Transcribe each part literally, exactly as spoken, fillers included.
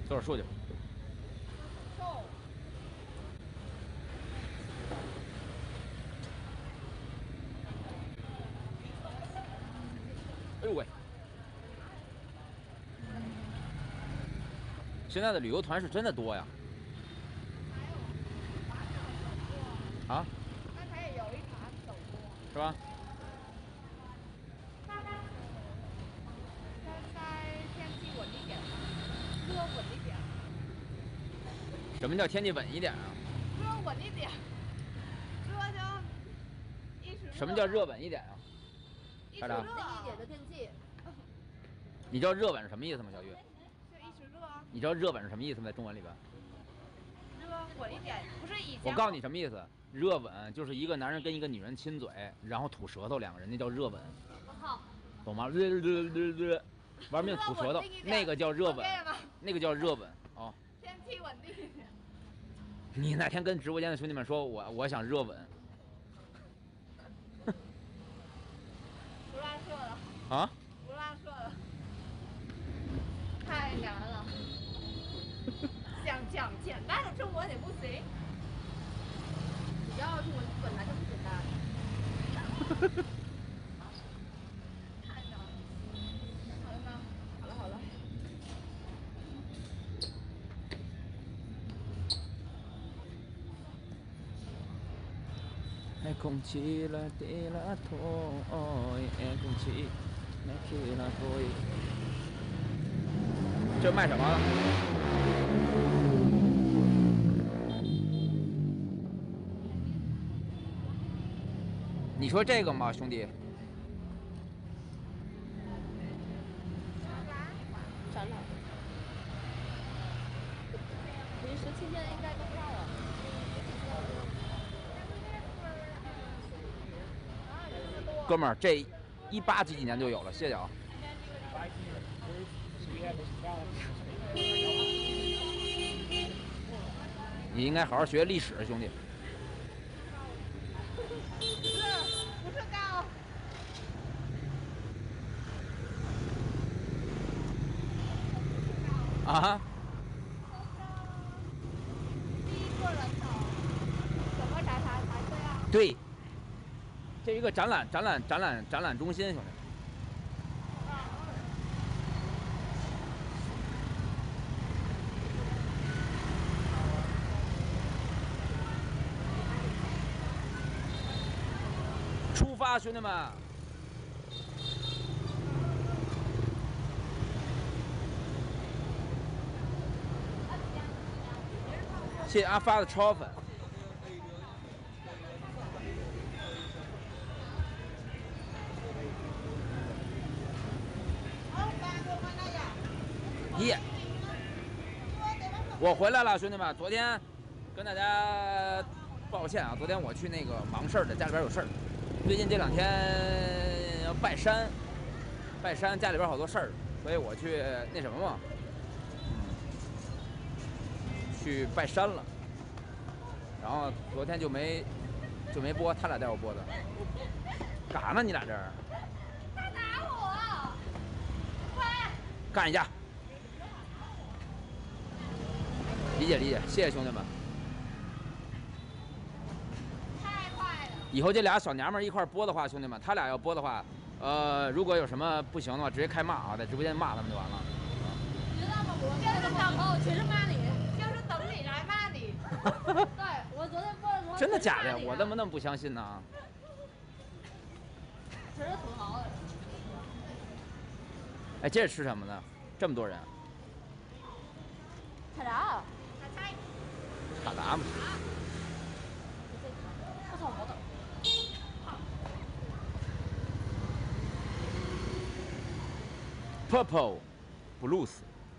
走点树去。 瘦。 哎呦喂！现在的旅游团是真的多呀。啊？ 刚才也有一团走过。 是吧？ 现在天气稳一点，热稳一点。 什么叫天气稳一点啊？ 热稳一点，热就一时。 什么叫热稳一点啊？ 一时热一点的天气。 你知道热稳是什么意思吗，小玉？ 就一时热啊。 你知道热稳是什么意思吗？在中文里边？ 热稳一点，不是以前。 我告诉你什么意思？热吻就是一个男人跟一个女人亲嘴，然后吐舌头，两个人那叫热吻。 好。 懂吗？玩命吐舌头，那个叫热吻，那个叫热吻哦。 天气稳定一点。 你哪天跟直播间的兄弟们说，我我想热吻。 不乱说了。 啊？ 不乱说了。太难了。想讲简单的中文也不行。 只要中文本来就不简单。 太难了。好了吗？好了好了。 哎，空气啦地啦托，哎，空气那气啦托。这卖什么了？你说这个吗，兄弟？ 展览。平时今天应该都到了。 哥们儿，这一八几几年就有了，谢谢啊。你应该好好学历史，兄弟。 不是，不是高。 啊？ 第一个人头，怎么才才才这样？ 对。这一个展览，展览，展览，展览中心，兄弟。出发，兄弟们！谢谢阿发的超粉。耶！我回来了，兄弟们！昨天跟大家抱歉啊，昨天我去那个忙事儿的，家里边有事儿。最近这两天要拜山，拜山，家里边好多事儿，所以我去那什么嘛，嗯，去拜山了。然后昨天就没就没播，他俩带我播的。干啥呢？你俩这儿？ 他打我！喂！ 干一架！理解理解，谢谢兄弟们。 太快了！ 以后这俩小娘们一块播的话，兄弟们，他俩要播的话，呃，如果有什么不行的话，直接开骂啊，在直播间骂他们就完了。 知道吗？我就是等哦，全是骂你， 就是等你来骂你。 对，我昨天播的时候。 真的假的？我怎么那么不相信呢？ 全是土豪的。 哎，这是吃什么呢？这么多人。 菜达。 菜。 卡达嘛。 我操我的。 Purple Blues。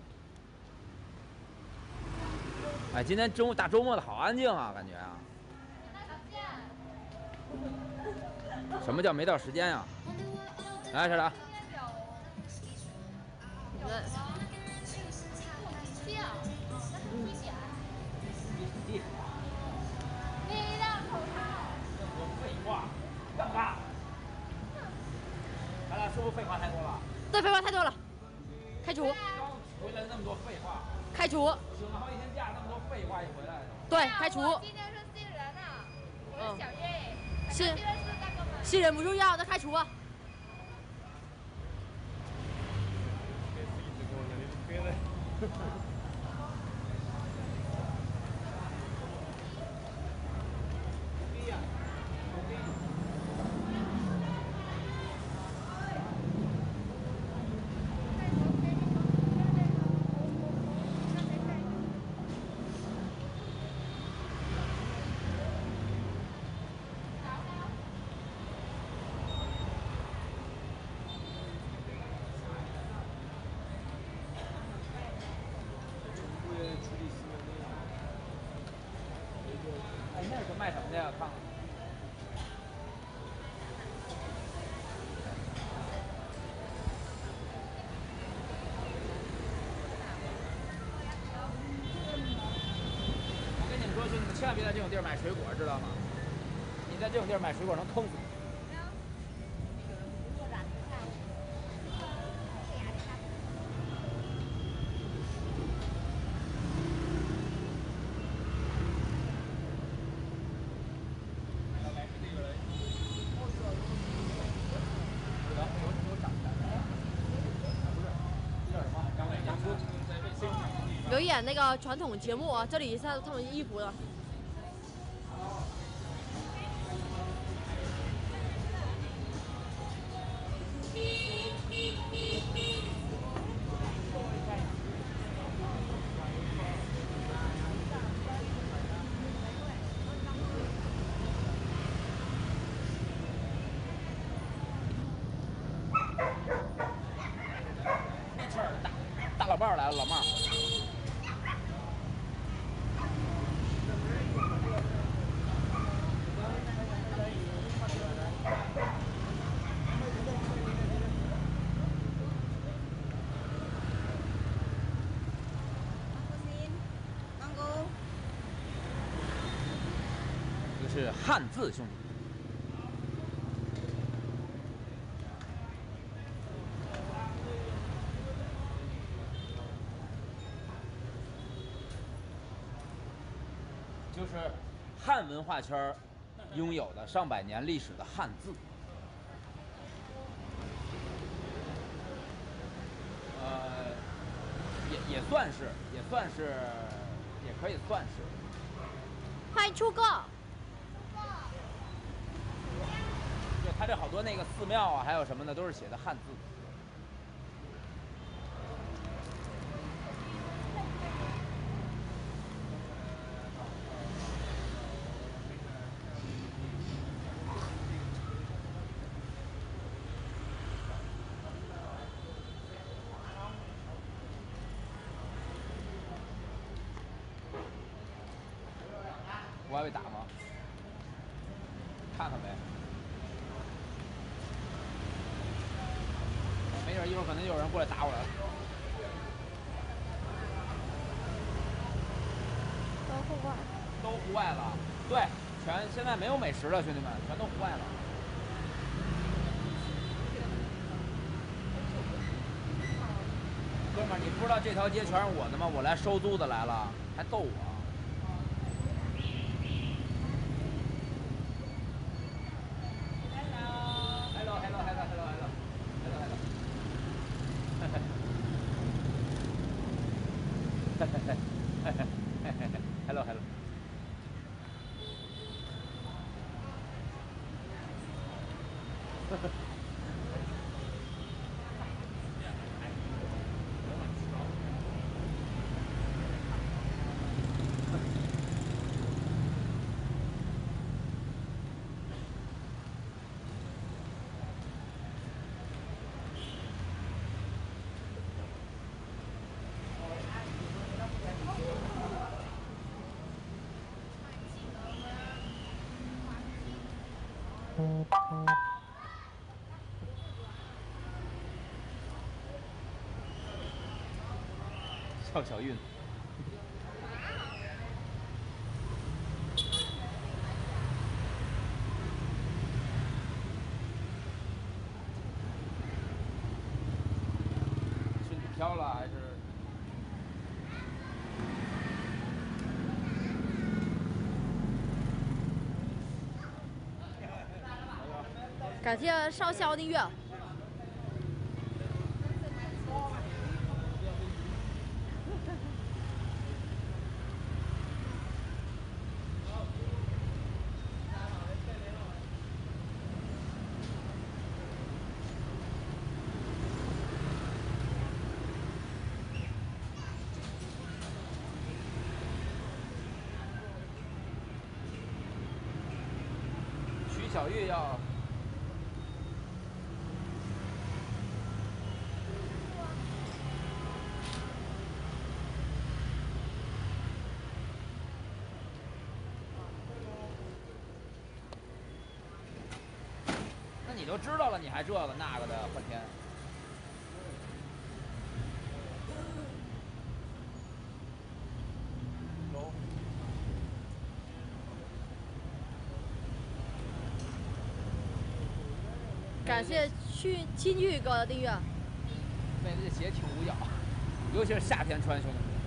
哎，今天周大周末的好安静啊，感觉啊。什么叫没到时间呀、啊？来，小达。 你的口罩。 废话，干嘛？咱俩是不是废话太多了？ 对，废话太多了。开除。 回来那么多废话， 开除。 请了好几天假，那么多废话一回来。 对，开除。 今天是新人啊，我是小月。 新今天是那个吗？ 新人不重要，那开除啊。 哎，那是卖什么的呀？看看。我跟你们说，兄弟们，千万别在这种地儿买水果，知道吗？你在这种地儿买水果能坑死你。 有演那个传统节目啊，这里是他们衣服的。 大大老伴儿来了，老妹儿。这个是汉字，兄弟。就是汉文化圈拥有的上百年历史的汉字。呃，也也算是，也算是，也可以算是。 欢迎出哥。 就他这好多那个寺庙啊，还有什么的，都是写的汉字。我还被打吗？看看呗。没准一会儿可能就有人过来打我来了。 都户外。 都户外了，对，全现在没有美食了，兄弟们，全都户外了。哥们儿，你不知道这条街全是我的吗？我来收租的来了，还揍我。Hello hello hello hello hello hello hello。hello hello。叫小运。身体飘了还是？ 感谢上校订阅。 徐小玉要。 那你都知道了，你还这个那个的半天。有。 感谢去青玉哥的订阅。 妹子这鞋挺捂脚，尤其是夏天穿，兄弟们。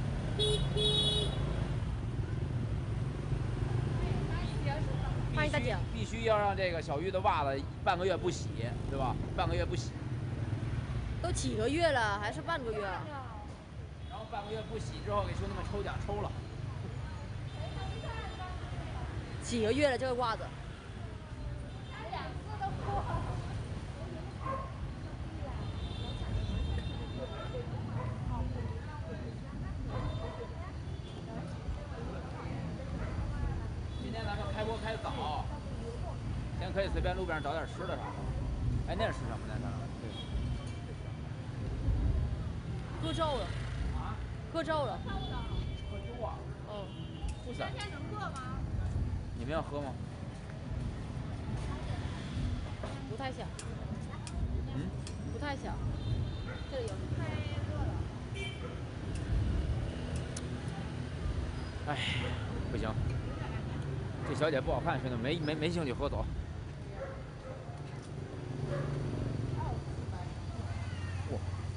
欢迎大姐。 必须要让这个小玉的袜子半个月不洗，对吧？半个月不洗。 都几个月了，还是半个月？ 然后半个月不洗之后，给兄弟们抽奖抽了。 几个月了这个袜子？ 两次都破。 今天咱们开播开早，今天可以随便路边上找点吃的啥的。哎，那是什么呢？咱对。 喝粥了。 啊？ 喝粥了。 喝粥啊？ 嗯。 不想。 夏天能喝吗？ 你们要喝吗？ 不太想。 嗯？ 不太想。这里有。 太热了。 哎，不行。 这小姐不好看，兄弟没没没兴趣喝，走。哇！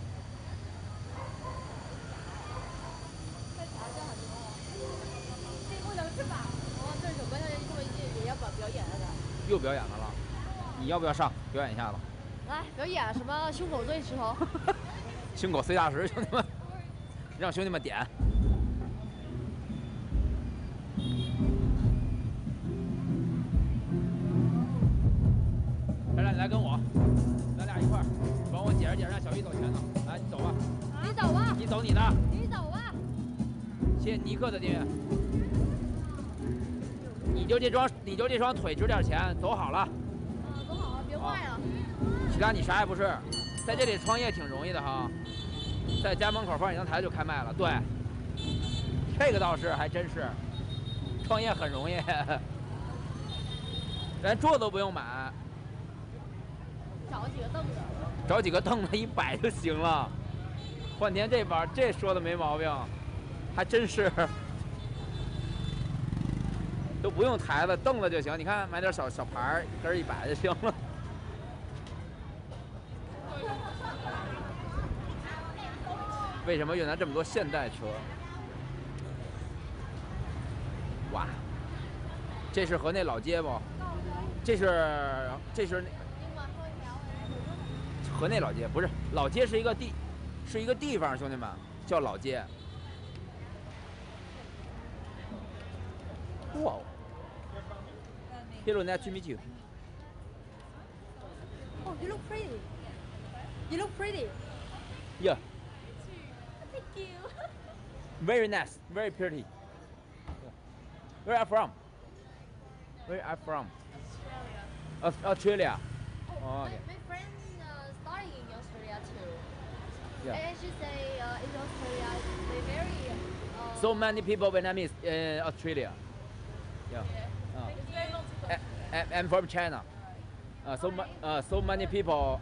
在台上很多，这不能是吧？哦，这准备下这么一届也要表表演了的。 又表演了了，你要不要上表演一下子？ 来表演什么胸口碎石头？ 胸口碎大石，兄弟们，让兄弟们点。 来来，你来跟我，咱俩一块儿，帮我解释解释，让小玉走前头。来，你走吧。 你走吧。 你走你的。 你走吧。 谢谢尼克的订阅。你就这双，你就这双腿值点钱，走好了。 啊，走好了，别坏了。 其他你啥也不是，在这里创业挺容易的哈，在家门口放饮料台就开卖了。对，这个倒是还真是，创业很容易，连桌子都不用买。 找几个凳子， 找几个凳子一摆就行了。换天这边这说的没毛病，还真是，都不用台子，凳子就行。你看，买点小小牌儿，根儿一摆就行了。为什么越南这么多现代车？哇，这是河内老街不？这是这是。 河内老街不是老街，是一个地，是一个地方，兄弟们叫老街。哇 ！Hello, nice to meet you. Oh, you look pretty. You look pretty. Yeah. Thank you. Very nice, very pretty. Where are you from? Where are you from? Australia. Australia. Oh, Oh, my, okay. my friend uh, studying in Australia too. Yeah. And she say uh, in Australia they very. Uh, So many people Vietnamese in Australia. Yeah. Uh, It's very multicultural. I, I'm from China. Uh, so, ma- uh, so many people.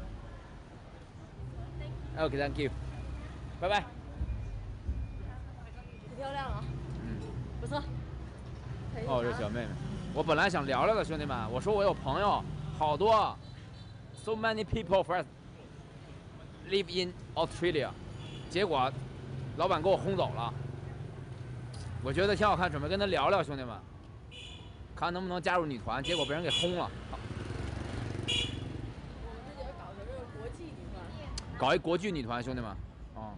Okay, thank you. Bye bye. 挺漂亮啊， 嗯。 不错。 哦，这小妹妹，我本来想聊聊的，兄弟们，我说我有朋友，好多 ，so many people friends live in Australia，结果老板给我轰走了。我觉得挺好看，准备跟他聊聊，兄弟们，看能不能加入女团，结果被人给轰了。 搞一国剧女团，兄弟们，哦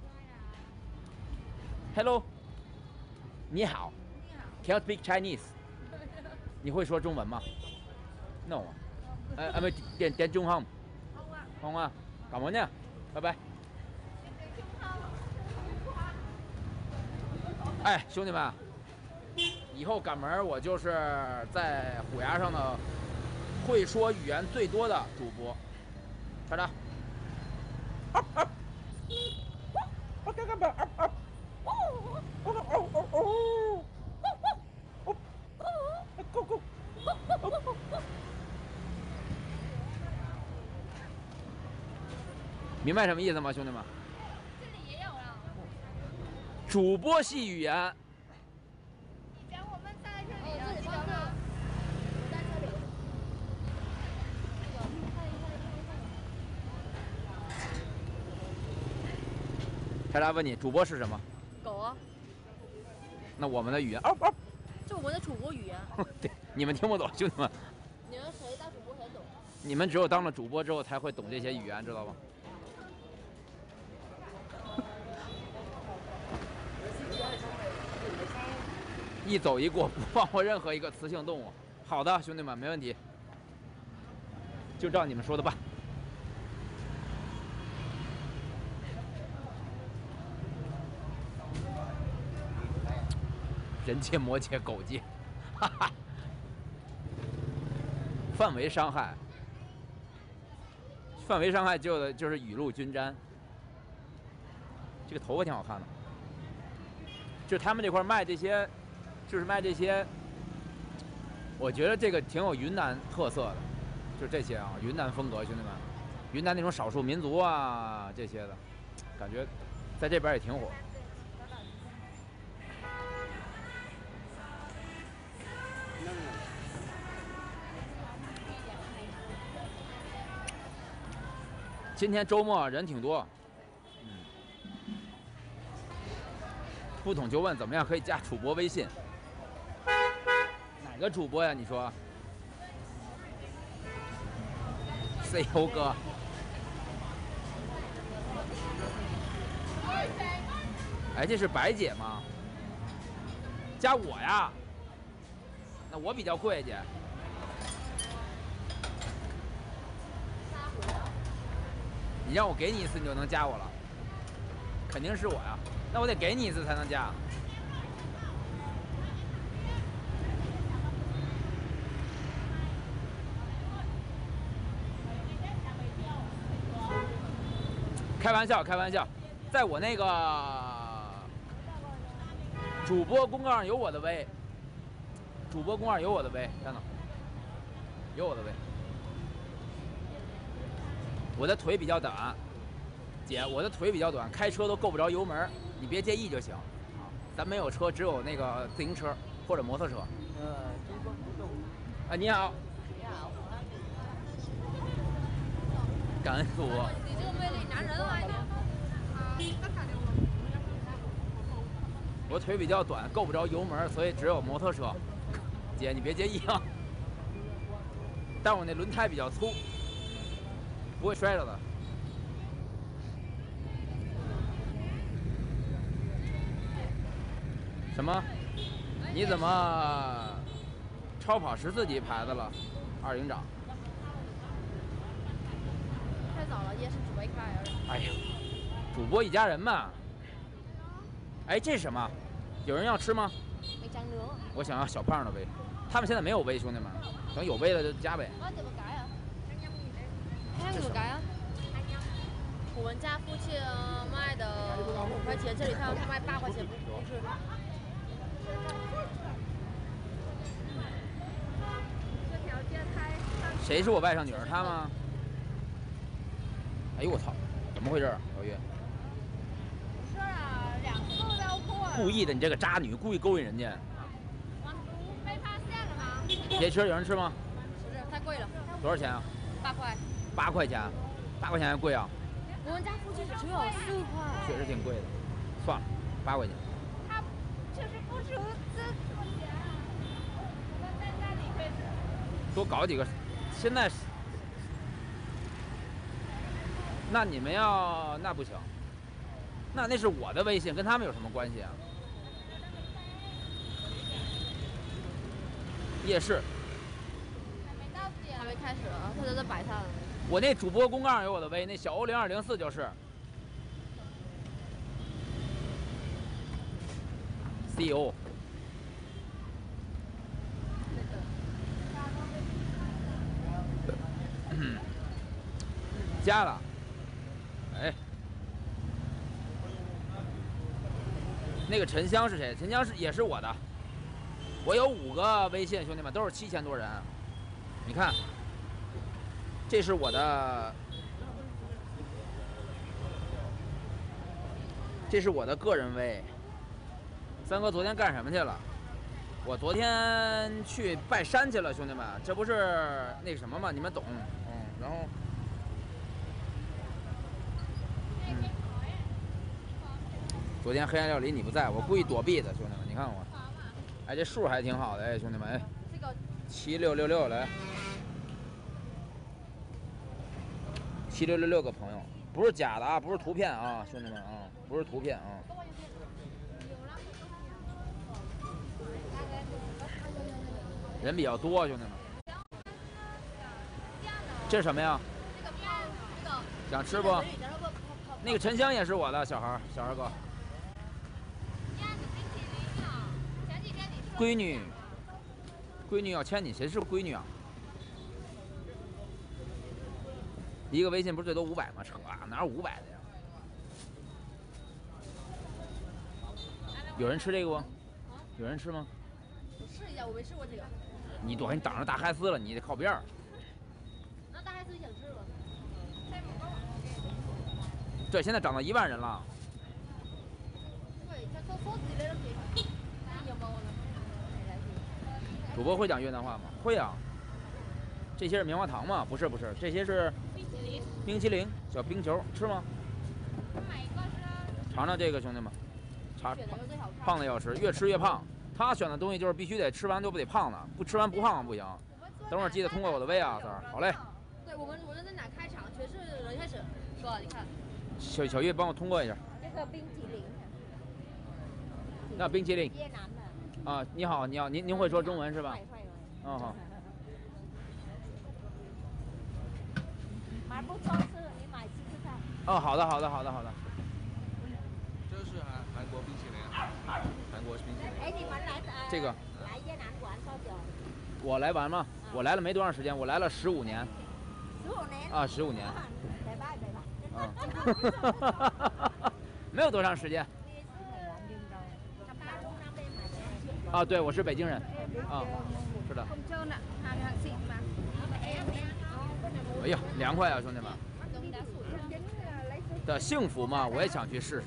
，Hello， 你好 ，Can you speak Chinese？ 你会说中文吗 ？No 啊，呃，呃，不，点点中行，好啊，干嘛呢？拜拜。哎，兄弟们，以后赶门我就是在虎牙上的会说语言最多的主播，查查。明白什么意思吗，兄弟们？ 这里也有了。 主播系语言。 讲我们在这哦， 里这里方便。我在这里。那个，看一看，看一看。 查查问你，主播是什么？ 狗啊， 那我们的语言，嗷嗷。 这我们的主播语言。 对，你们听不懂，兄弟们。 你们谁当主播才懂？ 你们只有当了主播之后才会懂这些语言，知道吗？一走一过，不放过任何一个雌性动物。好的，兄弟们，没问题，就照你们说的办。人界、魔界、狗界，哈哈，范围伤害，范围伤害就就是雨露均沾。这个头发挺好看的，就是他们这块卖这些。就是卖这些，我觉得这个挺有云南特色的，就这些啊，云南风格，兄弟们，云南那种少数民族啊这些的，感觉在这边也挺火。今天周末人挺多，嗯，不懂就问，怎么样可以加主播微信？哪个主播呀？你说 ？C E O 哥。哎，这是白姐吗？加我呀？那我比较贵，姐。你让我给你一次，你就能加我了？肯定是我呀。那我得给你一次才能加。开玩笑，开玩笑，在我那个主播公告上有我的微，主播公告上有我的微，看到？有我的微。我的腿比较短，姐，我的腿比较短，开车都够不着油门，你别介意就行。啊，咱没有车，只有那个自行车或者摩托车。呃，啊，你好。你好。感恩主播。 你这个魅力，男人来的。 我腿比较短，够不着油门，所以只有摩托车。姐，你别介意啊。但我那轮胎比较粗，不会摔着的。什么？你怎么超跑十四级牌子了，二营长？ 太早了，夜市只会开而已。 哎呀，主播一家人嘛。哎，这是什么？有人要吃吗？ 没讲牛。 我想要小胖的杯，他们现在没有杯，兄弟们，等有杯了就加呗。 那怎么改啊？看怎么改啊？我们家附近卖的五块钱，这里他他卖八块钱，不不是。 这条街开。 谁是我外甥女儿？她吗？哎呦我操，怎么回事？老岳。 不是啊，两次都过了。 故意的，你这个渣女，故意勾引人家。 被发现了吗？ 别吃，有人吃吗？ 不是，太贵了。 多少钱啊？ 八块。 八块钱，八块钱还贵啊？ 我们家附近只有四块。 确实挺贵的，算了，八块钱。 他就是不出这么钱，我们在那里可以。 多搞几个，现在那你们要那不行，那那是我的微信，跟他们有什么关系啊？夜市还没到点， 还没开始，他在这摆摊。 我那主播公告上有我的微，那小欧零二零四就是 C E O。嗯，加了，哎，那个沉香是谁？沉香是也是我的，我有五个微信，兄弟们都是七千多人，你看。这是我的，这是我的个人微。三哥昨天干什么去了？我昨天去拜山去了，兄弟们，这不是那什么吗？你们懂，嗯，然后，嗯，昨天黑暗料理你不在，我故意躲避的，兄弟们，你看我，哎，这数还挺好的，哎，兄弟们，哎，七六六六来。七六六六个朋友，不是假的啊，不是图片啊，兄弟们啊，不是图片啊。人比较多，兄弟们。这是什么呀？想吃不？那个沉香也是我的，小孩儿，小孩哥。闺女，闺女要牵你，谁是闺女啊？一个微信不是最多五百吗？扯啊，哪有五百的呀？有人吃这个不？有人吃吗？ 我试一下，我没吃过这个。 你躲，你挡着大海丝了，你得靠边儿。 那大海丝想吃吗？ 对，现在涨到一万人了。 对，他说说自己的东西，有吗？ 主播会讲越南话吗？会啊。这些是棉花糖吗？不是，不是，这些是冰淇淋， 冰淇淋，小冰球，吃吗？ 买一个是。 尝尝这个，兄弟们，尝选的最好看。 胖的要吃，越吃越胖。他选的东西就是必须得吃完就不得胖了，不吃完不胖不行。等会儿记得通过我的微啊，三儿。好嘞。 对我们，我们在哪开场，全是人开始，哥，你看。 小小月帮我通过一下。 这个冰淇淋。 那冰淇淋。 越南的。 啊，你好，你好，您您会说中文是吧？ 会会。 嗯好。 买不错吃，你买试试看。 哦，好的，好的，好的，好的。 这是韩韩国冰淇淋，韩国冰淇淋。 哎，你们来呃这个来越南玩多久？ 我来玩吗？我来了没多长时间，我来了十五年。 十五年。 啊，十五年。 拜拜拜拜。 啊。没有多长时间。啊，对，我是北京人。啊，是的。哎呀，凉快啊，兄弟们！的幸福嘛，我也想去试试。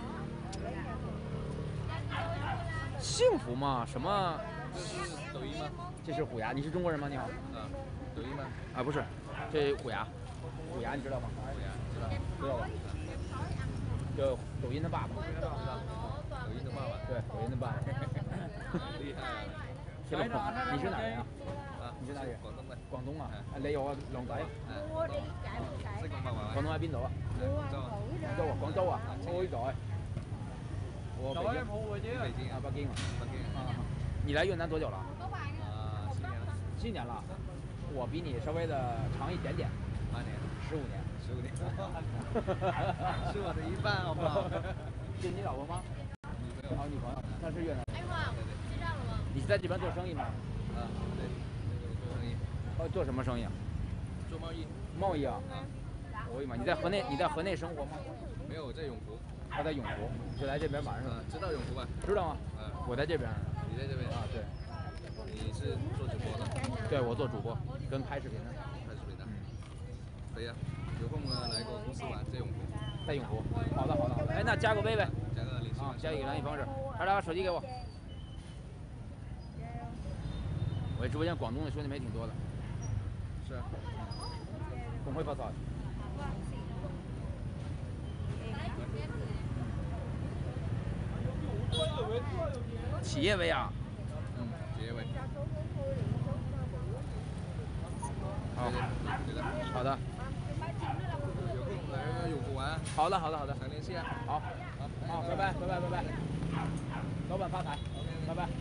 幸福嘛？什么？ 这是抖音吗？ 这是虎牙，你是中国人吗？你好。 啊，抖音吗？ 啊，不是，这虎牙，虎牙你知道吗？ 虎牙知道。 知道吧？就抖音的爸爸。 抖音的爸爸。 对，抖音的爸爸。 厉害。 你是哪人啊？ 啊， 你是哪人？ 廣東嘅。 廣東啊？啊，你有啊，兩仔。 識講白話。 廣東喺邊度啊？ 廣州。 廣州啊，廣州啊，我在。我北京。 北京啊，北京啊。 北京。 啊，你来越南多久了？ 啊，七年了。 七年了。我比你稍微的长一点点。 八年。 十五年。 十五年。是我的一半，好不好？ 是你老婆吗？ 女朋友。 好，女朋友。她是越南。 哎妈，结账了吗？ 你是在这边做生意吗？ 啊，对，那个做生意。 哦，做什么生意啊？ 做贸易。 贸易啊。我的妈！你在河内？你在河内生活吗？ 没有，我在永福。 他在永福，就来这边玩是吧？ 知道永福吧？ 知道吗？ 嗯， 我在这边。 你在这边啊？对。 你是做主播的？ 对，我做主播，跟拍视频的。 拍视频的。 嗯。 可以啊，有空呢来过公司玩，在永福。 在永福。好的，好的，好的。哎，那加个微呗。 加个联系。 啊，加一个联系方式。还是把手机给我。我直播间广东的兄弟们也挺多的。 是啊。 公会发财。企业微啊。 嗯，企业微。 好。好的。 有空来好的，好的，好的， 常联系啊。 好， 好， 好，拜拜，拜拜，拜拜，老板发财，拜拜。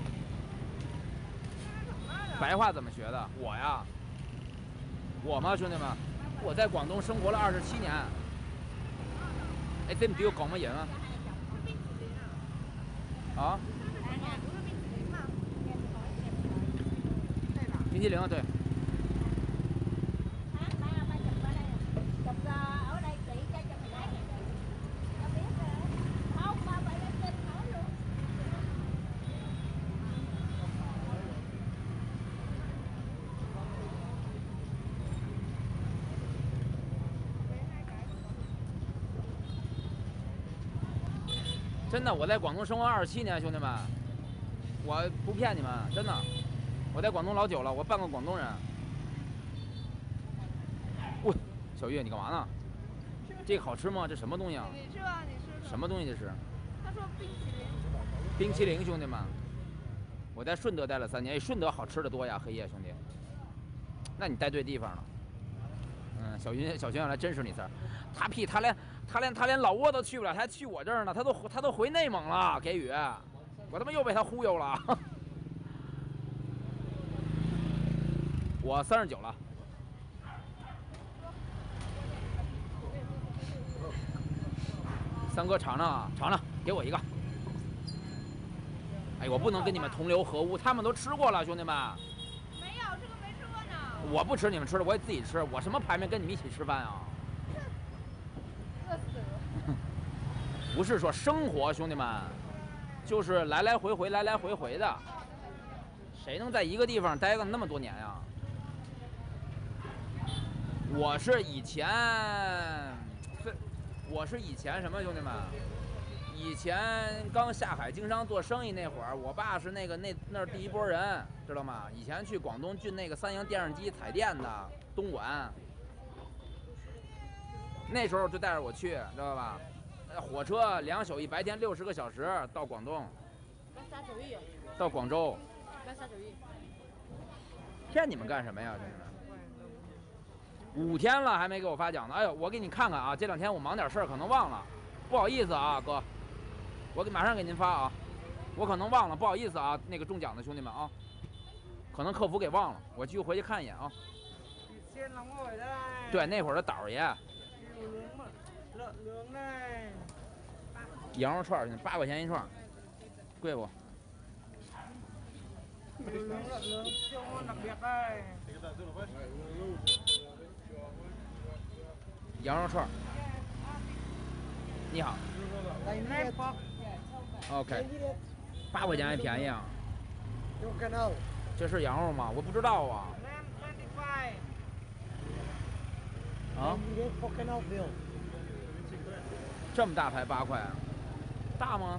白话怎么学的？我呀，我吗，兄弟们，我在廣東生活了二十七年。哎，知唔知要講乜嘢啊？啊？冰淇淋啊，对。真的，我在廣東生活二十七年，兄弟們，我不騙你們，真的，我在廣東老久了，我半個廣東人。喂，小月，你幹嘛呢？這個好吃嗎？這什麼東西啊？ 你吃吧，你吃。 什麼東西這是？ 他說冰淇淋。 冰淇淋，兄弟們，我在順德待了三年，哎，順德好吃的多呀，黑夜兄弟。那你待對地方了。嗯，小云，小云要來真實你詞兒，他屁，他連他連他連老挝都去不了，他還去我這兒呢，他都他都回內蒙了，給予，我他媽又被他忽悠了。我三十九了。三哥尝尝啊，尝尝，给我一个。哎，我不能跟你们同流合污，他们都吃过了，兄弟们。 没有，这个没吃过呢。 我不吃你们吃的，我也自己吃。我什么排面跟你们一起吃饭啊？ 饿死了。 不是说生活，兄弟们，就是来来回回，来来回回的。谁能在一个地方待个那么多年呀？我是以前，我是以前什么，兄弟们？以前刚下海经商做生意那会儿，我爸是那个那那儿第一波人，知道吗？以前去广东进那个三洋电视机彩电的东莞，那时候就带着我去，知道吧？火车两宿一白天六十个小时到广东，到广州。骗你们干什么呀，兄弟们？五天了还没给我发奖呢。哎呦，我给你看看啊，这两天我忙点事儿，可能忘了，不好意思啊，哥。我马上给您发啊，我可能忘了，不好意思啊，那个中奖的兄弟们啊，可能客服给忘了，我继续回去看一眼啊。对，那会儿的导爷。羊肉串八块钱一串，贵不？羊肉串。你好。OK， 八块钱还便宜啊？这是羊肉吗？我不知道啊。啊？这么大才八块啊？大吗？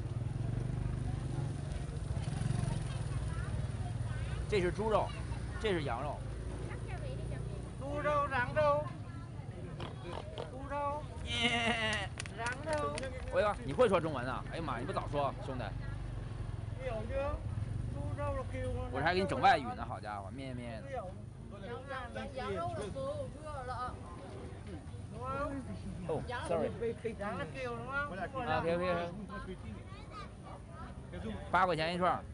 这是猪肉，这是羊肉。 猪肉、羊肉，猪肉。耶。 我呀，你会说中文啊？哎呀妈，你不早说，兄弟！我这还给你整外语呢，好家伙，咩咩的。 羊肉我不饿了。 哦 ，sorry。啊，OK OK。八块钱一串。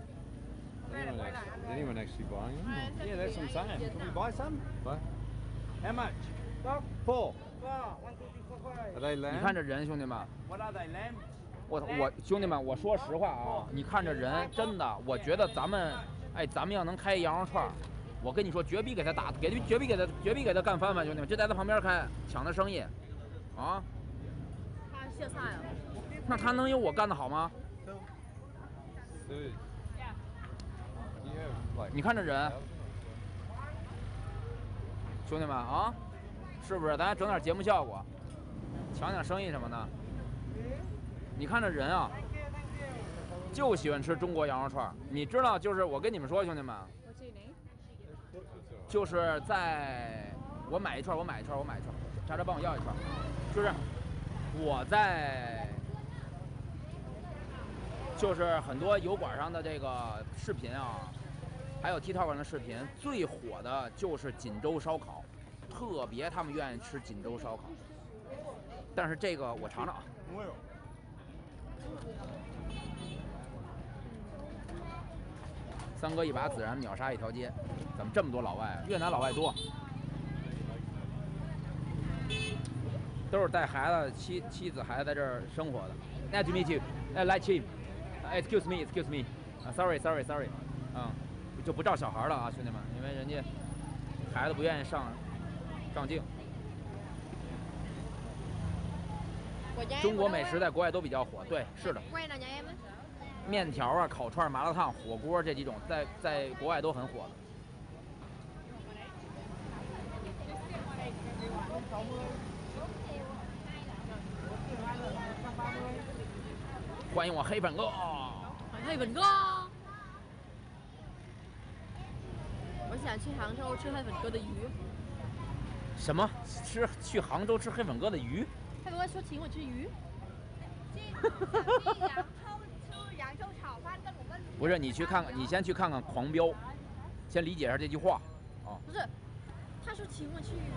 Anyone actually buying them? Yeah, that's what I'm saying. Can we buy some? Buy. How much? Four. Are they lamb? 你看这人，兄弟们。 What are they, lamb? 我我兄弟们，我说实话啊，你看这人，真的，我觉得咱们，哎，咱们要能开羊肉串，我跟你说，绝逼给他打，给绝逼给他，绝逼给他干翻翻，兄弟们，就在他旁边开，抢他生意，啊。 他歇菜啊？ 那他能有我干的好吗？你看这人，兄弟们啊，是不是？咱整点节目效果，抢抢生意什么的。你看这人啊，就喜欢吃中国羊肉串。你知道，就是我跟你们说，兄弟们，就是在我买一串，我买一串，我买一串，渣渣帮我要一串，就是我在。就是很多油管上的这个视频啊，还有 TikTok 上的视频，最火的就是锦州烧烤，特别他们愿意吃锦州烧烤。 但是这个我尝尝啊。三哥一把孜然秒杀一条街，怎么这么多老外啊？越南老外多，都是带孩子、妻妻子、孩子在这儿生活的。Nice to meet you. I like him. Excuse me, excuse me. Sorry, sorry, sorry. 嗯，就不照小孩了啊，兄弟们，因为人家孩子不愿意上上镜。中国美食在国外都比较火，对，是的。面条啊、烤串、麻辣烫、火锅这几种，在在国外都很火的。欢迎我黑粉哥， 黑粉哥。我想去杭州吃黑粉哥的鱼。 什么？吃去杭州吃黑粉哥的鱼？ 黑粉哥说请我吃鱼。 不是，你去看看，你先去看看《狂飙》，先理解一下这句话啊。 不是，他说请我吃鱼。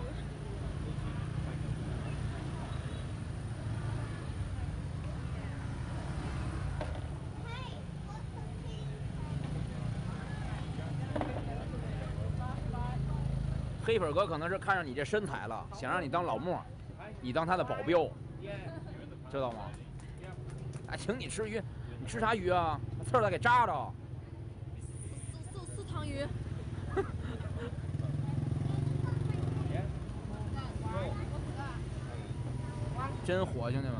黑粉哥可能是看上你这身材了，想让你当老莫，你当他的保镖，知道吗？啊，请你吃鱼，你吃啥鱼啊？刺儿再给扎着。 四四四汤鱼。 真火，兄弟们！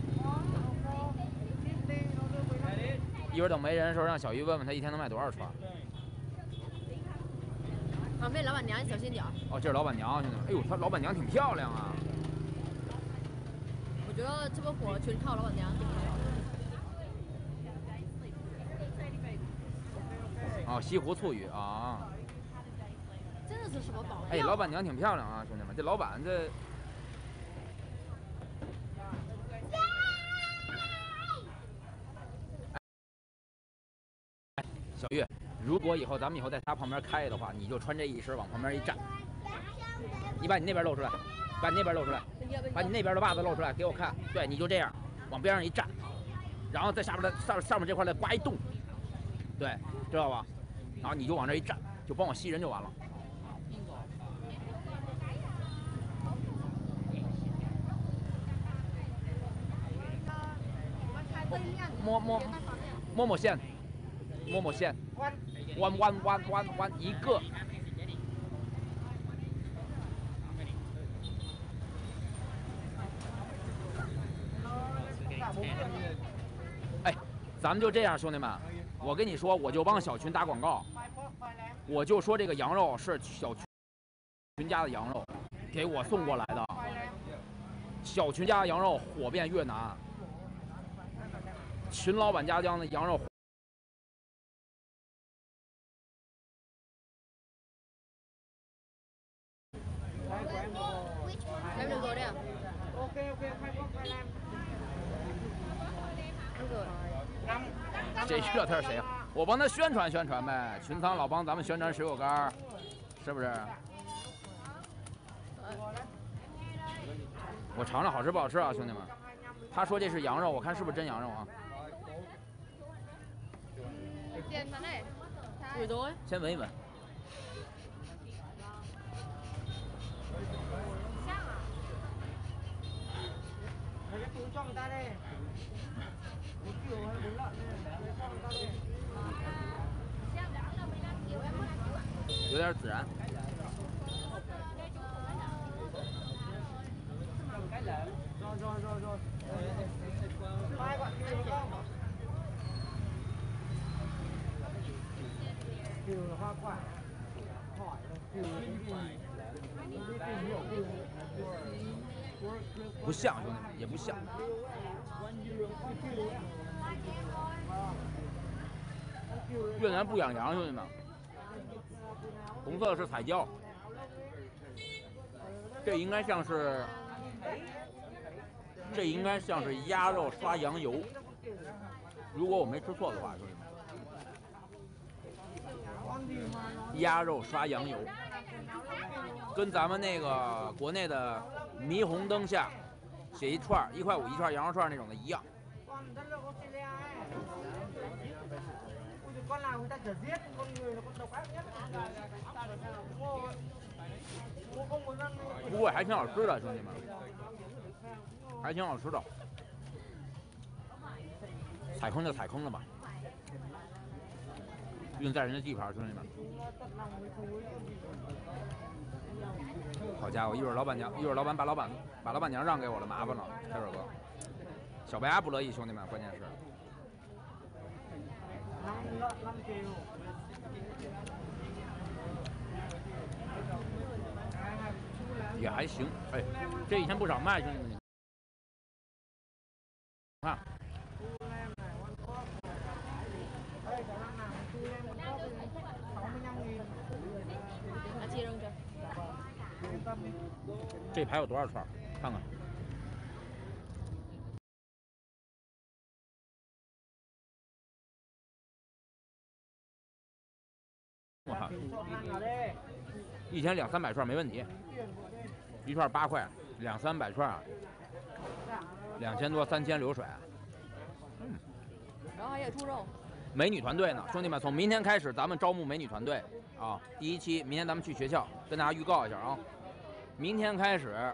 一会儿等没人的时候，让小鱼问问他一天能卖多少串。 旁边老板娘，你小心点。 哦，这是老板娘，兄弟们！哎呦，他老板娘挺漂亮啊。 我觉得这么火全靠老板娘顶着。 哦，西湖醋鱼啊。 真的是什么宝？ 哎，老板娘挺漂亮啊，兄弟们！这老板这。小玉，如果以后咱们以后在他旁边开的话，你就穿这一身往旁边一站，你把你那边露出来，把你那边露出来，把你那边的袜子露出来给我看。对，你就这样往边上一站，然后在下面的上上面这块再刮一洞，对，知道吧？然后你就往这一站，就帮我吸人就完了。摸摸摸摸线。摸摸线，弯弯弯弯弯一个。哎，咱们就这样，兄弟们，我跟你说，我就帮小群打广告，我就说这个羊肉是小群家的羊肉，给我送过来的。小群家的羊肉火遍越南，群老板家乡的羊肉。这热他是谁啊？我帮他宣传宣传呗，群仓老帮咱们宣传水果干，是不是？我尝尝好吃不好吃啊，兄弟们。他说这是羊肉，我看是不是真羊肉啊？先闻一闻。有点孜然。不像，兄弟们，也不像。越南不养羊，兄弟们。红色的是彩椒，这应该像是，这应该像是鸭肉刷羊油。如果我没吃错的话，兄弟们，鸭肉刷羊油，跟咱们那个国内的霓虹灯下写一串一块五一串羊肉串那种的一样。 Còn đất nước Australia ấy. Con nào người ta chở giết con người là con độc ác nhất. Mua mua không muốn ăn. 不过还挺好吃的，兄弟们，还挺好吃的。踩坑就踩坑了吧，毕竟在人家地盘，兄弟们。好家伙，一会儿老板娘，一会儿老板把老板把老板娘让给我了，麻烦了，开水哥。小白鸭不乐意，兄弟们，关键是。也还行，哎，这一天不少卖，兄弟们。看。 拿鸡扔这。 这排有多少串？看看。我靠，一天两三百串没问题，一串八块，两三百串，两千多三千流水。嗯。 然后还有猪肉。 美女团队呢，兄弟们，从明天开始咱们招募美女团队啊！第一期，明天咱们去学校跟大家预告一下啊，明天开始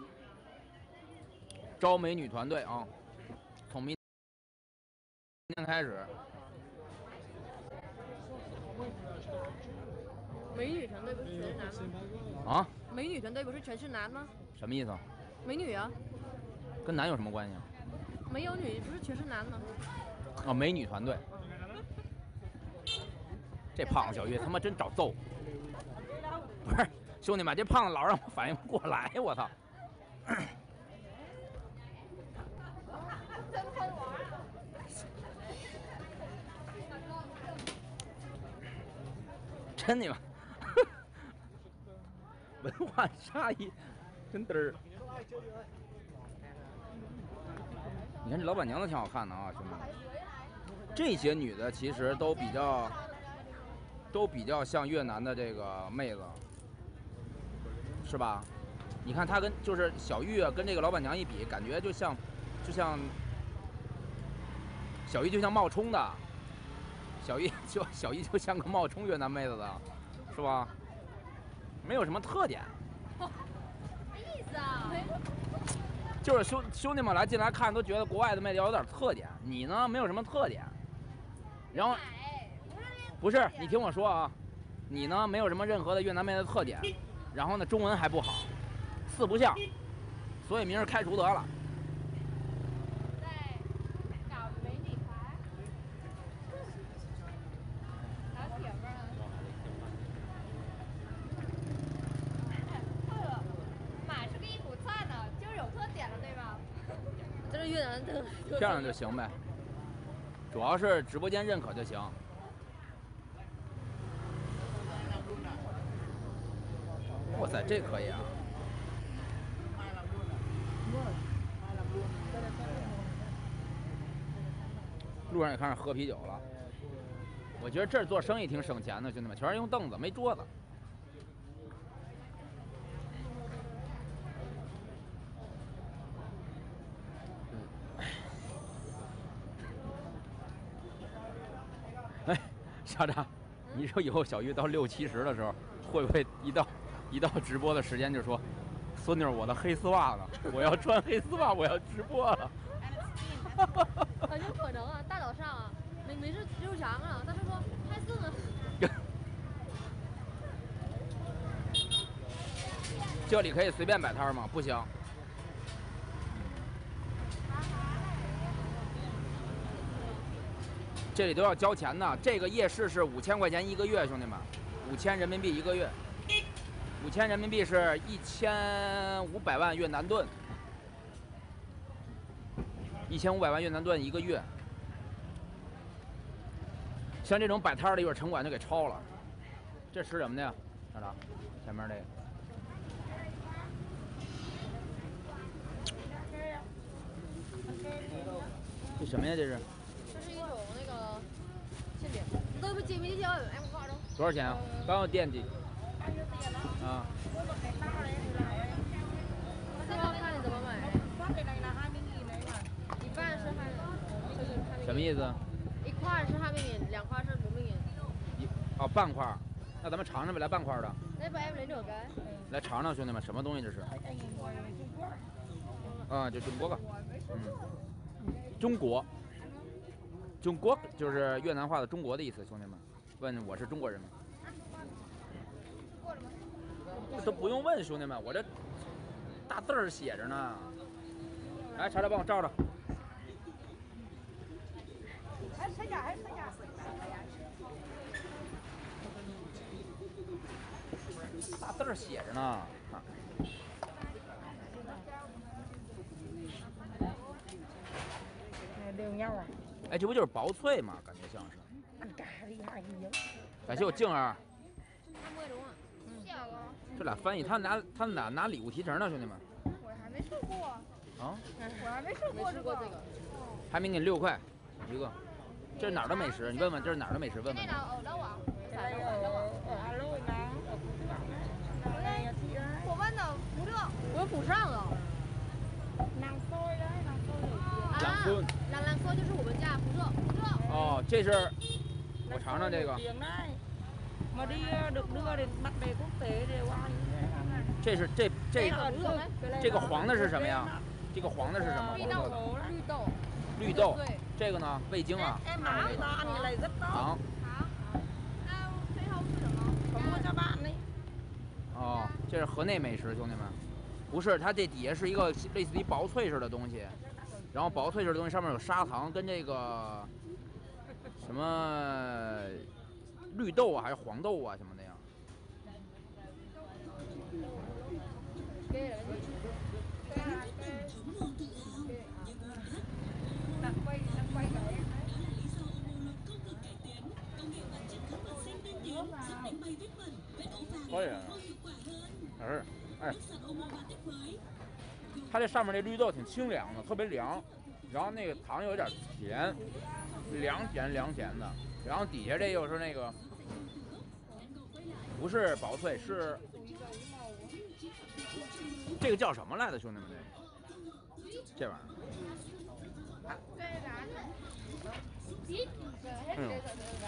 招美女团队啊，从明天开始。 美女团队不是全是男吗？ 啊？ 美女团队不是全是男吗？ 什么意思？ 美女啊。 跟男有什么关系啊？ 没有女，不是全是男吗？ 啊，美女团队。 这胖子小月他妈真找揍！不是兄弟们，这胖子老让我反应不过来，我操！真你妈！文化差异真嘚儿。你看这老板娘都挺好看的啊，兄弟们。这些女的其实都比较。 都比较像越南的这个妹子，是吧？你看她跟就是小玉啊，跟这个老板娘一比，感觉就像，就像小玉就像冒充的，小玉就小玉就像个冒充越南妹子的，是吧？没有什么特点。 什么意思啊？ 就是兄兄弟们来进来看都觉得国外的妹子要有点特点，你呢没有什么特点，然后。 不是，你听我说啊，你呢没有什么任何的越南妹的特点，然后呢中文还不好，四不像，所以明儿开除得了。 在搞美女团，老铁们儿。对了，马是个一股菜呢，就是有特点了，对吧？ 这是越南的。 漂亮就行呗，主要是直播间认可就行。 哇塞，这可以啊！路上也开始喝啤酒了。我觉得这儿做生意挺省钱的，兄弟们，全是用凳子，没桌子。哎，校长，你说以后小玉到六七十的时候，会不会一到？ 一到直播的时间就说：“孙女，我的黑丝袜呢？我要穿黑丝袜，我要直播了。” 很有可能啊，大早上啊，没没事只有强啊，但是说拍四呢。 这里可以随便摆摊吗？不行。这里都要交钱的。这个夜市是五千块钱一个月，兄弟们，五千人民币一个月。 五千人民币是一千五百万越南盾，一千五百万越南盾一个月。像这种摆摊的，一会儿城管就给抄了。这吃什么的呀？校长，前面这个。这什么呀？这是？ 这是一种那个馅饼，你都不记没记哎，我告诉你。 多少钱啊？刚要惦记。 啊！ 这个看你怎么买。 么意思？ 一块是哈密米，两块是不密米。 一哦，半块儿。那咱们尝尝呗，来半块的。 那不 em lấy được cái。 来尝尝，兄弟们，什么东西这是？啊，就中国吧。嗯，中国。中国就是越南话的中国的意思，兄弟们。问我是中国人吗？都不用问，兄弟们，我这大字儿写着呢。来，查查帮我照照。大字儿写着呢。啊。哎，这不就是薄脆吗？感觉像是。感谢我静儿。这俩翻译，他拿他拿拿礼物提成呢，兄弟们。 我还没试过。 啊？ 我还没试过这个。 还没给你六块一个。这是哪儿的美食？你问问这是哪儿的美食？问问。 我问的福州。 我有补上了。 南坡的，南坡的。 兰坤。 兰兰坡就是我们家福州，福州。 哦，这是我尝尝这个。 mà đi được đưa đến bạn bè quốc tế đều ăn。 这是这这这个黄的是什么呀？这个黄的是什么？ 绿豆，绿豆。 绿豆。这个呢？味精啊。糖。 那最后是什么？ 我mua cho bạn đấy。 哦，这是河内美食，兄弟们。不是，它这底下是一个类似于薄脆似的东西，然后薄脆似的东西上面有砂糖跟这个什么。绿豆啊，还是黄豆啊，什么的呀？可以，是，哎，它这上面那绿豆挺清凉的，特别凉，然后那个糖有点甜，凉甜凉甜的。然后底下这又是那个，不是薄脆，是这个叫什么来着，兄弟们？这这玩意儿，嗯，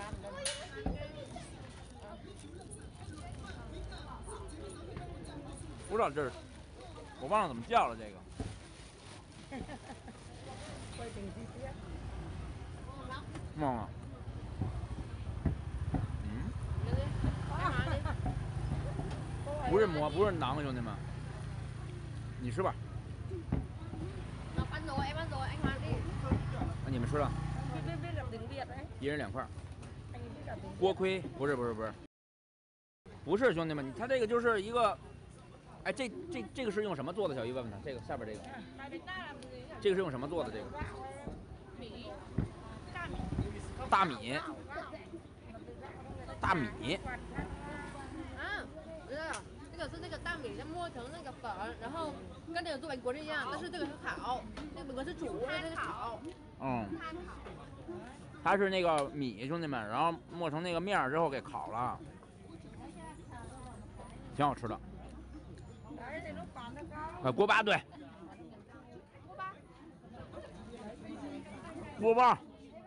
不知道这是，我忘了怎么叫了这个，忘了。不是馍，不是馕，兄弟们，你吃吧。那你们吃了？一人两块。锅盔不是不是不是，不是兄弟们，他这个就是一个，哎，这这这个是用什么做的？小姨问问他，这个下边这个，这个是用什么做的？这个大米，大米。 这个是那个大米，磨成那个粉，然后跟那个做饼棍一样，但是这个是烤，那个饼棍是煮，这个是烤。 嗯，它是那个米，兄弟们，然后磨成那个面之后给烤了，挺好吃的。啊，锅巴对，锅巴。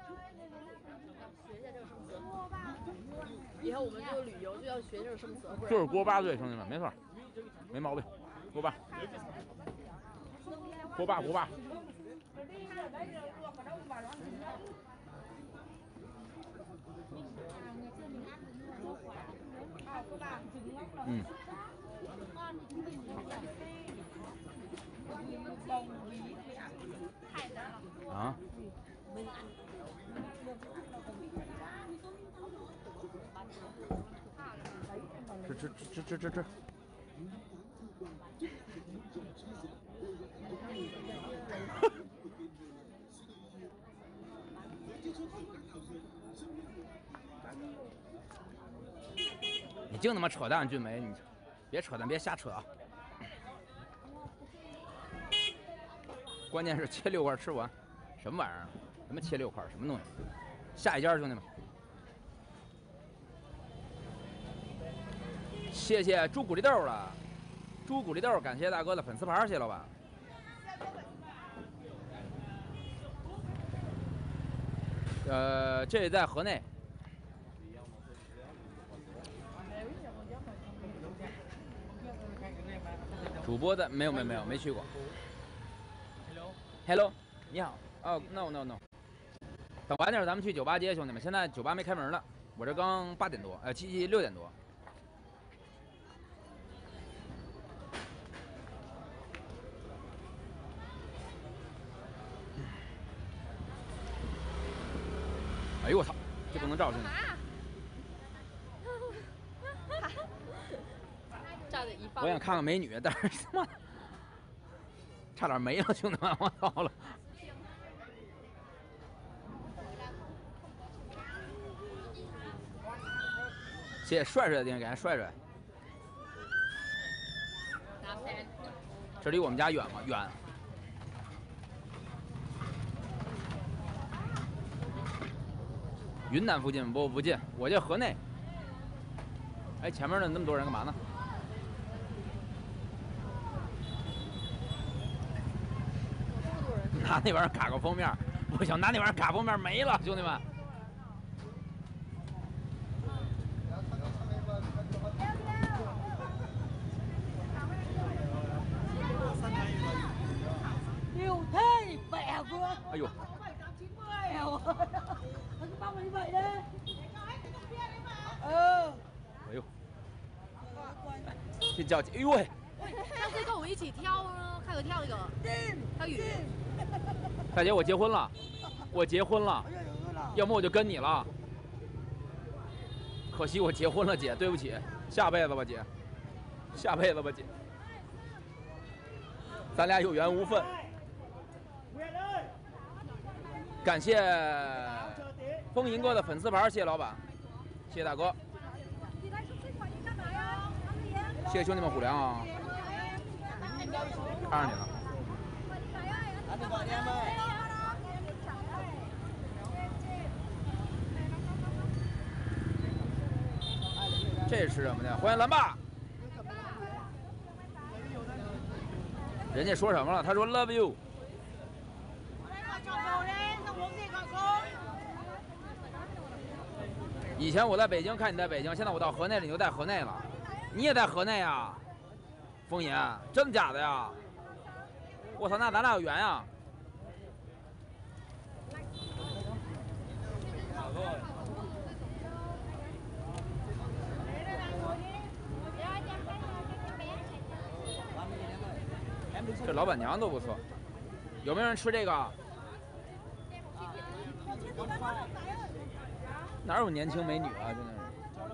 以后我们就旅游就要学这种生词， 就是锅巴对，兄弟们，没错，没毛病，锅巴，锅巴锅巴。嗯。啊？吃吃吃吃吃吃。你净他妈扯淡，俊梅，你别扯淡，别瞎扯。关键是切六块吃完，什么玩意儿？什么切六块？什么东西？下一家，兄弟们。谢谢猪骨力豆了，猪骨力豆，感谢大哥的粉丝牌，谢老板。 呃，这在河内。主播的没有没有没有没去过。Hello， 你好。哦 ，no no no。等晚点咱们去酒吧街，兄弟们，现在酒吧没开门呢。我这刚八点多，呃，七七六点多。哎呦我操，这不能照，兄弟。 照着一半。 我想看看美女，但是他妈差点没了，兄弟们，我操了。谢谢帅帅的订阅，感谢帅帅。这离我们家远吗？远。云南附近不不近，我这河内。哎，前面的那么多人干嘛呢？拿那玩意儿卡个封面，不行，拿那玩意儿卡封面没了，兄弟们。 Nhiều thế bẻ vừa. Ây dồi. Bèo. Cái bông này như vậy đấy. Ừ. 哎呦，这叫哎呦喂！ 上次跟我一起跳开合跳那个跳雨。 大姐，我结婚了，我结婚了，要么我就跟你了。可惜我结婚了，姐，对不起，下辈子吧，姐，下辈子吧，姐，咱俩有缘无分。感谢风银哥的粉丝牌，谢谢老板，谢谢大哥，谢谢兄弟们虎粮啊，看上你了。这是什么呢？欢迎蓝爸。人家说什么了？他说 love you。以前我在北京看你在北京，现在我到河内了，你就在河内了，你也在河内啊？风银，真的假的呀？我操，那咱俩有缘呀！这老板娘都不错，有没有人吃这个？哪有年轻美女啊？真的是。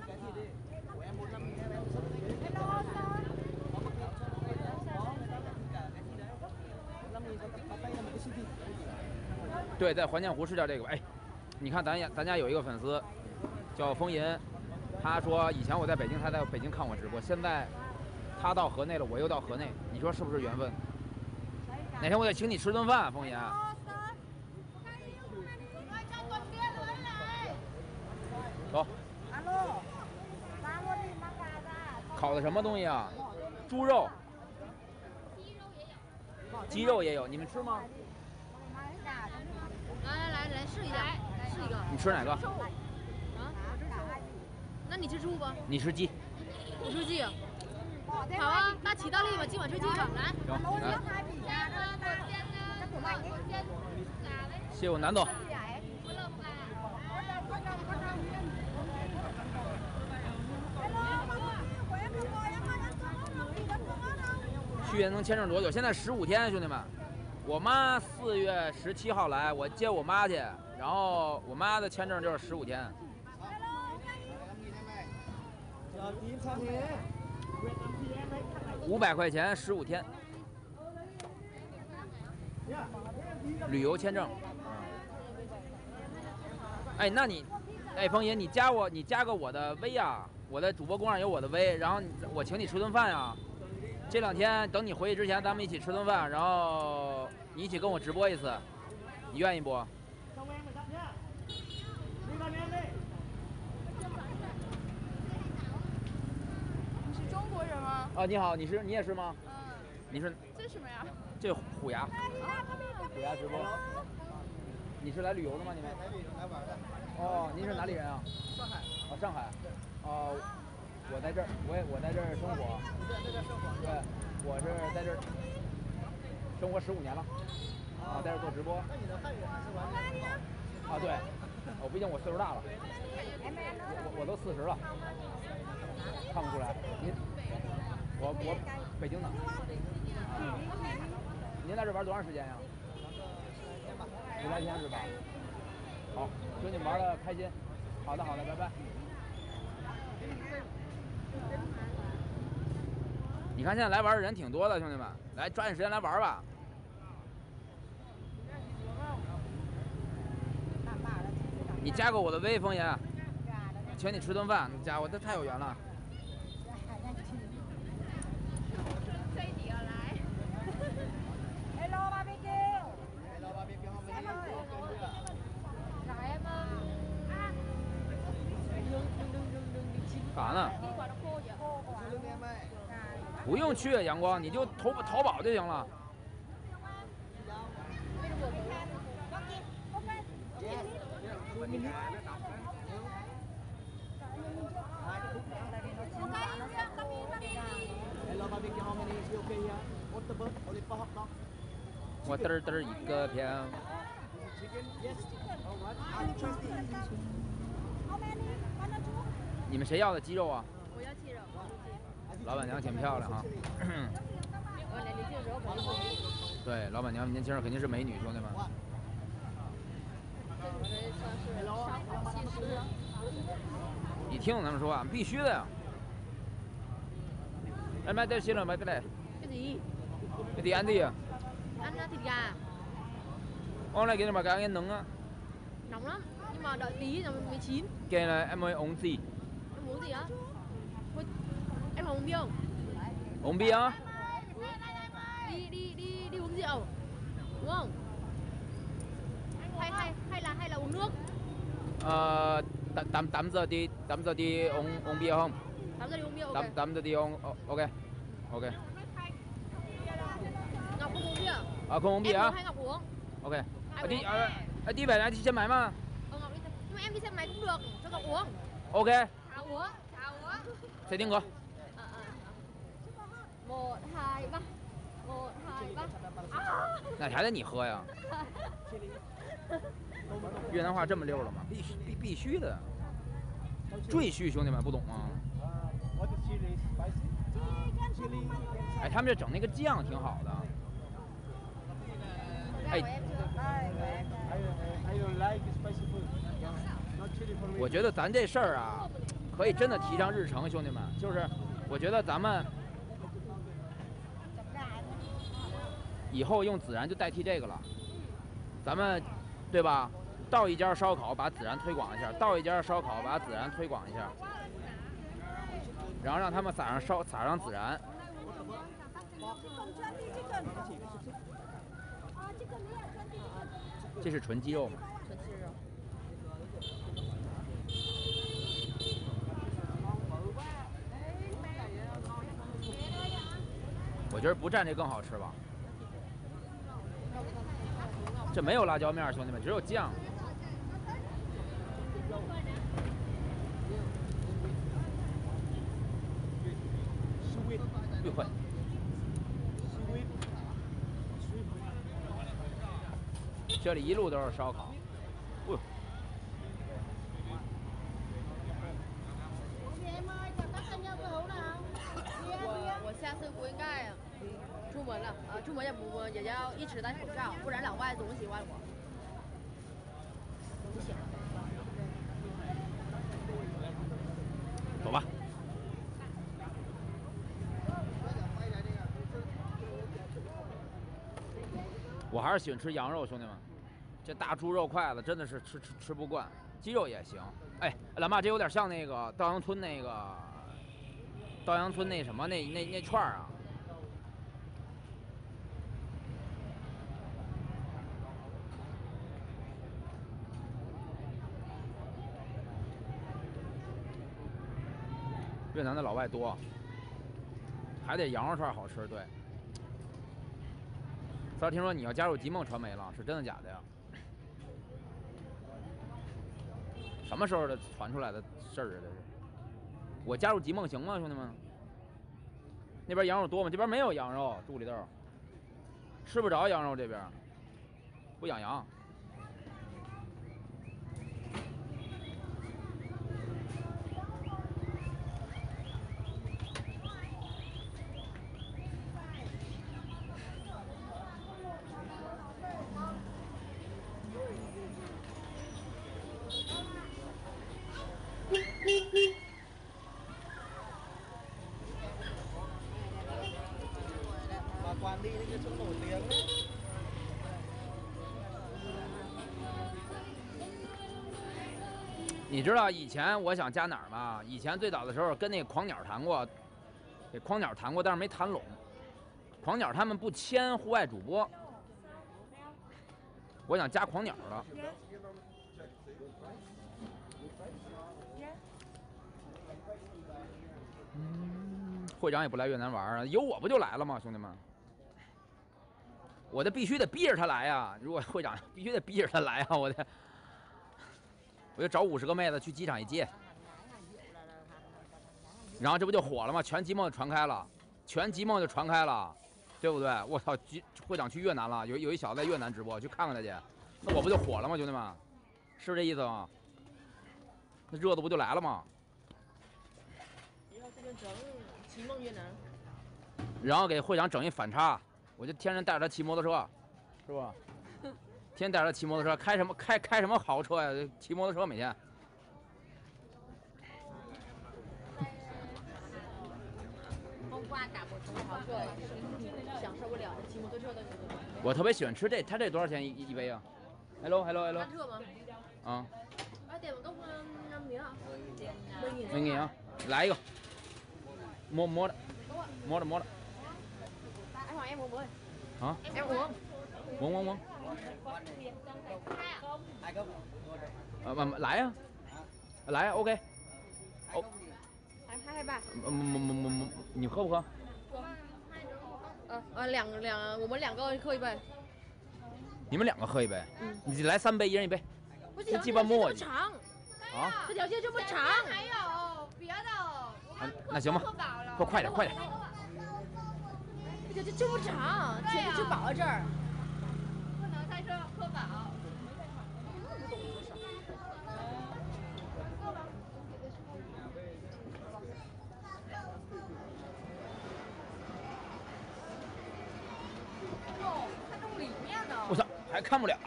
对，在环建湖是叫这个吧？哎，你看咱家咱家有一个粉丝叫风银，他说以前我在北京，他在北京看我直播，现在他到河内了，我又到河内，你说是不是缘分？哪天我得请你吃顿饭，风银。走。烤的什么东西啊？猪肉。鸡肉也有，你们吃吗？ 来来来来试一下，试一个。 你吃哪个？ 啊，我吃猪。那你吃猪不？ 你吃鸡。 我吃鸡。好啊，那起倒立吧，今晚吃鸡吧，来。 行，来。谢谢我南总。续约能签证多久？现在十五天，兄弟们。我妈四月十七号来，我接我妈去，然后我妈的签证就是十五天。五百块钱，十五天。旅游签证。哎，那你，哎，风爷，你加我，你加个我的微啊，我的主播公上有我的微，然后我请你吃顿饭呀。这两天等你回去之前，咱们一起吃顿饭，然后你一起跟我直播一次，你愿意不？ 你是中国人吗？ 啊，你好，你是你也是吗？ 嗯。 你是？ 这是什么呀？ 这虎牙。虎牙直播。 你是来旅游的吗？你们？ 来旅游来玩的。 哦，您是哪里人啊？ 上海。 哦，上海。哦，我在这儿，我也我在这儿生活。 你在这边生活？ 对，我是在这儿生活十五年了。啊，在这做直播。 那你的汉语还是完全啊，对，我毕竟我岁数大了，我我都四十了，看不出来。您，我我北京的。嗯，您在这玩多长时间呀？十来天是吧？好，祝你们玩的开心。好的好的，拜拜。你看现在来玩的人挺多的，兄弟们，来抓紧时间来玩吧。你加个我的微，冯爷，请你吃顿饭。加我，这太有缘了。 Hello ba bê kiu. Hello ba bê kiu không? Rồi em đừng đừng đừng đừng đừng đừng chín. 干啥呢？ 地瓜都khô vậy. 吃面麦。 不用去阳光，你就淘淘宝就行了。 Hello ba bê kiu how many? Is it okay here? Octopus, olive hot dog. 我嘚儿嘚儿一个票。 Chicken? Yes. How much? I'm twenty. How many? One or two? 你们谁要的鸡肉啊？ 我要鸡肉。 老板娘挺漂亮哈。 我年轻的时候肯定是。 对，老板娘年轻人肯定是美女，兄弟们。 这种人算是烧烤技师。 你听他们说话，必须的呀。哎，买点行了，买点来。 Cái gì? Cái gì ăn gì à? Ăn thịt gà. Hôm nay cái này mà cá nghe nướng á. Nóng lắm, nhưng mà đợi tí rồi mới chín. Cái này em ơi uống gì? Em uống gì á? Em không uống bia không? Uống bia á? Đi đi đi đi uống rượu. Đúng không? Hay hay hay là hay là uống nước? Ờ, tám tám giờ đi tám giờ đi uống uống bia không? tám giờ đi uống bia, ok. tám tám giờ đi uống ok. Ok. Ngọc không uống bia. À, không uống bia em á? uống hay Ngọc uống? Ok. À, đi à, à, đi về là đi xe máy mà. Ờ, Ngọc đi xe. Nhưng mà em đi xe máy cũng được, cho Ngọc uống. Ok. Thảo uống, Thảo uống. Xe tiếng cơ. À, à. Một, hai, ba. Một, hai, ba. À. 那还得你喝呀？越南话这么溜了吗？必须必必须的。赘婿兄弟们不懂吗？ What is chili? Spicy? Chili. 哎，他们这整那个酱挺好的。哎， I I don't like spicy food. Not chili for me. 我觉得咱这事儿啊，可以真的提上日程，兄弟们。就是我觉得咱们以后用孜然就代替这个了。咱们对吧？到一家烧烤把孜然推广一下，到一家烧烤把孜然推广一下，然后让他们撒上烧撒上孜然。 这是纯鸡肉吗？ 纯鸡肉。 我觉得不蘸这更好吃吧。这没有辣椒面，兄弟们，只有酱。愉快。 这里一路都是烧烤，哦。 我我下次不应该出门了，呃，出门也不也要一直戴口罩，不然老外总喜欢我。总喜欢。 走吧。我还是喜欢吃羊肉，兄弟们。 这大猪肉筷子真的是吃吃吃不惯，鸡肉也行。哎，老妈，这有点像那个稻香村那个稻香村那什么那那那串儿啊。越南的老外多，还得羊肉串好吃。对。三儿，听说你要加入极梦传媒了，是真的假的呀？ 什么时候的传出来的事儿啊？这是。我加入集梦行吗，兄弟们？那边羊肉多吗？这边没有羊肉，肚里头吃不着羊肉，这边不养羊。你知道以前我想加哪儿吗？以前最早的时候跟那个狂鸟谈过，给狂鸟谈过，但是没谈拢。狂鸟他们不签户外主播，我想加狂鸟了。嗯，会长也不来越南玩啊，有我不就来了吗，兄弟们？我得必须得逼着他来呀！如果会长必须得逼着他来啊，我得。我就找五十个妹子去机场一接，然后这不就火了吗？全集梦就传开了，全集梦就传开了，对不对？我操，会长去越南了，有有一小子在越南直播，去看看他去，那我不就火了吗？兄弟们，是这意思吗？那热度不就来了吗？ 集梦越南， 然后给会长整一反差，我就天天带着他骑摩托车，是吧？天天带着他骑摩托车，开什么开开什么豪车呀？骑摩托车每天。 风刮打不出豪车，享受不了骑摩托车的那种。 我特别喜欢吃这，他这多少钱一一杯啊 ？Hello Hello Hello。 单车吗？ 啊。 哎，点个năm miếng à？ mấy nghìn啊？来一个。摸摸的，摸的摸的。 Anh hỏi em uống với. 啊？ Em uống. 闻闻闻。呃，来呀，来呀 ，OK。哦。 hai hai ba。 嗯嗯嗯嗯，你喝不喝？ 呃呃，两两，我们两个喝一杯。 你们两个喝一杯？ 嗯。 你来三杯，一人一杯。 不行， 鸡巴磨这么长。 啊？ 这条线这么长。 还有别的。 啊，那行吧，快快点，快点。 这这这么长，全是吃饱了这儿。 不能太说喝饱。哦，看中里面呢。 我操，还看不了。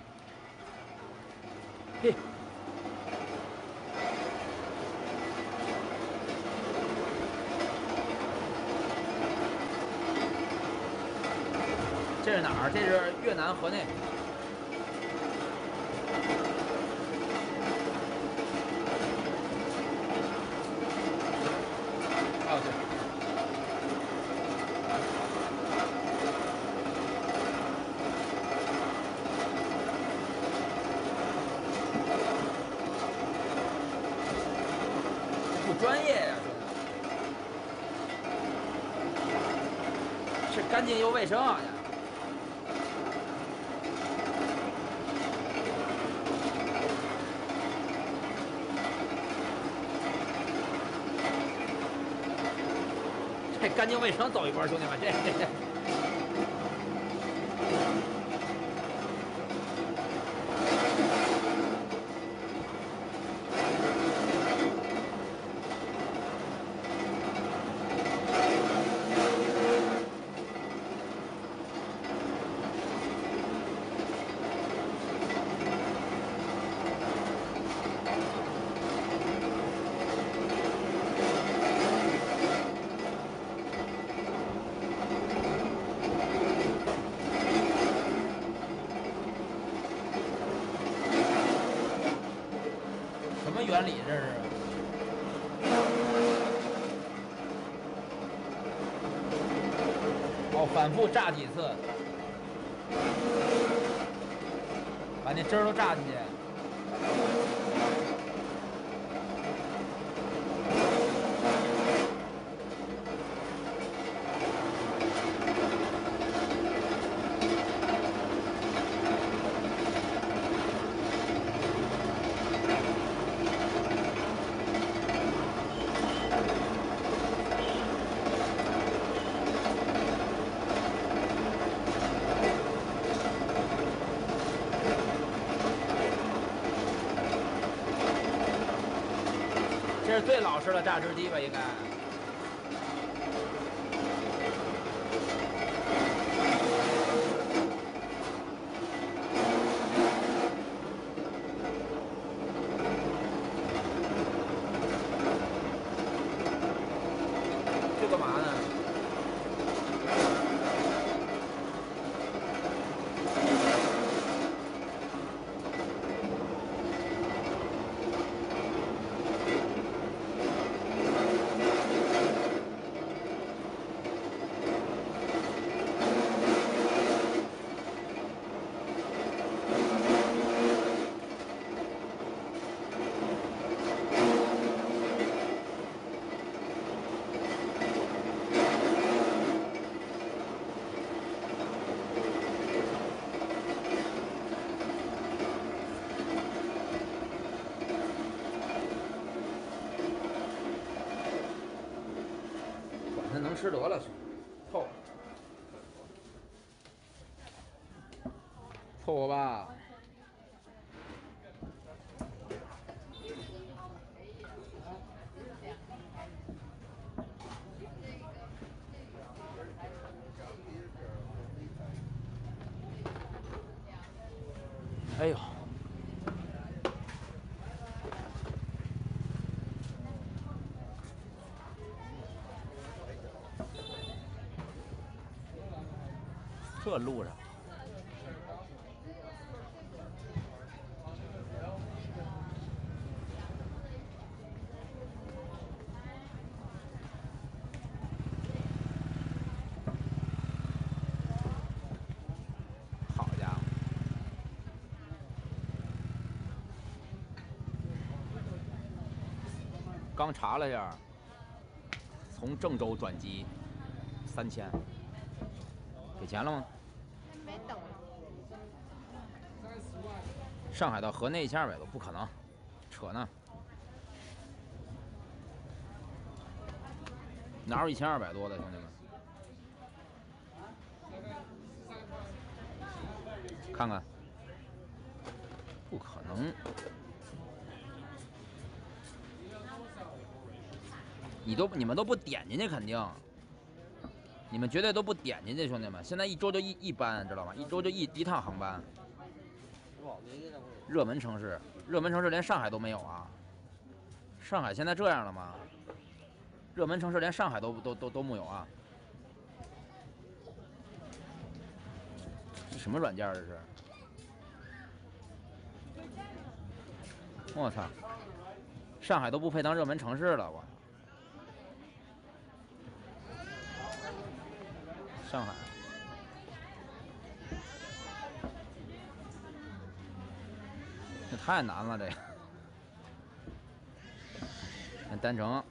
嘿。这是哪儿？这是越南河内。哦，对。不专业呀，是干净又卫生啊。这干净卫生走一波，兄弟们，这这这。什么原理这是？哦，反复炸几次，把那汁儿都炸进去。 是最老式的榨汁机吧？应该。这干嘛呢？管它能吃得了，凑合凑合吧。哎呦！这路上，好家伙！刚查了一下，从郑州转机三千，给钱了吗？ 没等。 上海到河内一千二百多，不可能，扯呢。哪有一千二百多的，兄弟们？看看，不可能。你都你们都不点进去，肯定。你们绝对都不点进去，兄弟们！现在一周就一一班，知道吗？一周就一一趟航班。热门城市，热门城市连上海都没有啊！上海现在这样了吗？热门城市连上海都都都都木有啊！这什么软件这是？我操！上海都不配当热门城市了，我。上海。这太难了，这个。看单程。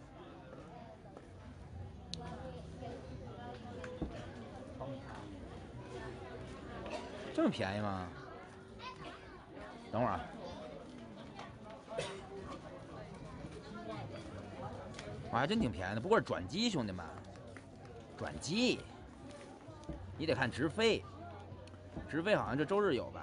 这么便宜吗？等会儿啊。我还真挺便宜的，不过是转机，兄弟们。转机。你得看直飞，直飞好像这周日有吧？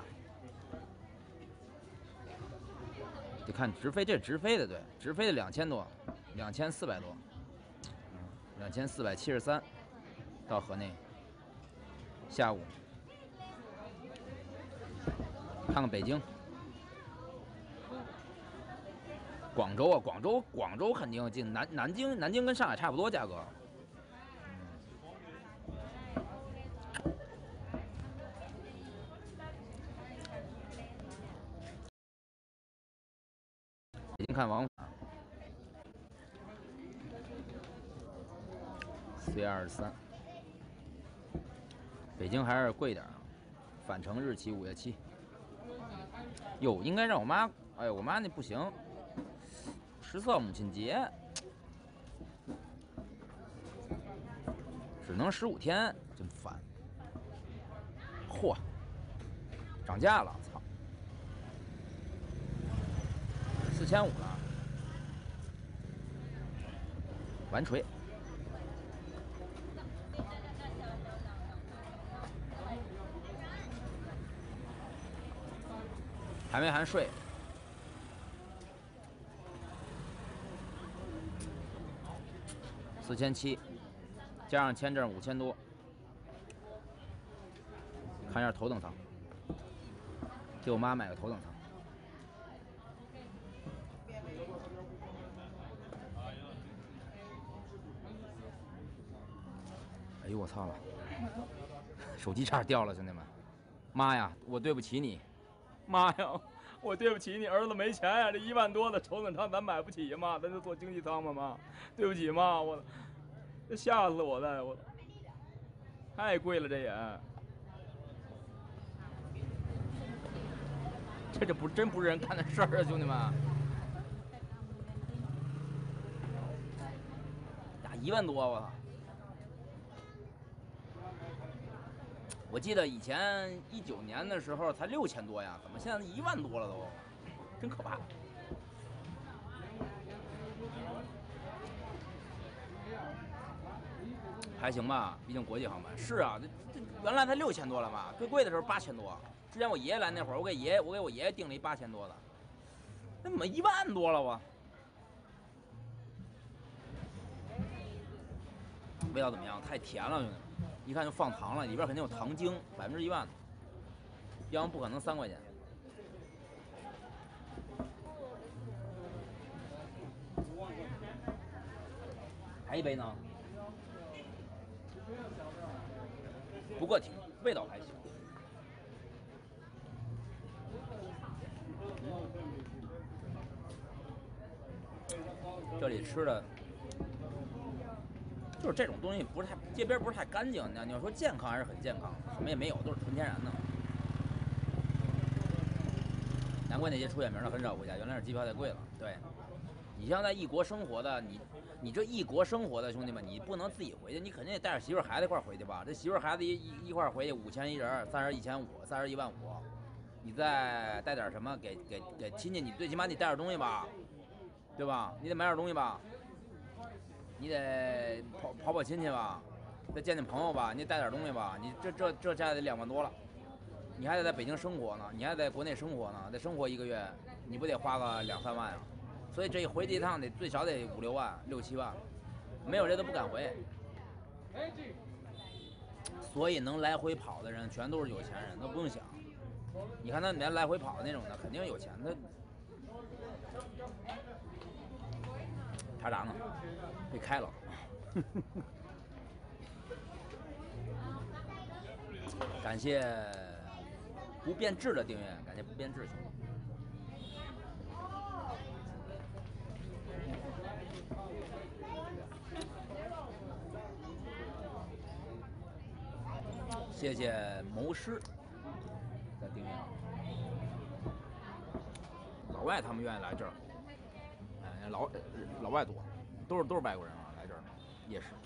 得看直飞，这是直飞的，对，直飞的两千多，两千四百多，两千四百七十三到河内，下午。看看北京，广州啊，广州，广州肯定进南南京，南京跟上海差不多价格。北京看往返，四月二十三。北京还是贵点啊，返程日期五月七。哟，应该让我妈，哎，我妈那不行，十四号母亲节，只能十五天，真烦。嚯，涨价了，操！四千五了，完锤。还没含税。 四千七，加上签证五千多。看一下头等舱，给我妈买个头等舱。哎呦我操了！手机差点掉了，兄弟们！妈呀，我对不起你！妈呀，我对不起你，儿子没钱呀、啊，这一万多的头等舱咱买不起呀，妈，咱就坐经济舱吧，妈。对不起妈，我这吓死我了，我太贵了这也。这这不真不是人干的事儿啊，兄弟们！呀，一万多，我操！我记得以前一九年的时候才六千多呀，怎么现在一万多了都？真可怕！还行吧，毕竟国际航班。是啊，这这原来才六千多了吧？最贵的时候八千多。之前我爷爷来那会儿，我给爷爷我给我爷爷订了一八千多的，那怎么一万多了我？味道怎么样？太甜了，兄弟们，一看就放糖了，里边肯定有糖精，百分之一万的，要不然不可能三块钱。还一杯呢？不过挺味道还行。这里吃的就是这种东西，不是太街边不是太干净。你要说健康还是很健康，什么也没有，都是纯天然的。难怪那些出远名的很少回家，原来是机票太贵了。对，你像在异国生活的，你你这异国生活的兄弟们，你不能自己回去，你肯定得带着媳妇孩子一块回去吧？这媳妇孩子一一一块回去，五千一人，三十一千五，三十一万五。你再带点什么给给给亲戚，你最起码你带点东西吧，对吧？你得买点东西吧，你得跑跑跑亲戚吧，再见见朋友吧，你得带点东西吧。你这这这家得两万多了，你还得在北京生活呢，你还得在国内生活呢，得生活一个月，你不得花个两三万啊？所以这一回去一趟得最少得五六万、六七万，没有这都不敢回。所以能来回跑的人全都是有钱人，都不用想。你看他连来回跑的那种的，肯定有钱。他茶闸呢？被开了。感谢不变质的订阅，感谢不变质兄弟。谢谢谋师的订阅。老外他们愿意来这儿，哎，老老外多，都是都是外国人啊，来这儿夜市。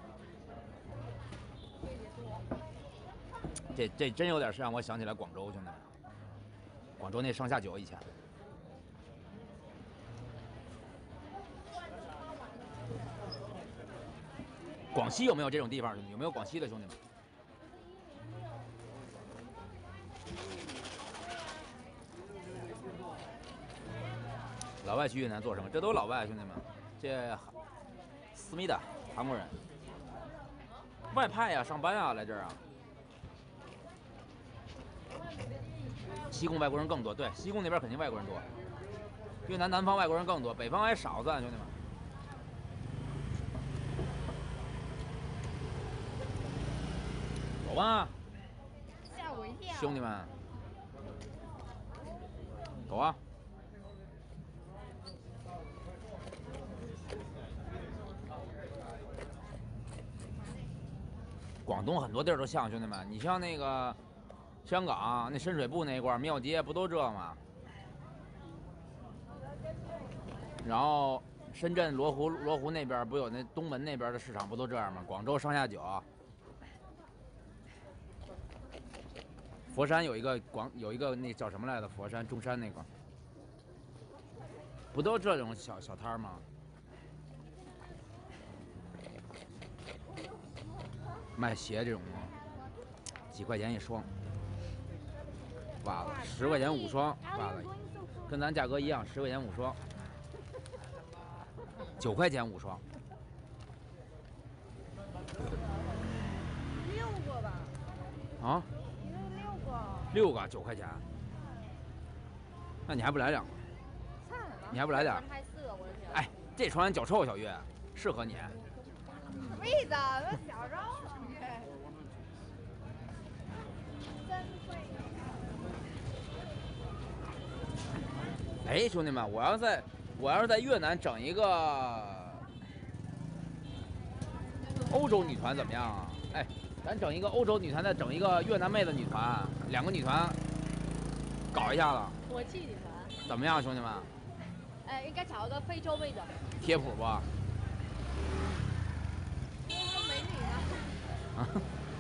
这这真有点是让我想起来广州，兄弟们，广州那上下九以前。广西有没有这种地方？有没有广西的兄弟们？老外去越南做什么？这都是老外，兄弟们。这思密达，韩国人，外派呀，上班呀，来这儿啊。西贡外国人更多，对，西贡那边肯定外国人多。越南南方外国人更多，北方还少算，兄弟们。走吧， 吓我一跳！ 兄弟们，走啊！广东很多地儿都像，兄弟们，你像那个香港那深水埗那一块庙街不都这吗？然后深圳罗湖罗湖那边不有那东门那边的市场不都这样吗？广州上下九，佛山有一个广有一个那叫什么来着？佛山中山那块不都这种小小摊吗？卖鞋这种的，几块钱一双，袜子十块钱五双，袜子跟咱价格一样，十块钱五双，九块钱五双。 啊？ 一个六个。 六个九块钱。那你还不来两个？ 菜了。 你还不来点？ 拍四个，我的天。 哎，这床脚臭，小月，适合你。 什么意思啊？那小肉。真会。 哎，兄弟们，我要在，我要是在越南整一个欧洲女团怎么样啊？哎，咱整一个欧洲女团，再整一个越南妹子女团，两个女团搞一下子。 国际女团。 怎么样，兄弟们？ 哎，应该找一个非洲妹的。 贴谱不？ 因为美女呢。 啊。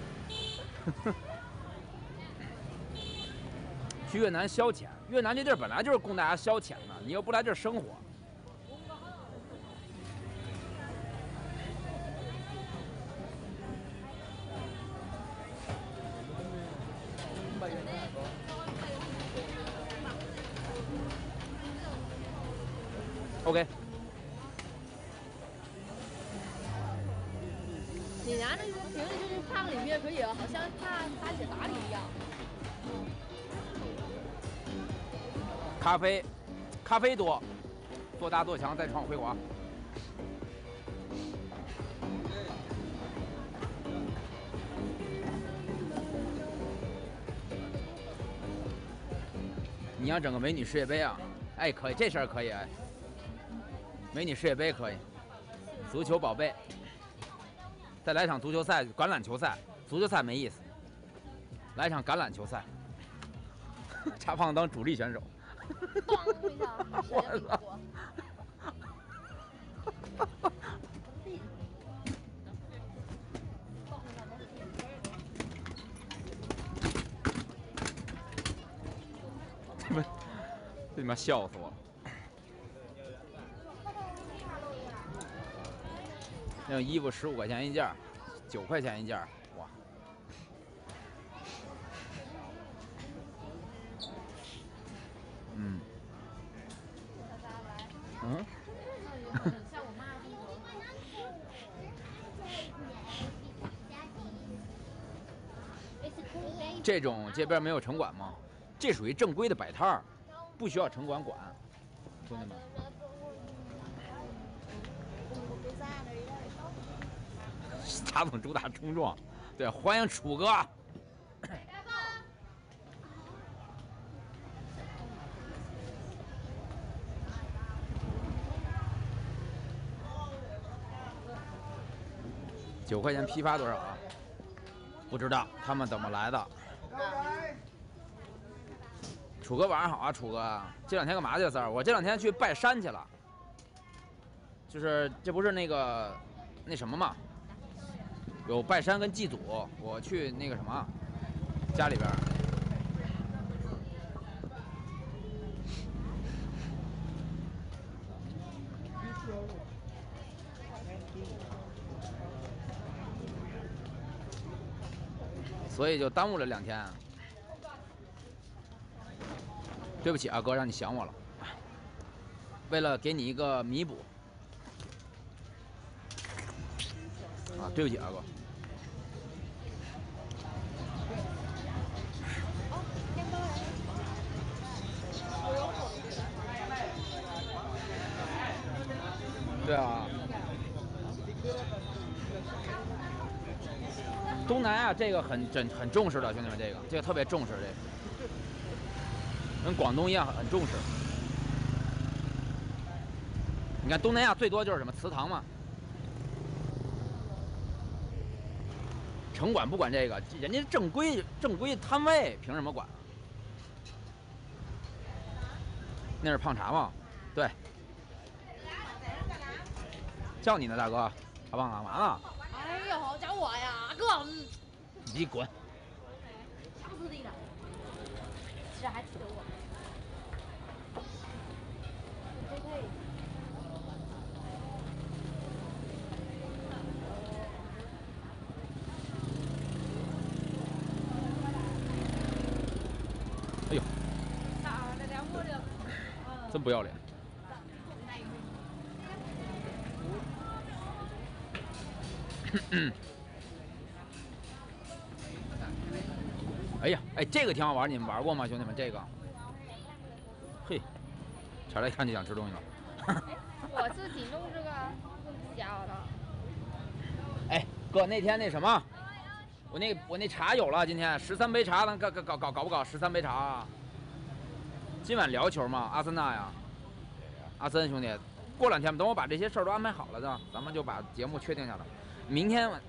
去越南消遣，越南这地儿本来就是供大家消遣的，你又不来这儿生活。OK。 你拿那个瓶子就是放里面可以了，好像怕大姐打理一样。 咖啡，咖啡多，做大做强，再创辉煌。你想整个美女世界杯啊？哎，可以，这事儿可以哎。美女世界杯可以，足球宝贝，再来场足球赛，橄榄球赛，足球赛没意思，来场橄榄球赛，查胖当主力选手。 咣一下，谁要顶我？ 他妈，这他妈笑死我了！那种衣服十五块钱一件，九块钱一件，哇！嗯。嗯。 像我妈的这种街边没有城管吗？这属于正规的摆摊儿，不需要城管管，兄弟们。茶总主打冲撞，对，欢迎楚哥。九块钱批发多少啊？不知道他们怎么来的。楚哥晚上好啊，楚哥，这两天干嘛去了？三儿，我这两天去拜山去了。就是这不是那个那什么嘛，有拜山跟祭祖，我去那个什么家里边。所以就耽误了两天。对不起啊，哥，让你想我了。为了给你一个弥补，啊，对不起啊，哥。对啊。东南亚这个很很很重视的，兄弟们，这个这个特别重视这个。跟广东一样很重视。你看东南亚最多就是什么祠堂嘛，城管不管这个，人家正规正规摊位凭什么管？那是胖茶吗？对。叫你呢，大哥，阿胖干嘛呢？ 哎呦，叫我呀，哥， 你滚！ 吓死你了！居然还记得我。 哎呦，真不要脸！ 哎呀，哎，这个挺好玩，你们玩过吗，兄弟们？这个，嘿，查来看就想吃东西了。 我自己弄这个小的。 哎，哥，那天那什么，我那我那茶有了，今天十三杯茶能搞搞搞搞搞不搞？十三杯茶啊！今晚聊球吗？阿森纳呀，阿森兄弟，过两天等我把这些事儿都安排好了的，咱们就把节目确定下来。明天晚。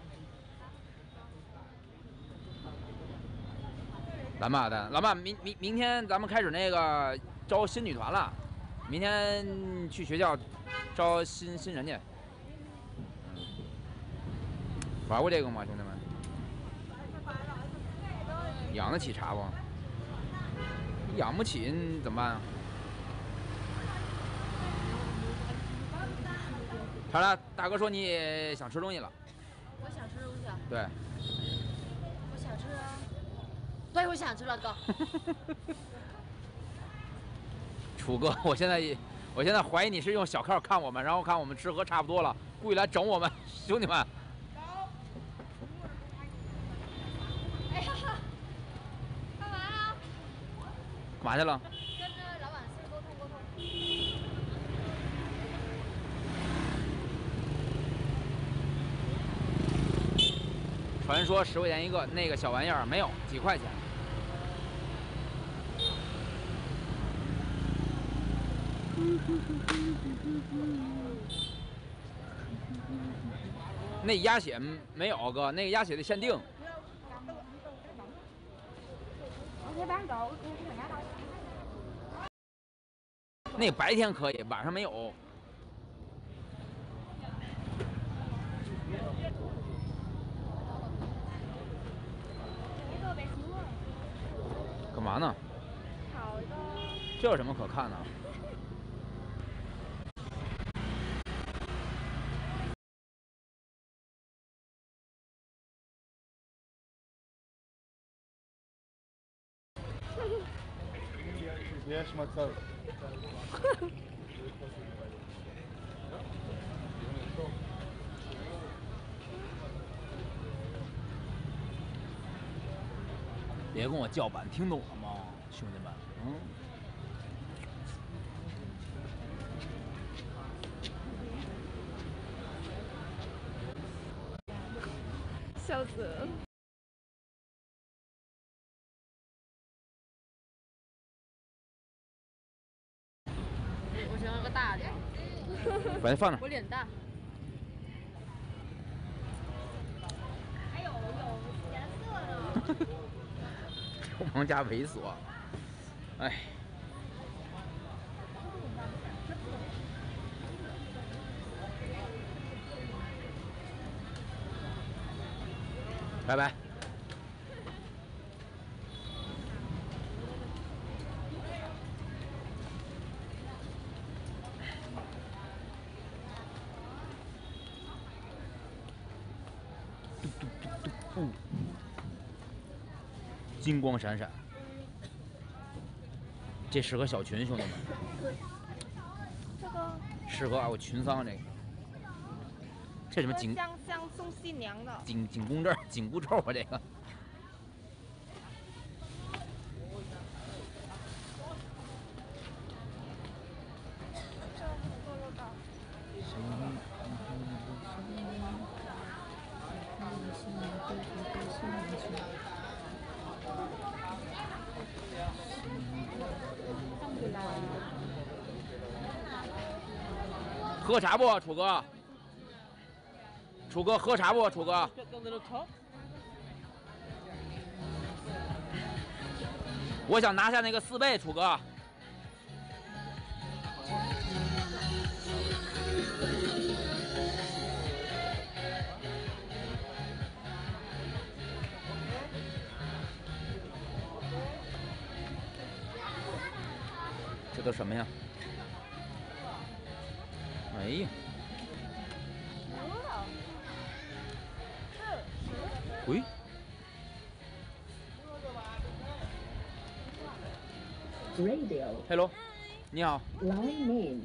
蓝爸的，蓝爸，明明明天咱们开始那个招新女团了，明天去学校招新新人去。嗯，玩过这个吗，兄弟们？养得起茶不？养不起怎么办啊？好了，大哥说你也想吃东西了。 我想吃东西啊。 对。 我想吃啊。 对，我想吃了，哥。 楚哥，我现在，我现在怀疑你是用小靠看我们，然后看我们吃喝差不多了，故意来整我们，兄弟们。 哎呀，干嘛啊？ 干嘛去了？ 跟着老板先沟通沟通。 传说十块钱一个，那个小玩意儿没有，几块钱。那鸭血没有哥，那个鸭血得限定。那白天可以，晚上没有。 干嘛呢？ 烤一个。 这有什么可看的？ 别什么词？ 别跟我叫板，听懂了吗，兄弟们？嗯。 笑死了。 我想要个大的。 把它放那。 我脸大。 还有有颜色的。 流氓加猥琐，哎。拜拜。嘟嘟嘟嘟嘟，金光闪闪。这适合小群，兄弟们。 这个适合啊，我群桑这个。这什么紧？ 像像送新娘的。 紧紧箍咒，紧箍咒啊，这个。喝茶不，楚哥？楚哥喝茶不，楚哥？我想拿下那个四倍，楚哥。这都什么呀？哎呀！喂 Radio. Hello， 你好。 Line name.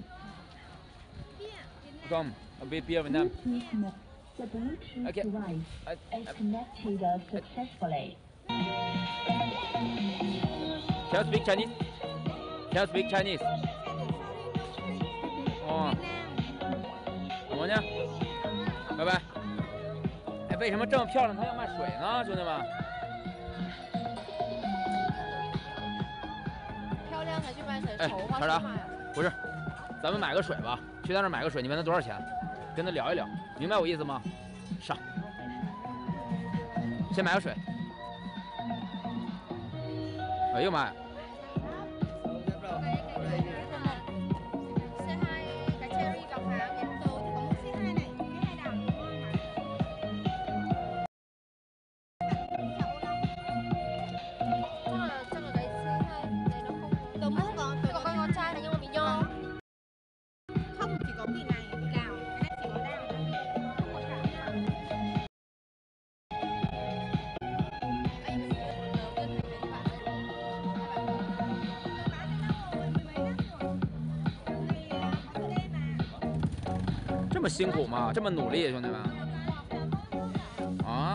Come, a bit beer with them. The Bluetooth Okay. device I, is I, connected successfully. Can you speak Chinese? Can you speak Chinese? 哦，怎么呢？拜拜。哎，为什么这么漂亮，它要卖水呢，兄弟们？ 漂亮才去卖水， 哎丑话查查去卖啊。 不是，咱们买个水吧，去他那儿买个水，你问他多少钱，跟他聊一聊，明白我意思吗？上，先买个水。哎呦妈呀！ xê hai cái cherry đào phá miếng dầu thì có một xê hai này, xê hai đào. 这个给 xê hai này nó không. Tôi muốn có tôi có con ngon trai này nhưng mà bị nho. Không, chỉ có vị này, vị đào, cái này chỉ có đào thôi, không có đào. Anh mình đầu tiên mình đến bạn ấy. 这么辛苦吗？这么努力，兄弟们！啊？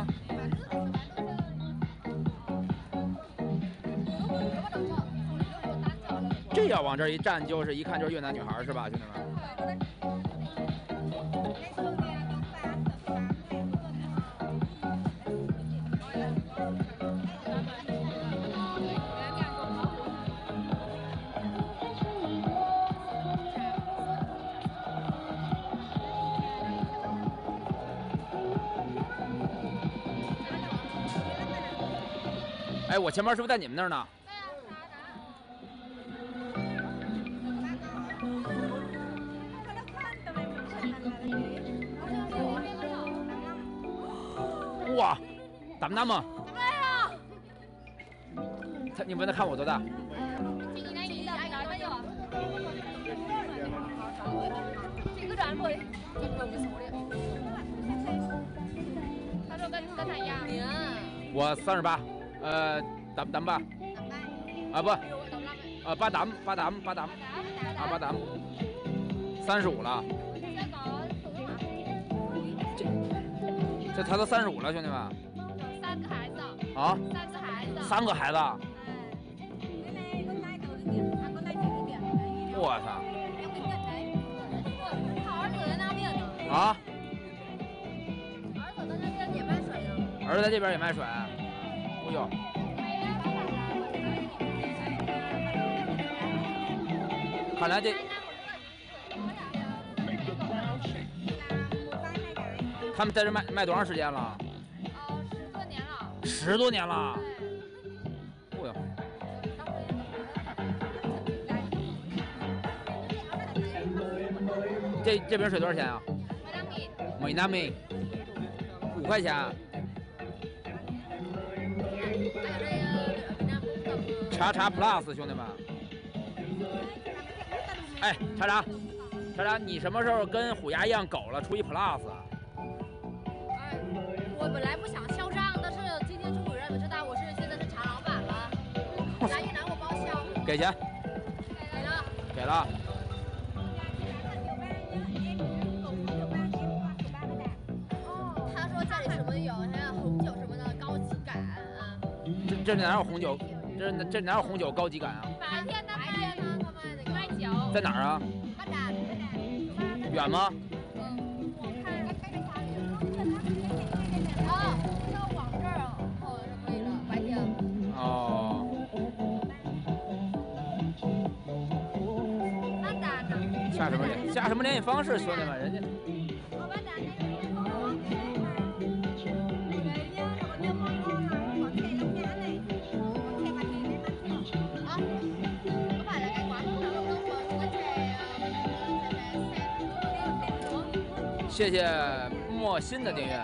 这要往这儿一站，就是一看就是越南女孩是吧，兄弟们？ 哎，我钱包是不是在你们那儿呢？哇，大不大嘛？他，你问他看我多大？ Chị cứ đoán một đi. Chị cầm cái số đi. Tao đâu cân cân này à? 我三十八，呃，đảm đảm ba，啊不，呃八đảm八đảm八đảm，啊八đảm，三十五了。这这他都三十五了，兄弟们。 三个孩子。 啊？ 三个孩子。 三个孩子。我操！ 儿子在那边呢。 啊？ 儿子在那边也卖水呢。 儿子在这边也卖水。哎呦。看来这。他们在这卖卖多长时间了？ 哦，十多年了。 十多年了。哎呦。 这这瓶水多少钱啊？美纳米，五块钱。茶茶 Plus， 兄弟们。哎，茶茶，茶茶，你什么时候跟虎牙一样狗了，出一 Plus？ 哎，我本来不想嚣张，但是今天终于让你们知道我是现在是茶老板了。来越南我包销。 给钱。 给了。 给了。 他说这里什么有，还有红酒什么的高级感啊。 这这哪有红酒？这这哪有红酒高级感啊？ 白天呢？白天呢？他们那个卖酒。 在哪儿啊？ 发展。 远吗？ 嗯，我看开在家里。啊，要往这儿哦，就可以了，白天。 哦。下什么联？下什么联系方式，兄弟们，人家。 谢谢莫心的订阅。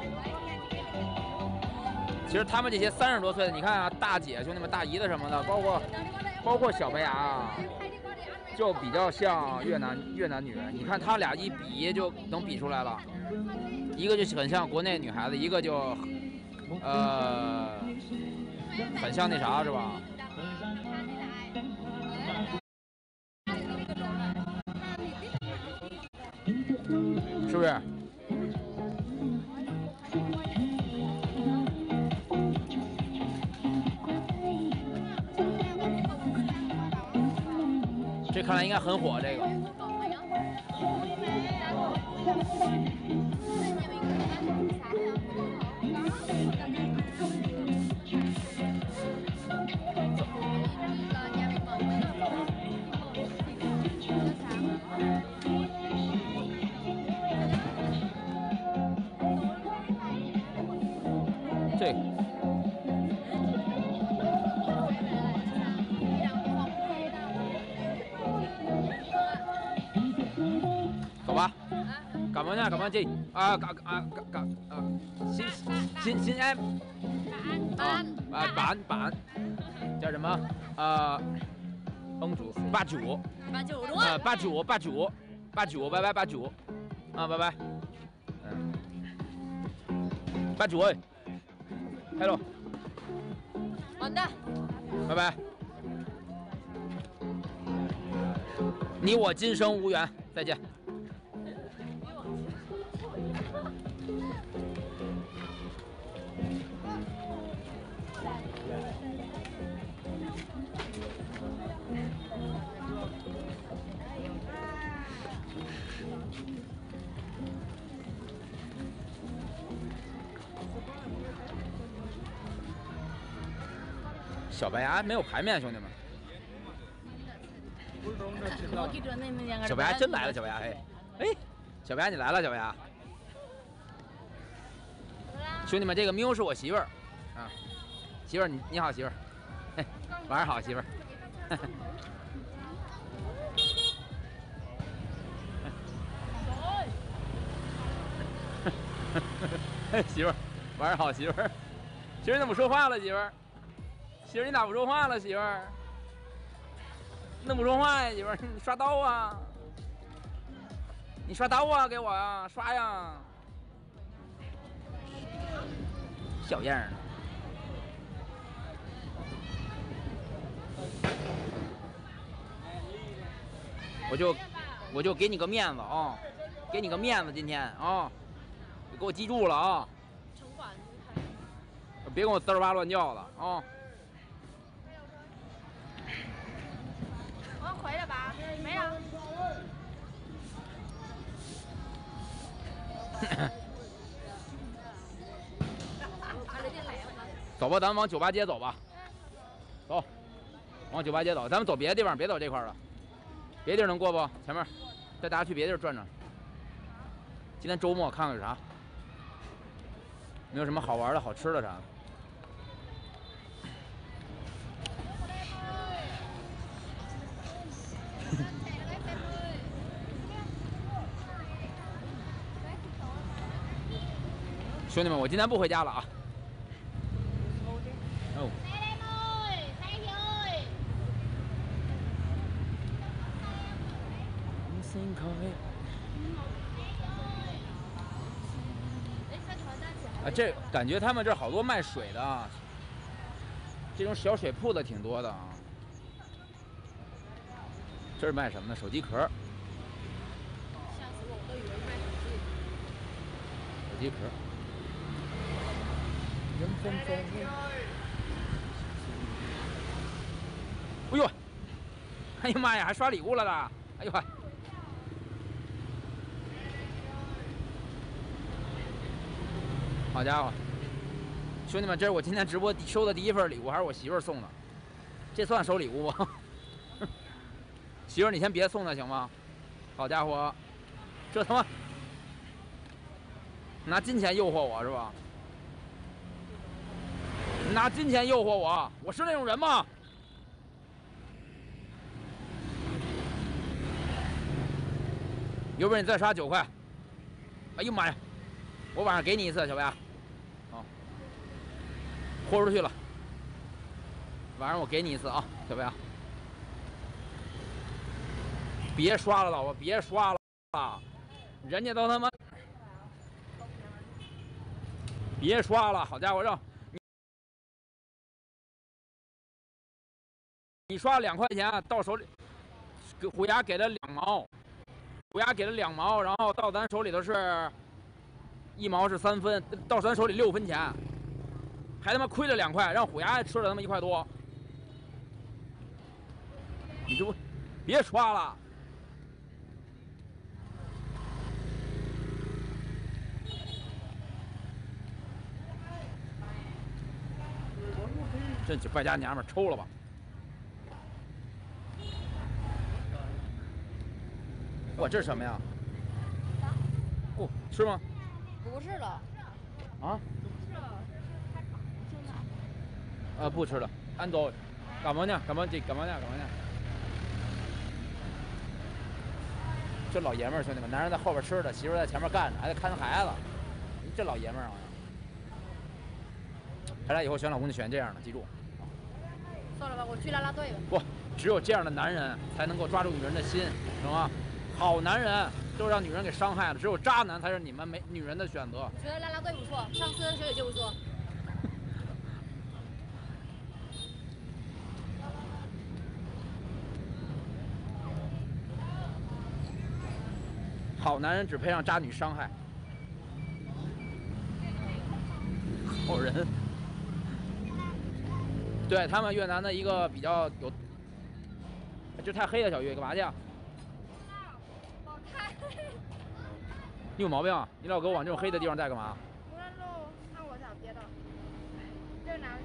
其实他们这些三十多岁的，你看啊，大姐、兄弟们、大姨的什么的，包括包括小白牙啊，就比较像越南越南女人。你看他俩一比就能比出来了，一个就很像国内女孩子，一个就呃很像那啥，是吧？是不是？ 这看来应该很火，这个。这个。 走吧，干嘛呢？干嘛去？啊，干啊干干啊！新新新安，啊啊板板，叫什么？啊，翁主八九， 八九多， 啊八九八九八九，拜拜八九，啊拜拜，嗯，八九哎，hello， 好的， 拜拜，你我今生无缘，再见。 小白鸭没有排面，兄弟们。小白鸭真来了，小白鸭，哎，哎，小白鸭你来了，小白鸭。兄弟们，这个喵是我媳妇儿，啊，媳妇儿你你好，媳妇儿，嘿，晚上好，媳妇儿。媳妇儿，晚上好，媳妇儿。媳妇儿怎么不说话了，媳妇儿？ 媳妇儿，你咋不说话了？媳妇儿，你怎么不说话呀？媳妇儿，你刷刀啊！你刷刀啊，给我呀，刷呀！小样儿！我就我就给你个面子啊，给你个面子，今天啊，你给我记住了啊！别跟我滋儿哇乱叫的啊！ 回来吧，没有。 走吧，咱们往酒吧街走吧。走，往酒吧街走，咱们走别的地方，别走这块了。别的地儿能过不？前面，带大家去别的地儿转转。今天周末看看有啥，没有什么好玩的好吃的啥的。 兄弟们，我今天不回家了啊！哦。啊，这感觉他们这好多卖水的啊，这种小水铺的挺多的啊。这是卖什么呢？手机壳。 吓死我！我都以为卖手机。 手机壳。 人分分。哎呦，哎呀妈呀，还刷礼物了的！哎呦嗨！好家伙，兄弟们，这是我今天直播收的第一份礼物，还是我媳妇儿送的？这算收礼物吗？媳妇儿，你先别送了行吗？好家伙，这他妈拿金钱诱惑我是吧？ 拿金钱诱惑我，我是那种人吗？有本事你再刷九块！哎呦妈呀，我晚上给你一次，小白鸭。好，豁出去了。晚上我给你一次啊，小白鸭。别刷了，老婆，别刷了，人家都他妈。别刷了，好家伙，让。 你刷两块钱到手里，给虎牙给了两毛，虎牙给了两毛，然后到咱手里头是一毛是三分，到咱手里六分钱，还他妈亏了两块，让虎牙吃了他妈一块多。你这不， 别刷了。这败家娘们儿，抽了吧！哇，这是什么呀？哦，吃吗？ 不是了。 啊？啊，不吃了，按走。干嘛呢？干嘛这？干嘛呢？干嘛呢？这老爷们儿，兄弟们，男人在后边吃的，媳妇在前面干着，还得看着孩子。这老爷们儿啊，看来以后选老公就选这样的，记住。 算了吧，我去拉拉队吧。 不，只有这样的男人才能够抓住女人的心，懂吗？好男人都让女人给伤害了，只有渣男才是你们没女人的选择。 我觉得拉拉队不错，上次小姐姐不错。 好男人只配让渣女伤害。好人。对他们越南的一个比较有，这太黑了，小玉干嘛去啊？ 好看。 你有毛病啊！你老给我往这种黑的地方带干嘛？ 无论路，那我找别的。这哪里？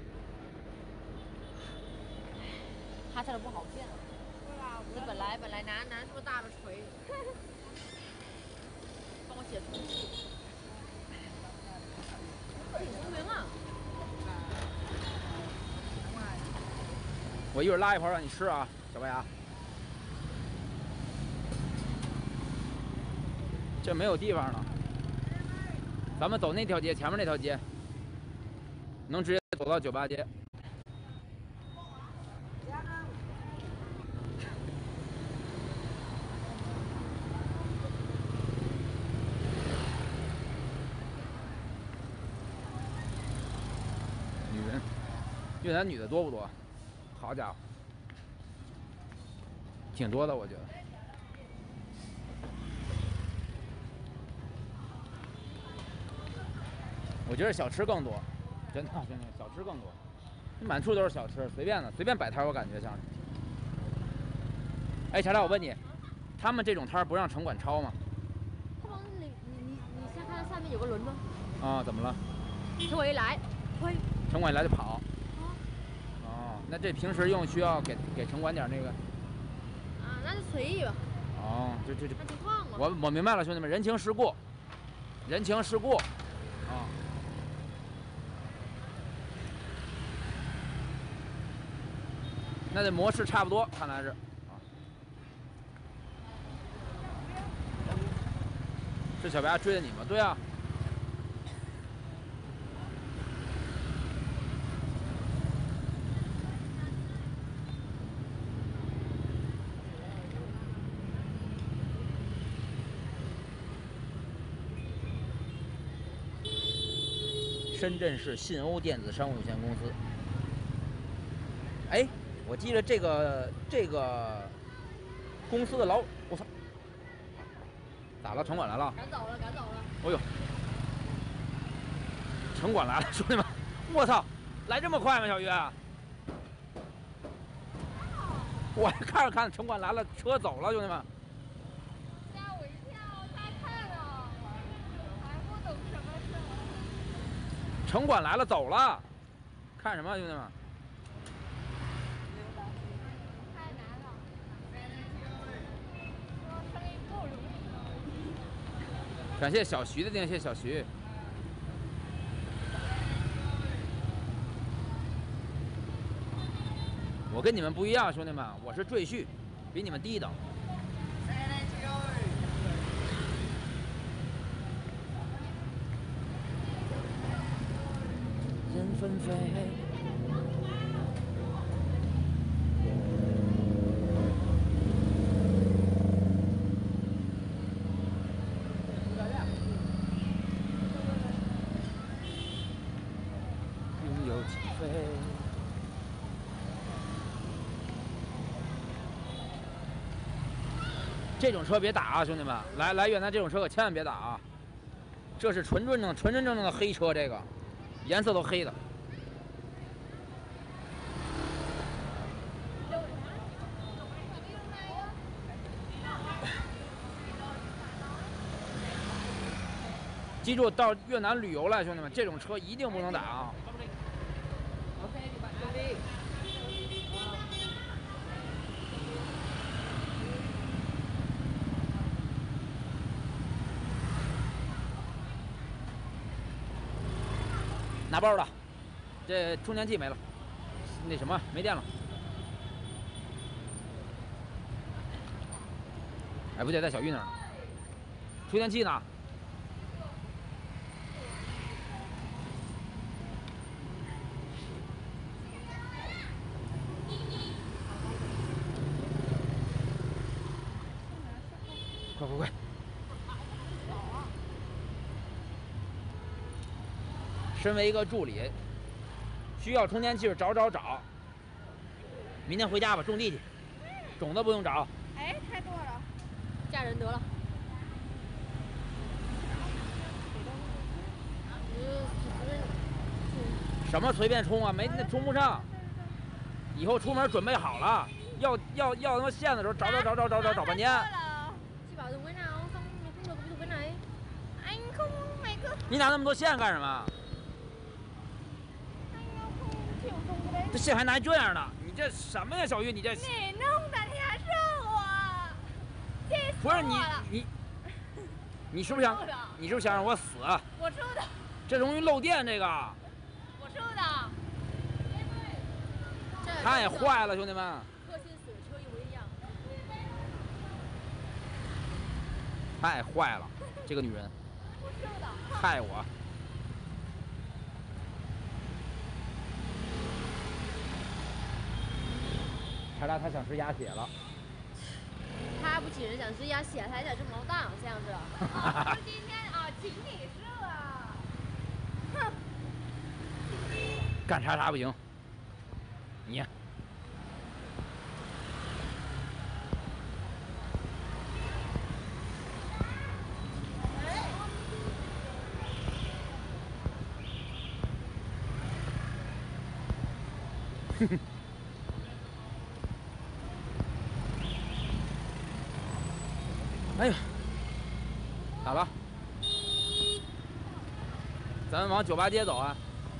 他这的不好见。 对吧？ 你本来本来拿拿这么大的锤，帮我解除。你聪明啊！ 我一会儿拉一盘让你吃啊，小白牙。这没有地方了，咱们走那条街，前面那条街，能直接走到酒吧街。女人，越南女的多不多？好家伙，挺多的，我觉得。我觉得小吃更多，真的真的小吃更多，满处都是小吃，随便的随便摆摊，我感觉像是。哎，乔乔，我问你，他们这种摊不让城管抄吗？ 他们你你你你先看到下面有个轮子。 啊，怎么了？ 城管一来，喂。 城管一来就跑。哦，那这平时用需要给给城管点那个。 啊，那就随意吧。 哦，这这这。 看情况嘛。 我我明白了，兄弟们，人情世故，人情世故，啊。那这模式差不多，看来是。啊。是小白追的你吗？对啊。深圳市信欧电子商务有限公司。哎，我记得这个这个公司的老，我操，咋了？城管来了？ 赶走了，赶走了。 哦呦，城管来了，兄弟们！我操，来这么快吗，小鱼？我还看着看，城管来了，车走了，兄弟们。 吓我一跳，他看了，还不懂什么事。 城管来了，走了，看什么，兄弟们？ 太难了，说生意不容易。 感谢小徐的订阅，谢谢小徐。我跟你们不一样，兄弟们，我是赘婿，比你们低一等。人纷飞。云游起飞。这种车别打啊，兄弟们！来来越南这种车可千万别打啊！这是纯纯正、纯真正正的黑车，这个颜色都黑的。 记住，到越南旅游了，兄弟们，这种车一定不能打啊！拿包的，这充电器没了，那什么没电了。哎，不对，在小玉那儿呢。充电器呢？快快快！身为一个助理，需要充电器找找找。明天回家吧，种地去，种子不用找。 哎，太多了。 嫁人得了。 什么随便充啊？没那充不上。以后出门准备好了，要要要他妈线的时候找找找找找找找半天。 chị bảo dùng cái nào xong không được dùng cái này. Anh không mày cứ 你拿那么多线干什么？ chịu dùng cái đấy. 这线还拿这样的？你这什么呀，小玉？你这你弄的，你还热我，气死不是你我了。 你你是不是想你是不是想让我死？ 我出的， 这容易漏电，这个我出的。 太坏了，兄弟们！ 和新死车一模一样。 太坏了，这个女人， 我出的。 害我！查查他想吃鸭血了。 他不仅是想吃鸭血，他还想吃毛蛋，这样子。 哦，今天啊，请你吃啊！哼， 干查查不行，你。哼哼。哎呀，咋了？咱们往酒吧街走啊！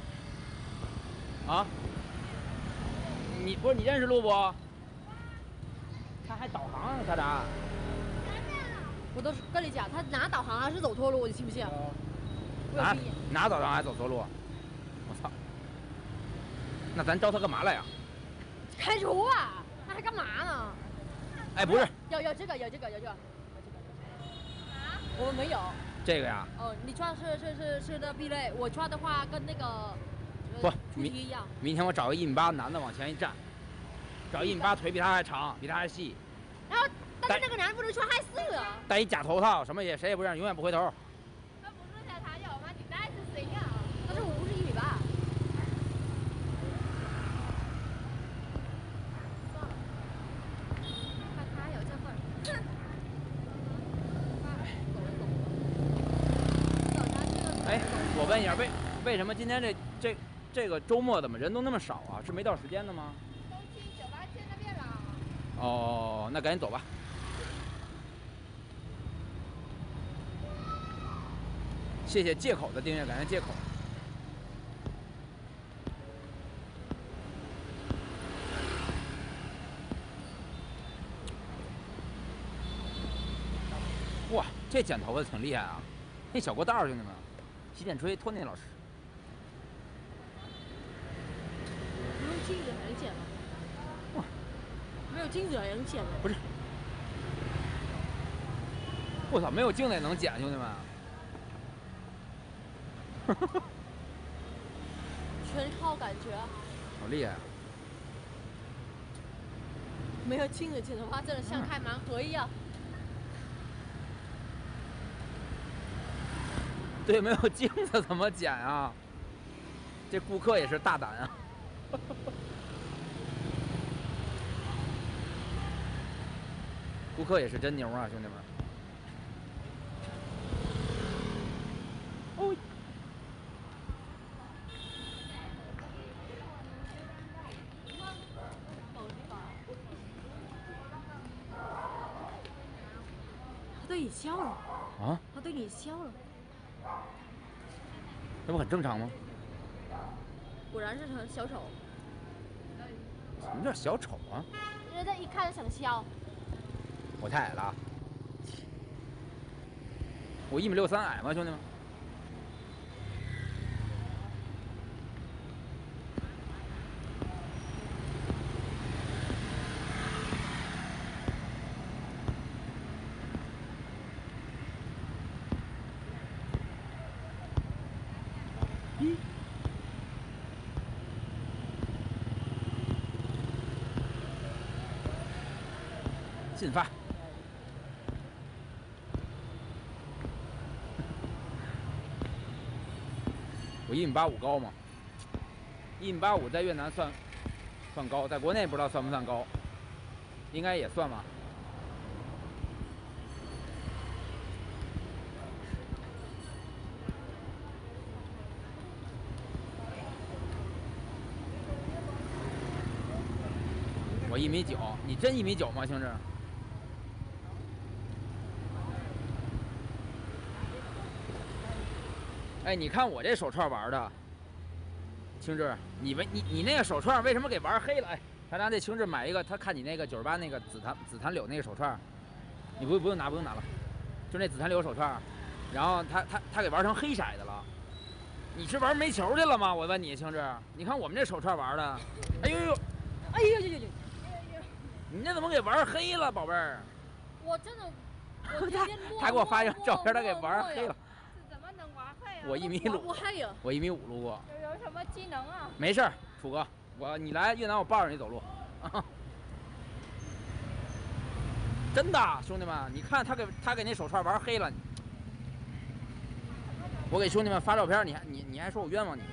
啊？你不是你认识路不？他还导航啊，查查。 我都跟你讲，他拿导航还是走错路，你信不信？ 拿拿导航还走错路？我操！那咱招他干嘛来呀？ 开除啊！那还干嘛呢？ 哎，不是。 有有这个，有这个，有这个。 我们没有这个呀。 哦，你抓是是是是那 B 类，我抓的话跟那个不出题一样。 明天我找个一米八男的往前一站，找一米八腿比他还长，比他还细。 然后，但是那个男的不能穿害死了。 戴一假头套，什么也谁也不认，永远不回头。 那不是在他有吗？你带是谁呀？ 但是我不是一米八。看他有这份儿。 哎，我问一下，为为什么今天这这这个周末怎么人都那么少啊？是没到时间的吗？ 都去酒吧街那边了。 哦，那赶紧走吧。谢谢借口的订阅，感谢借口。哇，这剪头发挺厉害啊！那小过道，兄弟们。 洗剪吹，托尼老师。 不用镜子还能剪吗？哇，没有镜子也能剪吗？ 不是。我操，没有镜子也能剪，兄弟们。 全靠感觉。 好厉害！ 没有镜子剪头发真的像开盲盒一样。 对，没有镜子怎么剪啊？这顾客也是大胆啊！顾客也是真牛啊，兄弟们！哦。 他对你笑了。 啊？ 他对你笑了。 这不很正常吗？ 果然是成小丑。 什么叫小丑啊？ 人家一看就想笑。 我太矮了啊！我一米六三矮吗，兄弟们？一。进发。我一米八五高吗？一米八五在越南算算高，在国内不知道算不算高，应该也算吧。我一米九，你真一米九吗，兄弟？哎，你看我这手串玩的，青志，你为你你那个手串为什么给玩黑了？哎，他让这青志买一个，他看你那个九十八那个紫檀紫檀柳那个手串，你不不用拿不用拿了，就那紫檀柳手串，然后他他他给玩成黑色的了。你是玩煤球去了吗？我问你，青志，你看我们这手串玩的，哎呦呦， 哎呦呦呦呦！ 你那怎么给玩黑了，宝贝儿？ 我真的，我他他给我发一张照片，他给玩黑了。 怎么能玩黑啊？ 我一米五， 我还有， 我一米五路过。 有有什么技能啊？ 没事儿，楚哥，我你来越南我抱着你走路。啊、真的，兄弟们，你看他给他给那手串玩黑了。我给兄弟们发照片，你还你你还说我冤枉你？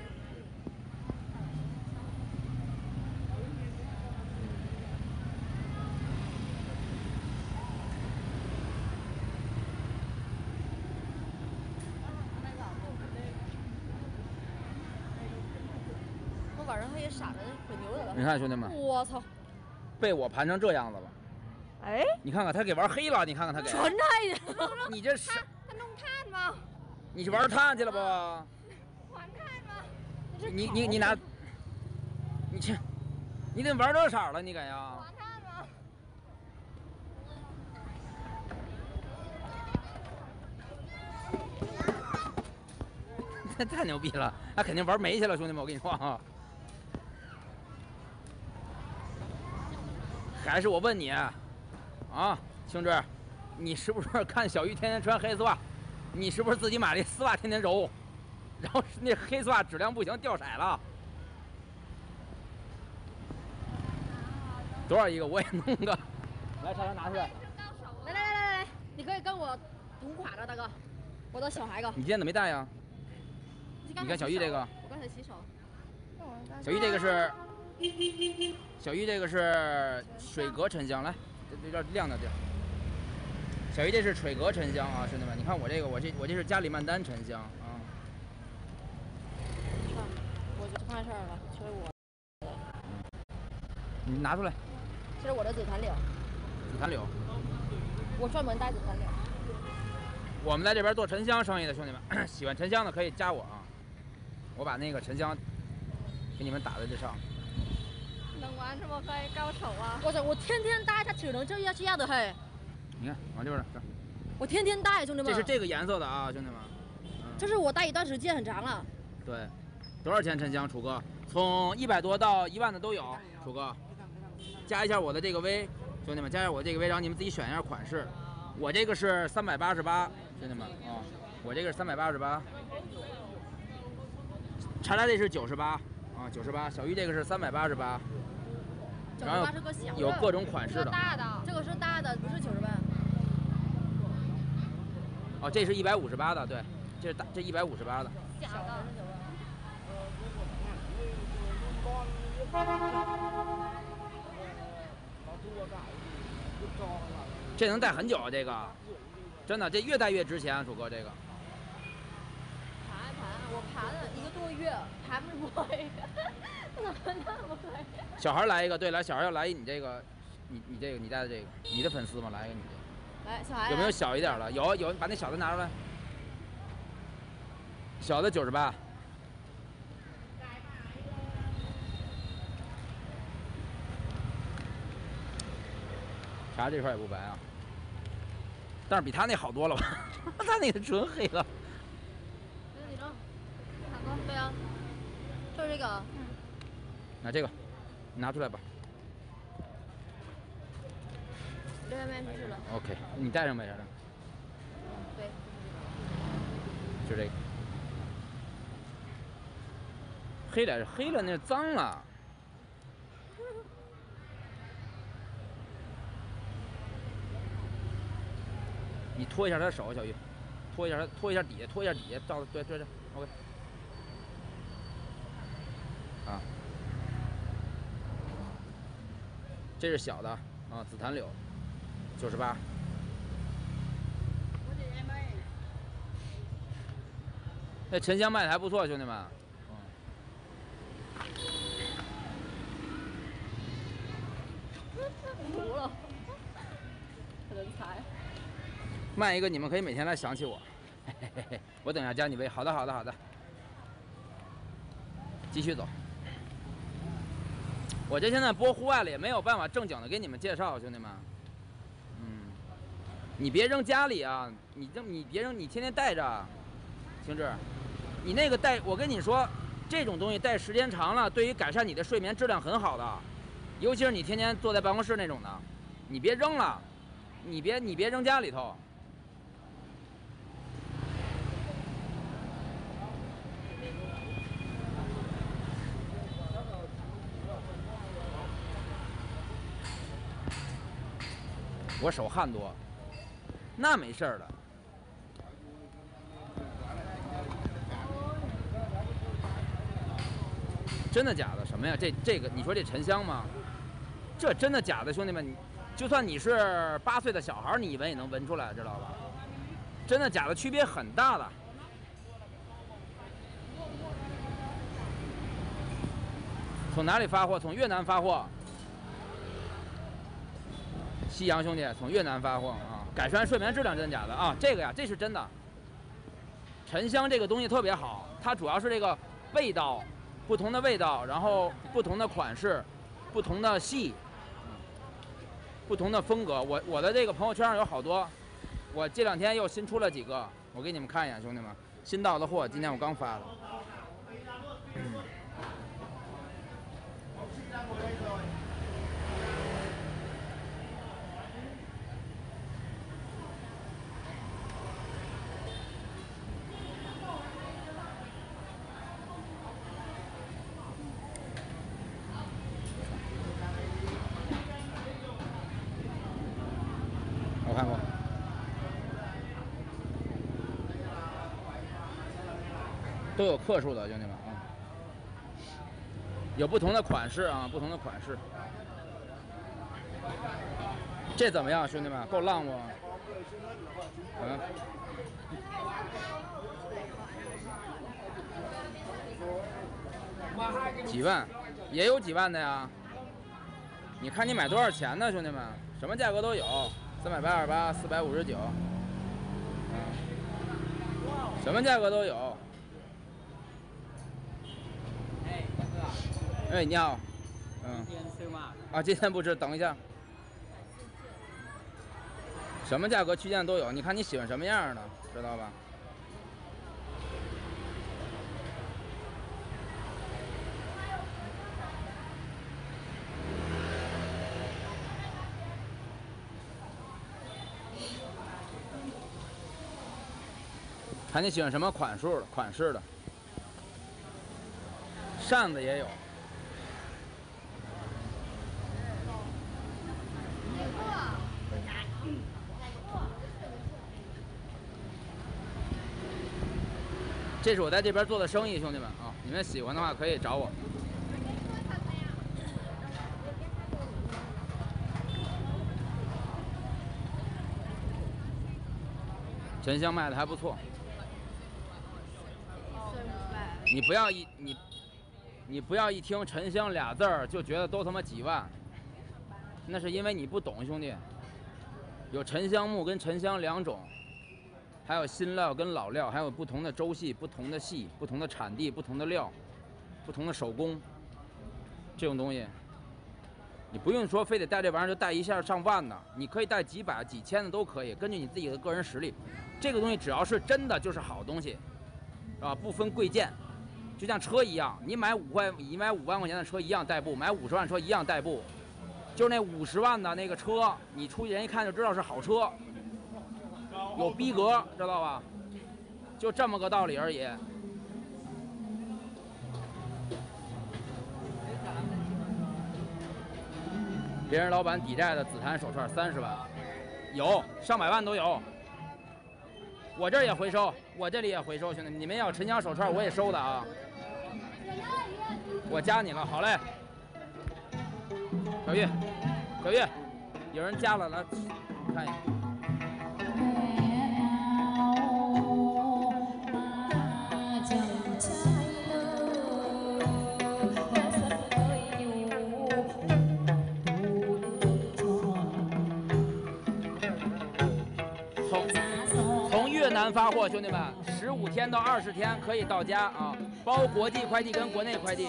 我晚上黑傻的可牛的了。 你看兄弟们， 我操， 被我盘成这样子了。 哎， 你看看他给玩黑了，你看看他给。 纯太的。 你这是？ 他弄炭吗？ 你去玩炭去了不？ 玩炭吗？ 你你你拿，你去，你得玩多少了？你敢呀？ 玩炭吗？ 这太牛逼了！他肯定玩煤去了，兄弟们，我跟你说啊。还是我问你，啊，青志，你是不是看小玉天天穿黑丝袜？你是不是自己买了丝袜天天揉，然后那黑丝袜质量不行掉色了？多少一个？我也弄个。来，茶单拿出来。 来来来来来，你可以跟我同款的，大哥，我的小孩子。 你今天怎么没带呀？你看小玉这个。 我刚才洗手。 小玉这个是，小玉这个是水格沉香，来，有点亮的地儿。小玉这是水格沉香啊，兄弟们，你看我这个，我这我这是加里曼丹沉香啊。 我就看事儿了，这是我。 你拿出来。 这是我的紫檀柳。 紫檀柳。 我专门带紫檀柳。 我们在这边做沉香生意的兄弟们，喜欢沉香的可以加我啊，我把那个沉香给你们打在这上。 能玩这么黑，高手啊！ 我操，我天天戴，它只能这样这样的黑。 你看，往这边这。 我天天戴，兄弟们。 这是这个颜色的啊，兄弟们。嗯、 这是我戴一段时间很长了。 对，多少钱沉香？楚哥，从一百多到一万的都有。楚哥，加一下我的这个微，兄弟们，加一下我这个微，然后你们自己选一下款式。我这个是三百八十八，兄弟们啊、哦，我这个是三百八十八。查拉这是九十八啊，九十八。小玉这个是三百八十八。然后有各种款式的。 大的，这个是大的，不是九十八。 哦，这是一百五十八的，对，这是大，这一百五十八的。 小的。 这能戴很久啊，这个，真的，这越戴越值钱，楚哥这个。 盘盘，我盘了一个多月，盘不出来，怎么那么贵？ 小孩来一个，对，来，小孩要来一你这个，你你这个，你戴的这个，你的粉丝吗？来一个你这个。 来，小孩。 有没有小一点的？有有，把那小的拿出来。 小的九十八。茶这块也不白啊，但是比他那好多了吧？他那个纯黑了。 这个你呢？哪个？对啊，就是这个。嗯。 拿这个，你拿出来吧。 这外面就是了。 OK， 你带上呗，啥的。 对。 就这个。黑点是黑了，那脏了。你拖一下他的手，小玉，拖一下他，拖一下底下，拖一下底下，照对对对 ，OK。啊，这是小的啊，紫檀柳，九十八。那沉香卖的还不错，兄弟们。 糊了，人才。 卖一个，你们可以每天来想起我。嘿嘿嘿嘿，我等一下加你微。好的，好的，好的。继续走。我这现在播户外了，也没有办法正经的给你们介绍，兄弟们。嗯，你别扔家里啊！你扔你别扔，你天天带着。星志，你那个带，我跟你说，这种东西带时间长了，对于改善你的睡眠质量很好的，尤其是你天天坐在办公室那种的，你别扔了，你别你别扔家里头。我手汗多，那没事儿的。真的假的？什么呀？这这个，你说这沉香吗？这真的假的，兄弟们，你就算你是八岁的小孩，你闻也能闻出来，知道吧？真的假的区别很大的。从哪里发货？从越南发货。西洋兄弟从越南发货啊，改善睡眠质量，真的假的啊？这个呀，这是真的。沉香这个东西特别好，它主要是这个味道，不同的味道，然后不同的款式，不同的系，不同的风格。我我的这个朋友圈上有好多，我这两天又新出了几个，我给你们看一眼，兄弟们，新到的货，今天我刚发的。嗯我看过，都有克数的，兄弟们啊，有不同的款式啊，不同的款式。这怎么样，兄弟们？够浪不？嗯。几万，也有几万的呀。你看你买多少钱呢，兄弟们？什么价格都有。三百八十八，四百五十九，什么价格都有。 哎，大哥。 哎，你好。嗯。 今天吃吗？ 啊，今天不吃，等一下。什么价格区间都有，你看你喜欢什么样的，知道吧？看你喜欢什么款数的款式的，扇子也有。这是我在这边做的生意，兄弟们啊，你们喜欢的话可以找我。沉香卖的还不错。你不要一你，你不要一听沉香俩字儿就觉得都他妈几万，那是因为你不懂，兄弟。有沉香木跟沉香两种， 还有新料跟老料，还有不同的州系、不同的系、不同的产地、不同的料、不同的手工，这种东西，你不用说非得带这玩意儿就带一下上万的，你可以带几百、几千的都可以，根据你自己的个人实力。这个东西只要是真的就是好东西，是吧？不分贵贱，就像车一样，你买五块，你买五万块钱的车一样代步，买五十万车一样代步，就是那五十万的那个车，你出去人一看就知道是好车。有逼格，知道吧？就这么个道理而已。别人老板抵债的紫檀手串三十万，有上百万都有。我这儿也回收，我这里也回收，兄弟，你们要沉香手串我也收的啊。我加你了，好嘞。小玉，小玉，有人加了，来看一眼。越南发货，兄弟们，十五天到二十天可以到家啊，包国际快递跟国内快递。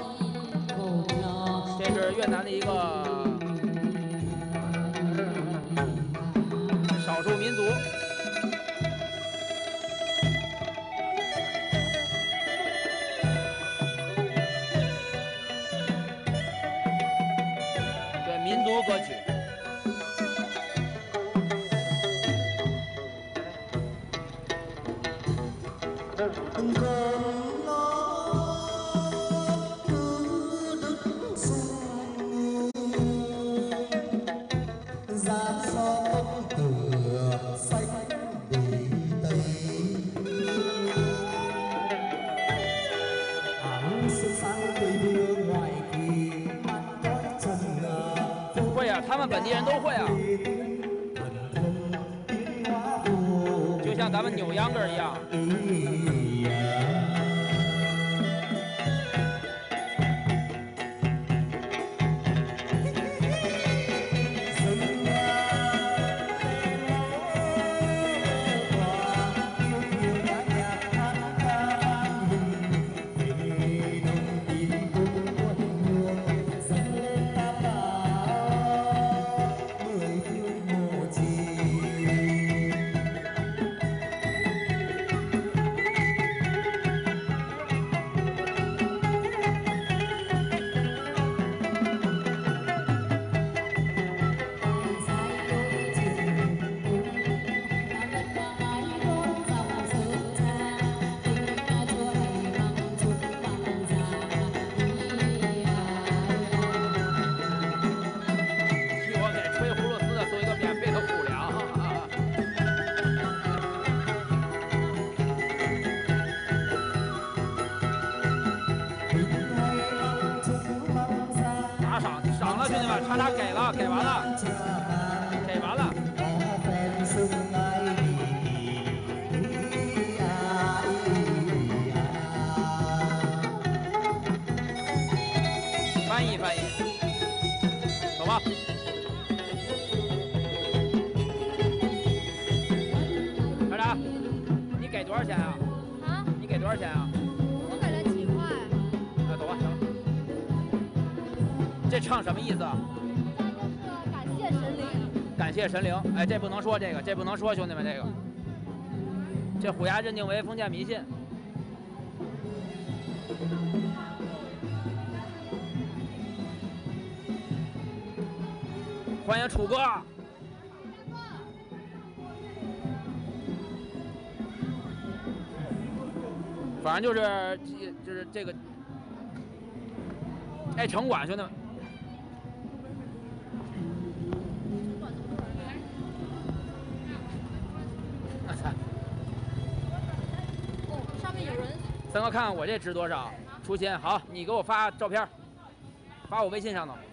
这是越南的一个少数民族。对，民族歌曲。会啊，他们本地人都会啊，就像咱们扭秧歌一样。他俩给了，给完了，给完了。翻译翻译，走吧。小俩，你给多少钱啊？啊？你给多少钱啊？ 我给了几块。 那走吧，行了。这唱什么意思啊？ 感谢神灵。 感谢神灵，哎，这不能说这个，这不能说，兄弟们，这个，这虎牙认定为封建迷信。欢迎楚哥。反正就是就是这个，哎，城管兄弟们。 哦，上面有人。 三哥，看看我这值多少？出钱好，你给我发照片，发我微信上头。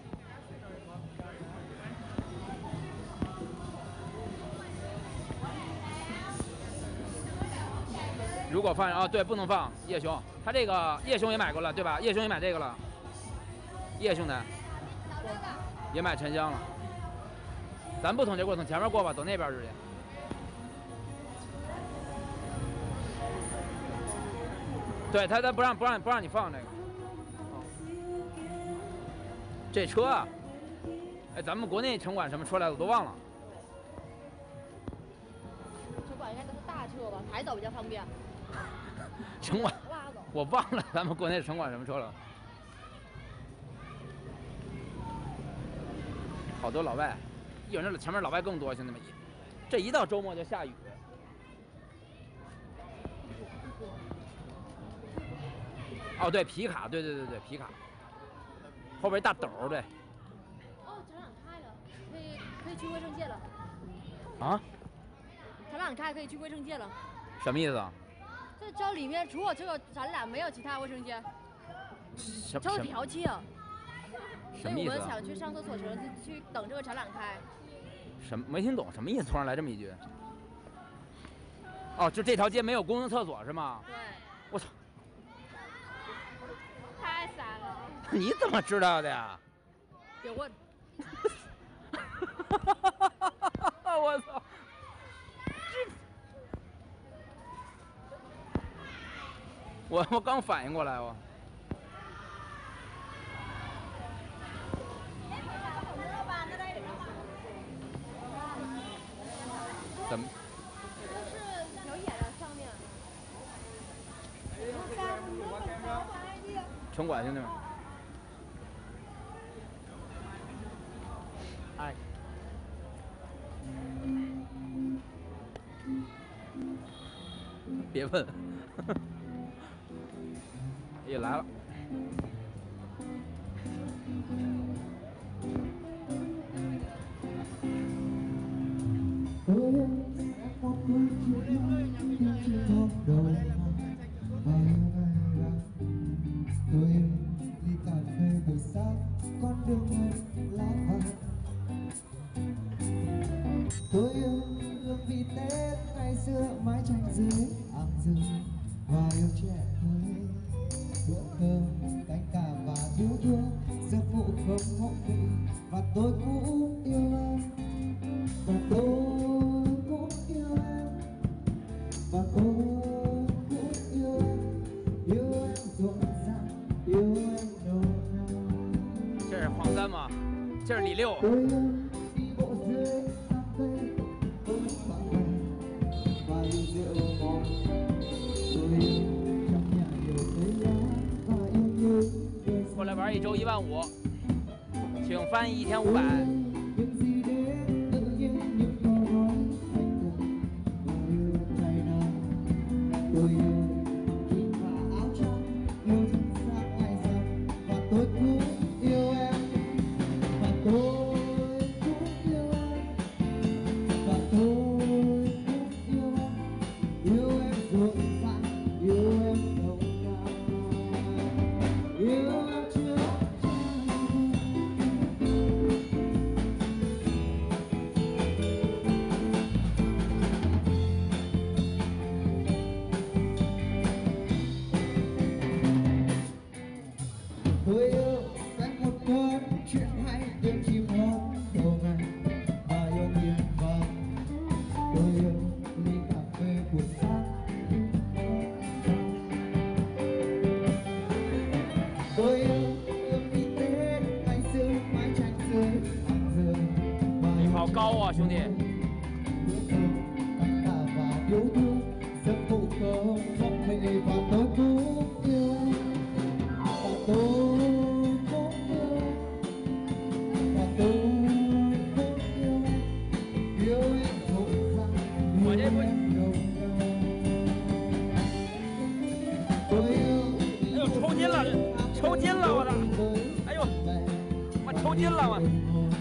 如果放啊，对，不能放叶兄，他这个叶兄也买过了，对吧？叶兄也买这个了，叶兄弟也买沉香了。咱不从这过，从前面过吧，走那边去。 对他他不让不让不让你放这个。这车啊，哎，咱们国内城管什么车来的我都忘了。 城管应该都是大车吧，抬走比较方便。 城管， 拉走。 我忘了咱们国内城管什么车了。好多老外，有那前面老外更多，兄弟们，这一到周末就下雨。哦，对，皮卡，对对对对，皮卡，后边一大斗，对。 哦，展览开了，可以可以去卫生界了。 啊？ 展览开可以去卫生界了。 什么意思啊？ 这这里面除了这个展览，没有其他卫生间。 什这是调气啊。 什么意思、啊？ 所以我们想去上厕所时，就去等这个展览开。 什么没听懂？什么意思？突然来这么一句？哦，就这条街没有公共厕所是吗？ 对。 我操！ 太傻了。 你怎么知道的呀？ 别问。 我操！我我刚反应过来，我。怎么？ 就是表演的上面。 城管兄弟们。哎。别问。也来了。 ly cà phê buổi sáng con đường ngân lá vàng. Tôi yêu hương vị Tết ngày xưa mái tranh dưới áng rừng và yêu trẻ thơ bữa cơm cánh cà và thiếu thương giấc vụ không hậu vị và tôi cũng yêu em và tôi cũng yêu em và tôi cũng yêu em yêu em rộn ràng yêu em nồng nàn. 这是黄三吗？这是李六。 过来玩一周一万五，请翻译一天五百。好高啊，兄弟！ 我这不，哎呦，抽筋了，抽筋了，我操！哎呦，我抽筋了，我。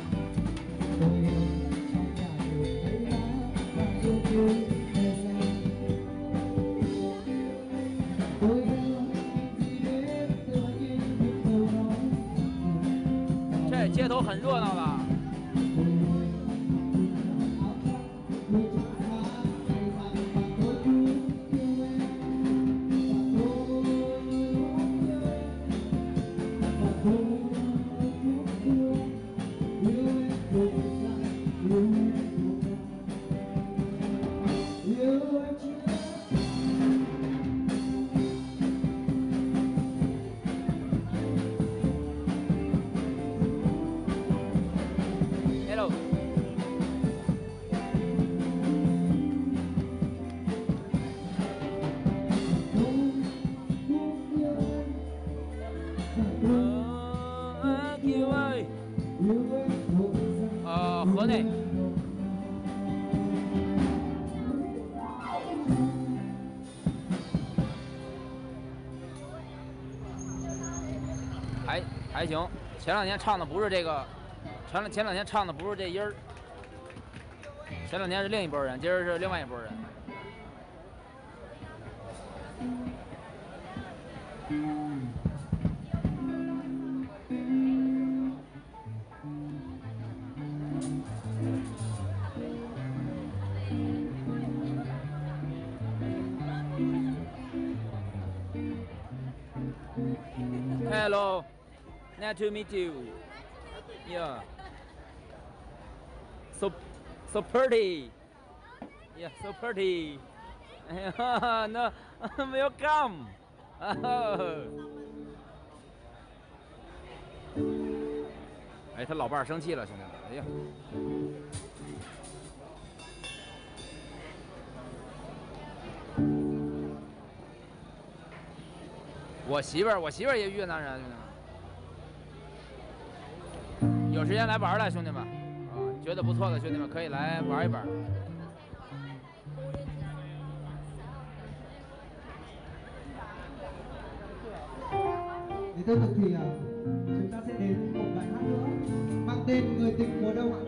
这街头很热闹的。 还行。前两天唱的不是这个，前两前两天唱的不是这音儿，前两天是另一拨人，今儿是另外一拨人。Hello, nice to meet you. Yeah. So, so pretty. Yeah, so pretty. No, welcome. 哎，他老伴儿生气了，兄弟们！哎呀。我媳妇儿，我媳妇儿也越南人，兄弟们。有时间来玩来，兄弟们。啊，觉得不错的兄弟们可以来玩一玩。 Thì tiếp tục thì chúng ta sẽ đến một bài hát nữa mang tên Người tình mùa đông ạ.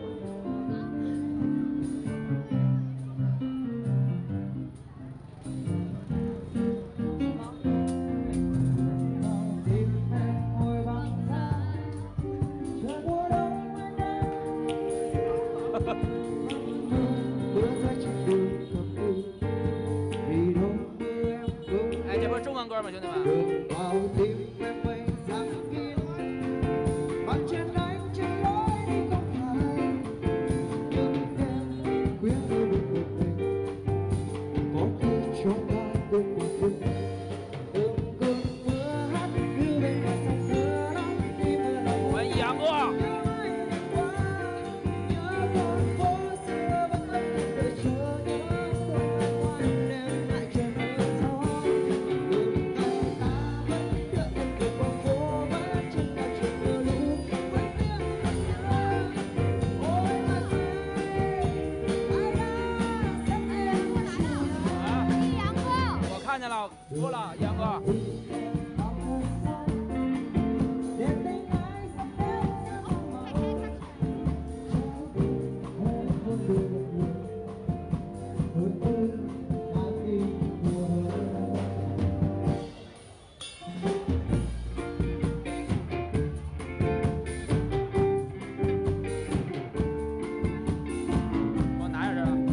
Ai,这不是中文歌吗，兄弟们？ 看见了，说了，杨哥。我拿着这了。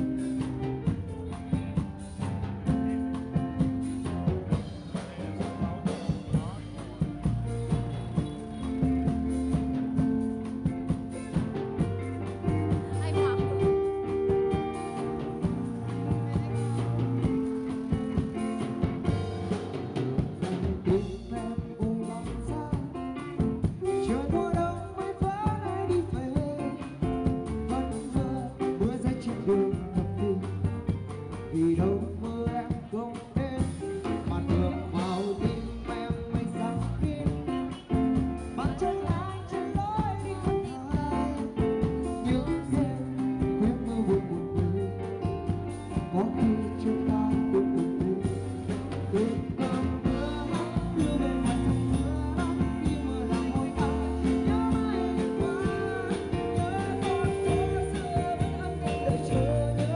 Vì đâu mưa em không đến mà đường vào tim em mây sáng kín bàn chân anh trên lối đi không ai những đêm khuya mơ buồn buồn buồn có khi chúng ta cũng buồn buồn đêm cơn mưa hát đưa bên ngoài dòng mưa nắng khi mưa làm hôi ta nhớ mãi qua nhớ con phố xưa vẫn âm thầm đợi chờ nhớ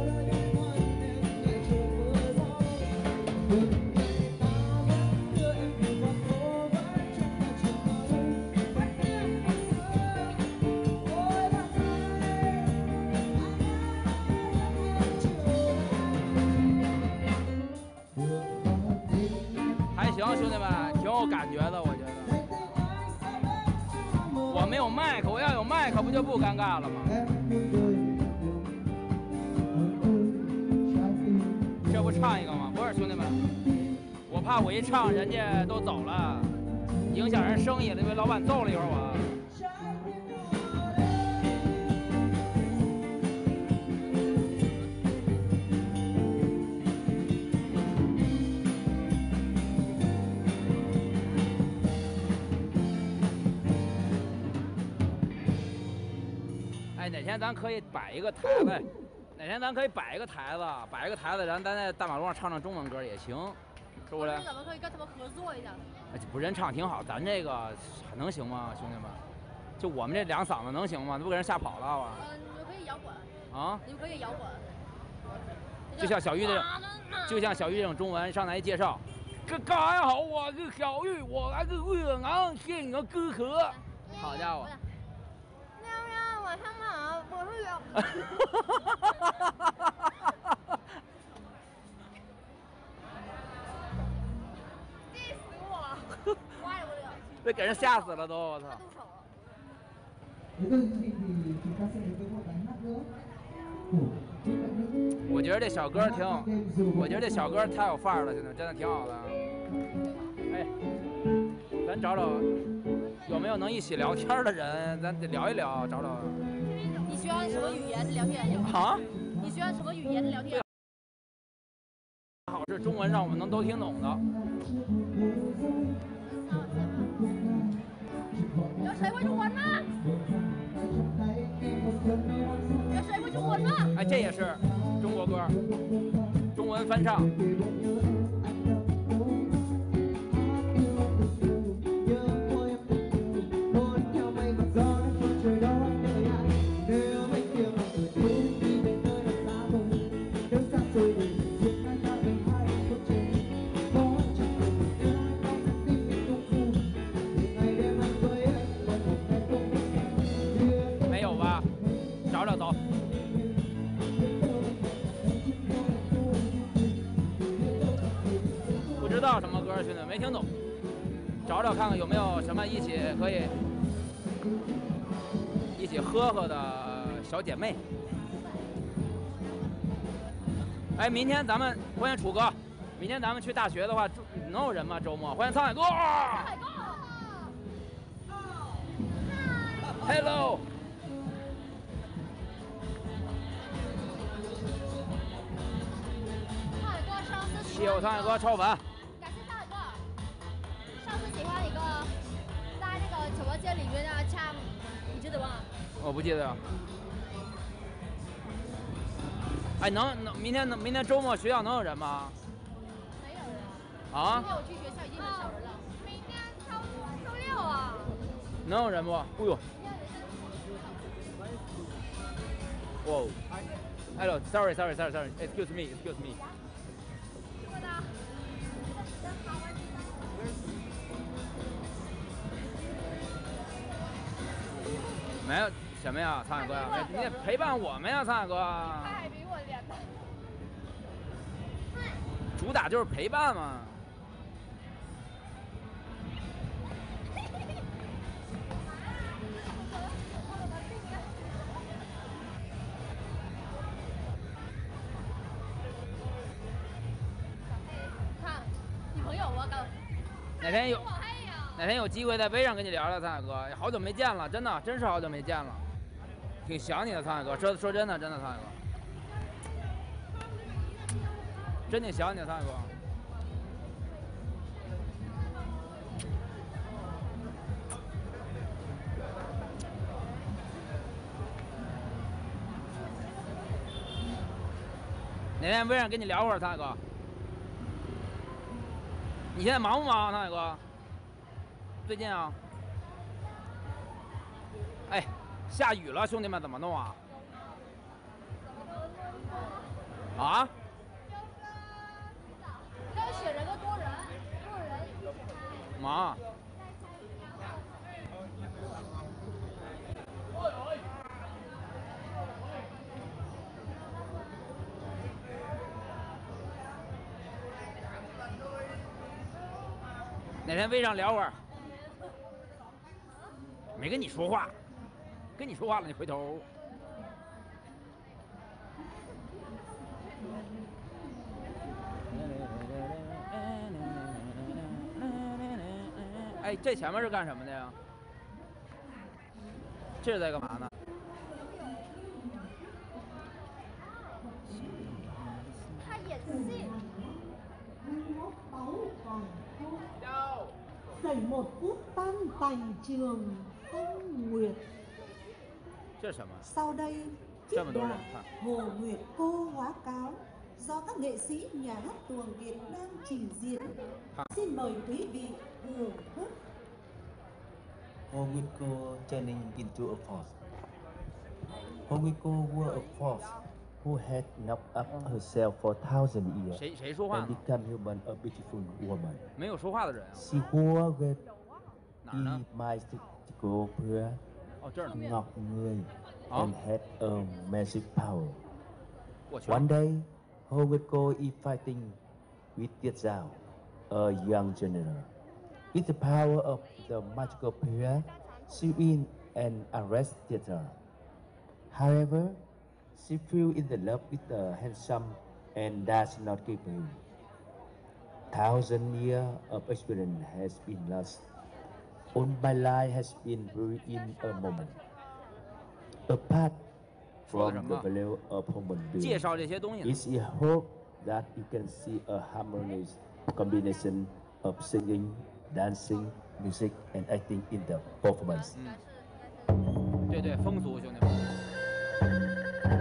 还行，兄弟们，挺有感觉的，我觉得。我没有麦克，我要有麦克，不就不尴尬了吗？这不唱一个吗？不是，兄弟们，我怕我一唱，人家都走了，影响人生意了，被老板揍了一会儿我。 哎，哪天咱可以摆一个台子，哪天咱可以摆一个台子，摆一个台子，然后咱在大马路上唱唱中文歌也行。 是不是？ 咱们可以跟他们合作一下。 哎，不人唱挺好，咱这个还能行吗，兄弟们？就我们这两嗓子能行吗？不给人吓跑了啊？ 嗯，你们可以摇滚。 啊？ 你们可以摇滚。 就像小玉这种，就像小玉这种中文，上来一介绍，个大家好，我是小玉，我来自贵阳县的哥哥。好家伙！ 喵喵，晚上好，我是小。气死我！歪不了。 被给人吓死了都，我操！我觉得这小歌挺，我觉得这小歌太有范儿了，现在真的挺好的。哎，咱找找有没有能一起聊天的人，咱得聊一聊，找找。 你喜欢什么语言聊天？ 啊？ 你喜欢什么语言聊天？ 好是中文，让我们能都听懂的。 有谁会中文吗？有谁会中文吗？ 哎，这也是中国歌，中文翻唱。没有吧？找找走。不知道什么歌，兄弟没听懂，找找看看有没有什么一起可以一起呵呵的小姐妹。哎，明天咱们欢迎楚哥，明天咱们去大学的话，能有人吗？周末欢迎沧海哥。 沧海哥 ，Hello。 沧海哥上次谢我沧海哥超凡。 感谢沧海哥。上次喜欢一个在那个直播间里面的唱，你记得吗？ 我不记得。哎，能能明天能明天周末学校能有人吗？ 没有人。 啊？ 今天我去学校已经很少人了。明天周周六啊。 能有人不？哎呦。哇。Hello, sorry, sorry, sorry, sorry. Excuse me, excuse me. 没有什么呀，沧海哥呀，你得陪伴我们呀，沧海哥。 他还比我脸大。 主打就是陪伴嘛。 看，女朋友我搞。 哪天有哪天有机会在微上跟你聊聊，沧海哥，好久没见了，真的，真是好久没见了，挺想你的，沧海哥。说说真的，真的，沧海哥，真挺想你的，沧海哥。哪天微上跟你聊会儿，沧海哥。你现在忙不忙，沧海哥？最近啊？哎，下雨了，兄弟们怎么弄啊？啊？ 要选人个多人，多人一起拍。 忙。哪天微上聊会儿？没跟你说话，跟你说话了，你回头。哎，这前面是干什么的呀？这是在干嘛呢？ 他演戏。 Dạy một phút tan tành trường phong nguyệt. 这是什么？ Sau đây 这么多人 là 看。 Hồ Nguyệt Cô hóa cáo do các nghệ sĩ nhà hát tuồng Việt đang trình diễn. Xin mời quý vị thưởng thức. Howico turning into a force. Howico were a force who had knocked up herself for thousand years 谁谁说话 and 呢？ become human a beautiful woman. 没有说话的人啊。 She wore with 哪儿呢？ mystical prayer, 哦，这儿呢。 ngọc người, 啊 and had a magic power. 我去。 One day, Howico is fighting with Tiết Zhao, a young general. With the power of the magical prayer, she win and arrest Tiết Zhao. However, she fell in love with the handsome and does not give him. Thousand years of experience has been lost. All my life has been buried in a moment. Apart from the value of human 介 being, 绍这些东西呢。 it's a hope that you can see a harmonious combination of singing, dancing, music, and acting in the performance. 对对，风俗兄弟们。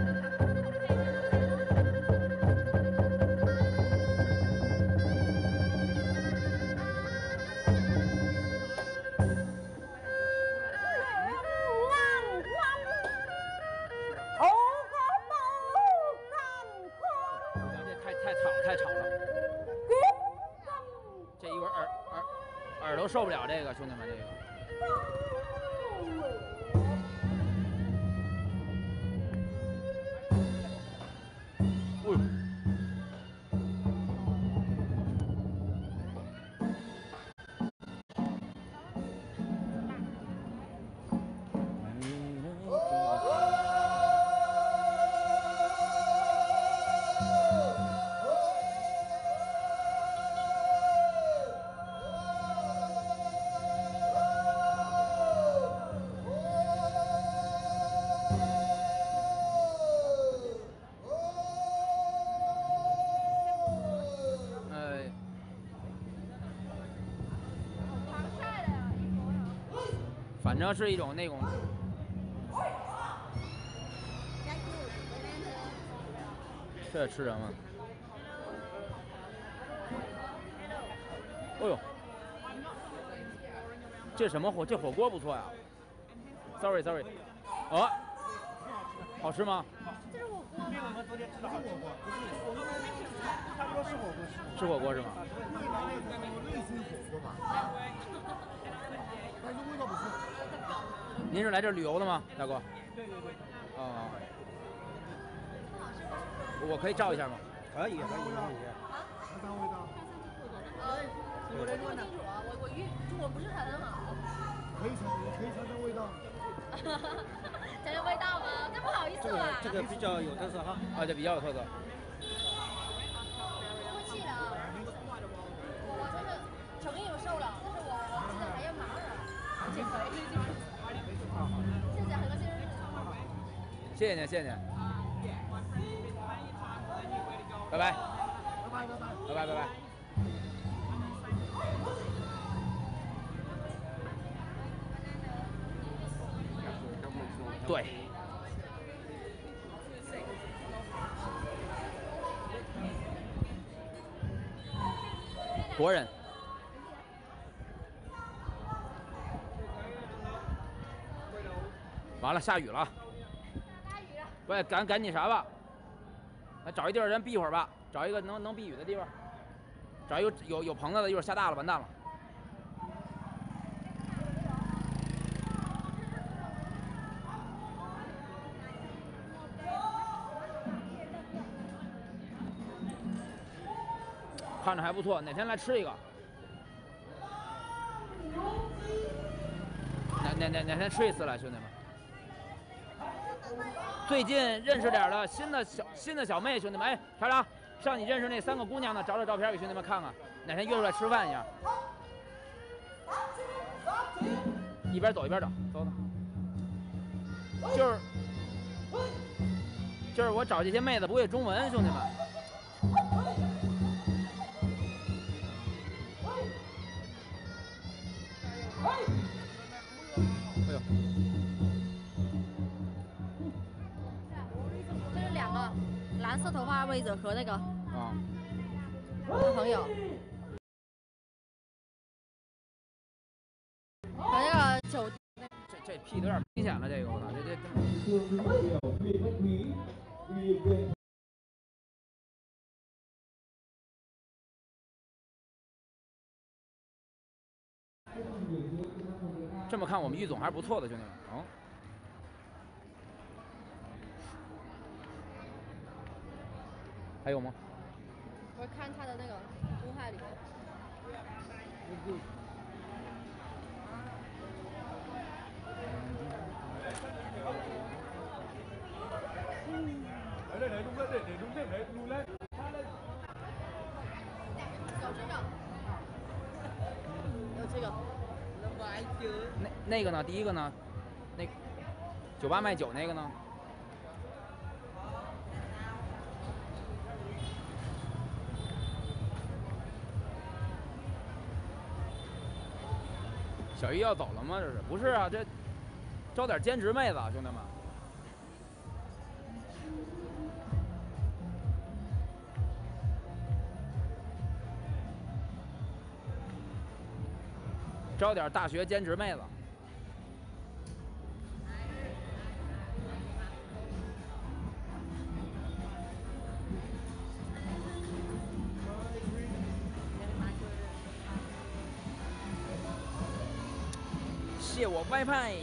太吵了，这一会儿耳耳耳朵受不了这个，兄弟们这个。哎呦！反正是一种那种，这吃人吗？哎呦，这什么火？这火锅不错呀。Sorry Sorry， 啊，好吃吗？ 这是火锅。 比我们昨天吃的好火锅，不是我们差不多是火锅。 吃火锅是吗？ 类似于火锅吧，但是味道不错。 您是来这儿旅游的吗，大哥？ 对对对。 哦。我可以照一下吗？ 可以，可以，没问题。 啥味道？ 呃，我听不清楚啊，我我粤中文不是很好。 可以尝，可以尝尝味道。 尝尝味道吗？这不好意思啊。 这个比较有特色哈。 啊，这比较有特色。 过气了啊！我就是成瘾瘦了，但是我我记得还要忙着减肥。 谢谢，很高兴认识你。 谢谢您，谢谢您。拜拜。 拜拜拜拜。 拜拜拜拜。对。国人。 完了，下雨了。 下雨了。 喂，赶赶紧啥吧？来找一地儿，咱避一会儿吧。找一个能能避雨的地方。找一个有有棚子的，一会儿下大了，完蛋了。看着还不错，哪天来吃一个？哪哪哪哪天吃一次来，兄弟们。最近认识点的新的小新的小妹，兄弟们，哎，厂长，上你认识那三个姑娘呢，找找照片给兄弟们看看，哪天约出来吃饭一下。一边走一边找，走走。就是就是我找这些妹子不会中文，兄弟们。哎呦！ 这是两个蓝蓝色头发位置和那个啊， 男朋友，和那个酒。 这这 P 有点明显了，这个我操，这这这。这么看，我们于总还是不错的，兄弟们。哦，还有吗？ 我看他的那个公害里面。有这个。 那那个呢？第一个呢？那酒吧卖酒那个呢？小姨要走了吗？这是不是啊？这招点兼职妹子，兄弟们。招点大学兼职妹子。借我 WiFi。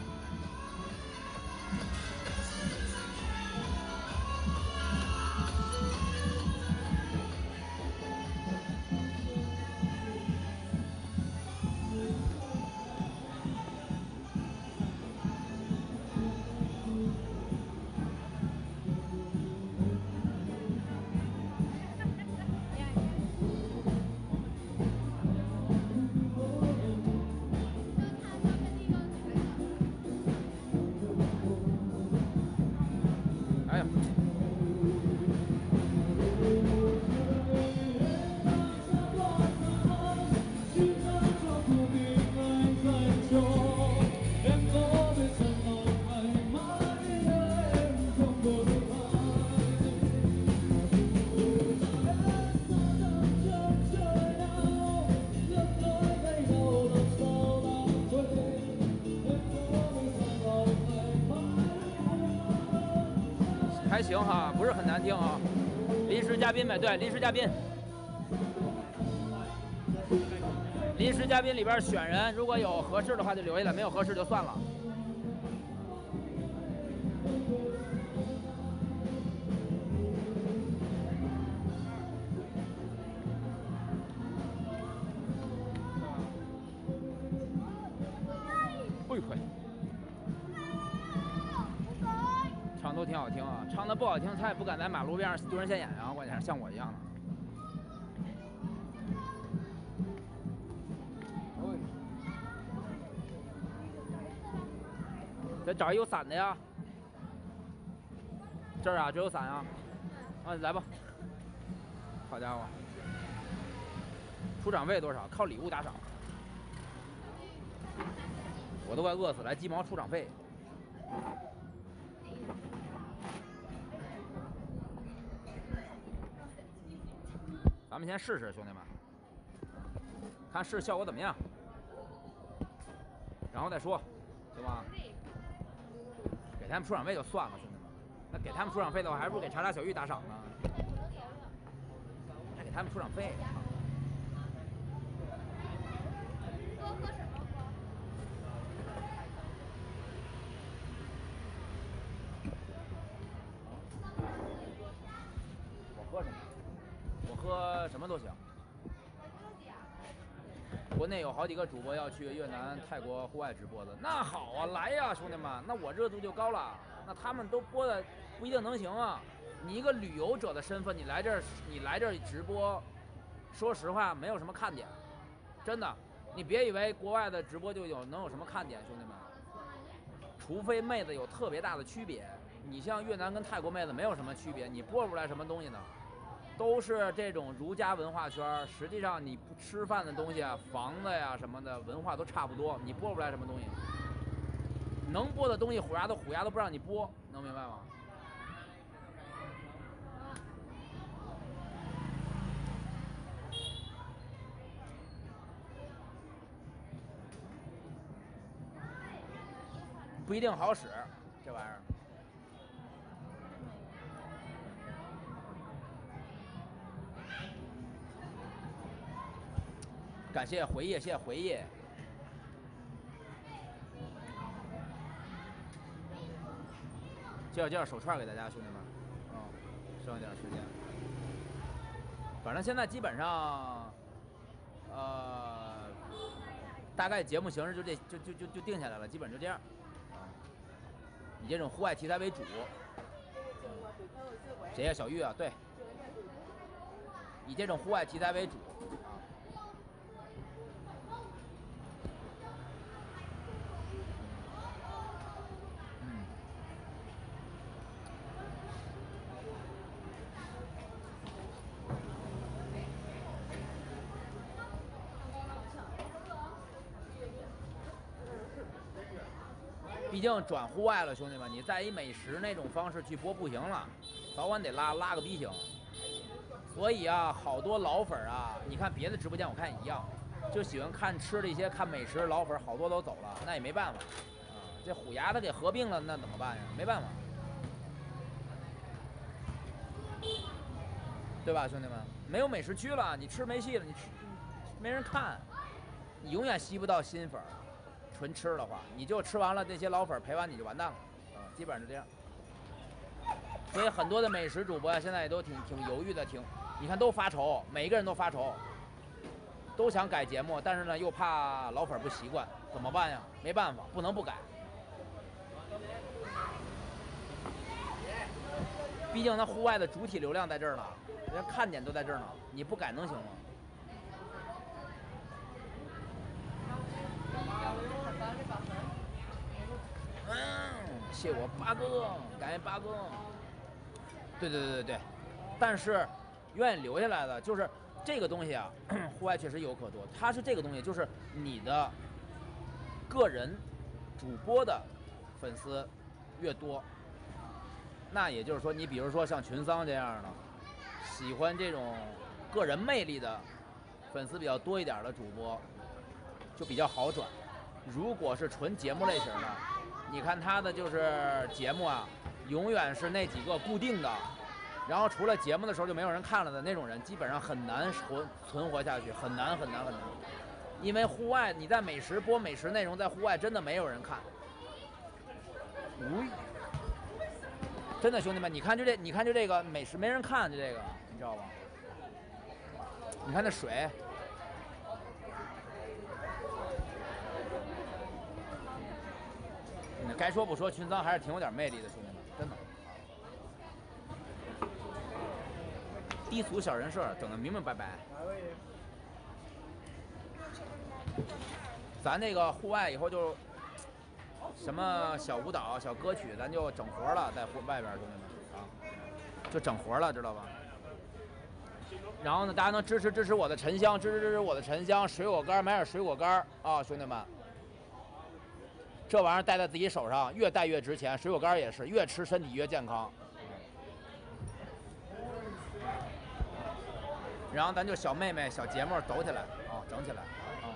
还行哈，不是很难听啊。临时嘉宾呗，对，临时嘉宾。临时嘉宾里边选人，如果有合适的话就留下来，没有合适就算了。哎呦嘿！唱都挺好听啊，唱的不好听，他也不敢在马路边上丢人现眼啊，关键是像我一样的。再找一有伞的呀，这儿啊，这有伞啊，啊，来吧。好家伙，出场费多少？靠礼物打赏。我都快饿死了，鸡毛出场费。咱们先试试，兄弟们，看试效果怎么样，然后再说，行吧？给他们出场费就算了，兄弟们。那给他们出场费的话，还不如给查查小玉打赏呢。还给他们出场费。我喝什么？我喝什么都行。国内有好几个主播要去越南、泰国户外直播的，那好啊，来呀，兄弟们，那我热度就高了。那他们都播的不一定能行啊。你一个旅游者的身份，你来这儿，你来这儿直播，说实话没有什么看点，真的。你别以为国外的直播就有能有什么看点，兄弟们。除非妹子有特别大的区别，你像越南跟泰国妹子没有什么区别，你播不出来什么东西呢。都是这种儒家文化圈，实际上你不吃饭的东西啊，房子呀什么的文化都差不多，你播不出来什么东西。能播的东西虎牙都虎牙都不让你播，能明白吗？ 不一定好使，这玩意儿。感谢回忆，谢谢回忆。介绍介绍手串给大家，兄弟们。嗯，剩下点时间。反正现在基本上，呃，大概节目形式就这就就就就定下来了，基本就这样。啊，以这种户外题材为主。谁呀？小玉啊，对。以这种户外题材为主。毕竟转户外了，兄弟们，你再以美食那种方式去播不行了，早晚得拉拉个逼行。所以啊，好多老粉啊，你看别的直播间我看一样，就喜欢看吃的一些看美食的老粉，好多都走了，那也没办法啊。这虎牙它给合并了，那怎么办呀？没办法，对吧，兄弟们？没有美食区了，你吃没戏了，你吃没人看，你永远吸不到新粉。纯吃的话，你就吃完了，那些老粉陪完你就完蛋了，啊，基本上是这样。所以很多的美食主播现在也都挺挺犹豫的，挺，你看都发愁，每一个人都发愁，都想改节目，但是呢又怕老粉不习惯，怎么办呀？没办法，不能不改。毕竟那户外的主体流量在这儿呢，人家看点都在这儿呢，你不改能行吗？嗯，谢我八哥，感谢八哥。对对对对对，但是愿意留下来的就是这个东西啊，户外确实有可多。它是这个东西，就是你的个人主播的粉丝越多，那也就是说，你比如说像群桑这样的，喜欢这种个人魅力的粉丝比较多一点的主播，就比较好转。如果是纯节目类型的，你看他的就是节目啊，永远是那几个固定的，然后除了节目的时候就没有人看了的那种人，基本上很难存存活下去，很难很难很难。因为户外你在美食播美食内容，在户外真的没有人看，无语。真的兄弟们，你看就这，你看就这个美食没人看，就这个，你知道吧？你看那水。该说不说，群桑还是挺有点魅力的，兄弟们，真的。低俗小人设整得明明白白。咱那个户外以后就什么小舞蹈、小歌曲，咱就整活了，在户外边，兄弟们啊，就整活了，知道吧？然后呢，大家能支持支持我的沉香，支持支持我的沉香，水果干买点水果干啊，兄弟们。这玩意儿戴在自己手上，越戴越值钱。水果干也是，越吃身体越健康。然后咱就小妹妹、小节目抖起来啊，整起来啊！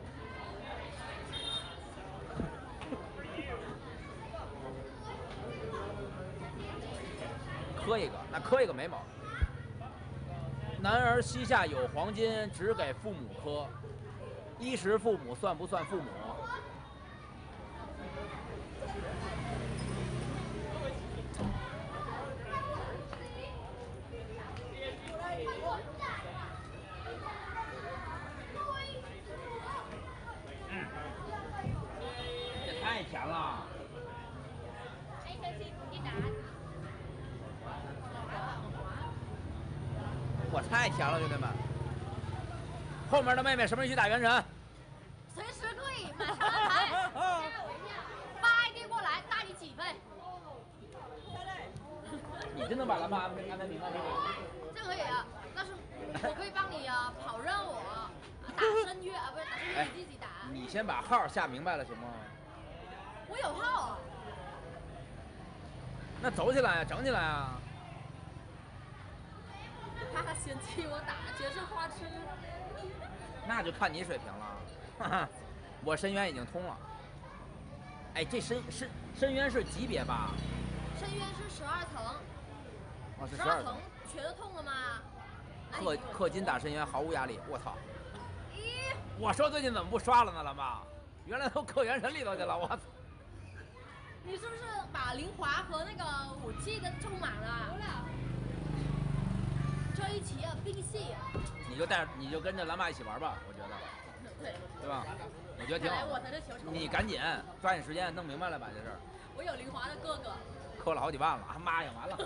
磕一个，那磕一个没毛病。男儿膝下有黄金，只给父母磕。衣食父母算不算父母？嗯，这太甜了。我太甜了，兄弟们！后面的妹妹什么时候去打原神？ 随时可以，马上安排。发 I D 过来，带你起飞。 你真能把蓝妈安排安排明白这个？ 这可以啊，但是我可以帮你啊跑任务啊，打声乐啊，不是打声乐你自己打。 你先把号下明白了行吗？ 我有号啊。 那走起来呀，整起来啊！ 怕他嫌弃我打，全是花痴。 那就看你水平了，哈哈，我深渊已经通了。 哎，这深深深渊是级别吧？ 深渊是十二层， 哦，是十二层全都痛了吗？ 氪氪金打深渊毫无压力，我操！我说最近怎么不刷了呢，老妈？原来都氪元神里头去了，我操！ 你是不是把灵华和那个武器都充满了？这一起啊，并系。 你就带着，你就跟着蓝妈一起玩吧，我觉得。 对。 对吧？我觉得挺好。 我才是求宠。 你赶紧抓紧时间弄明白了吧，这事儿。 我有灵华的哥哥。 氪了好几万了，啊妈呀，完了！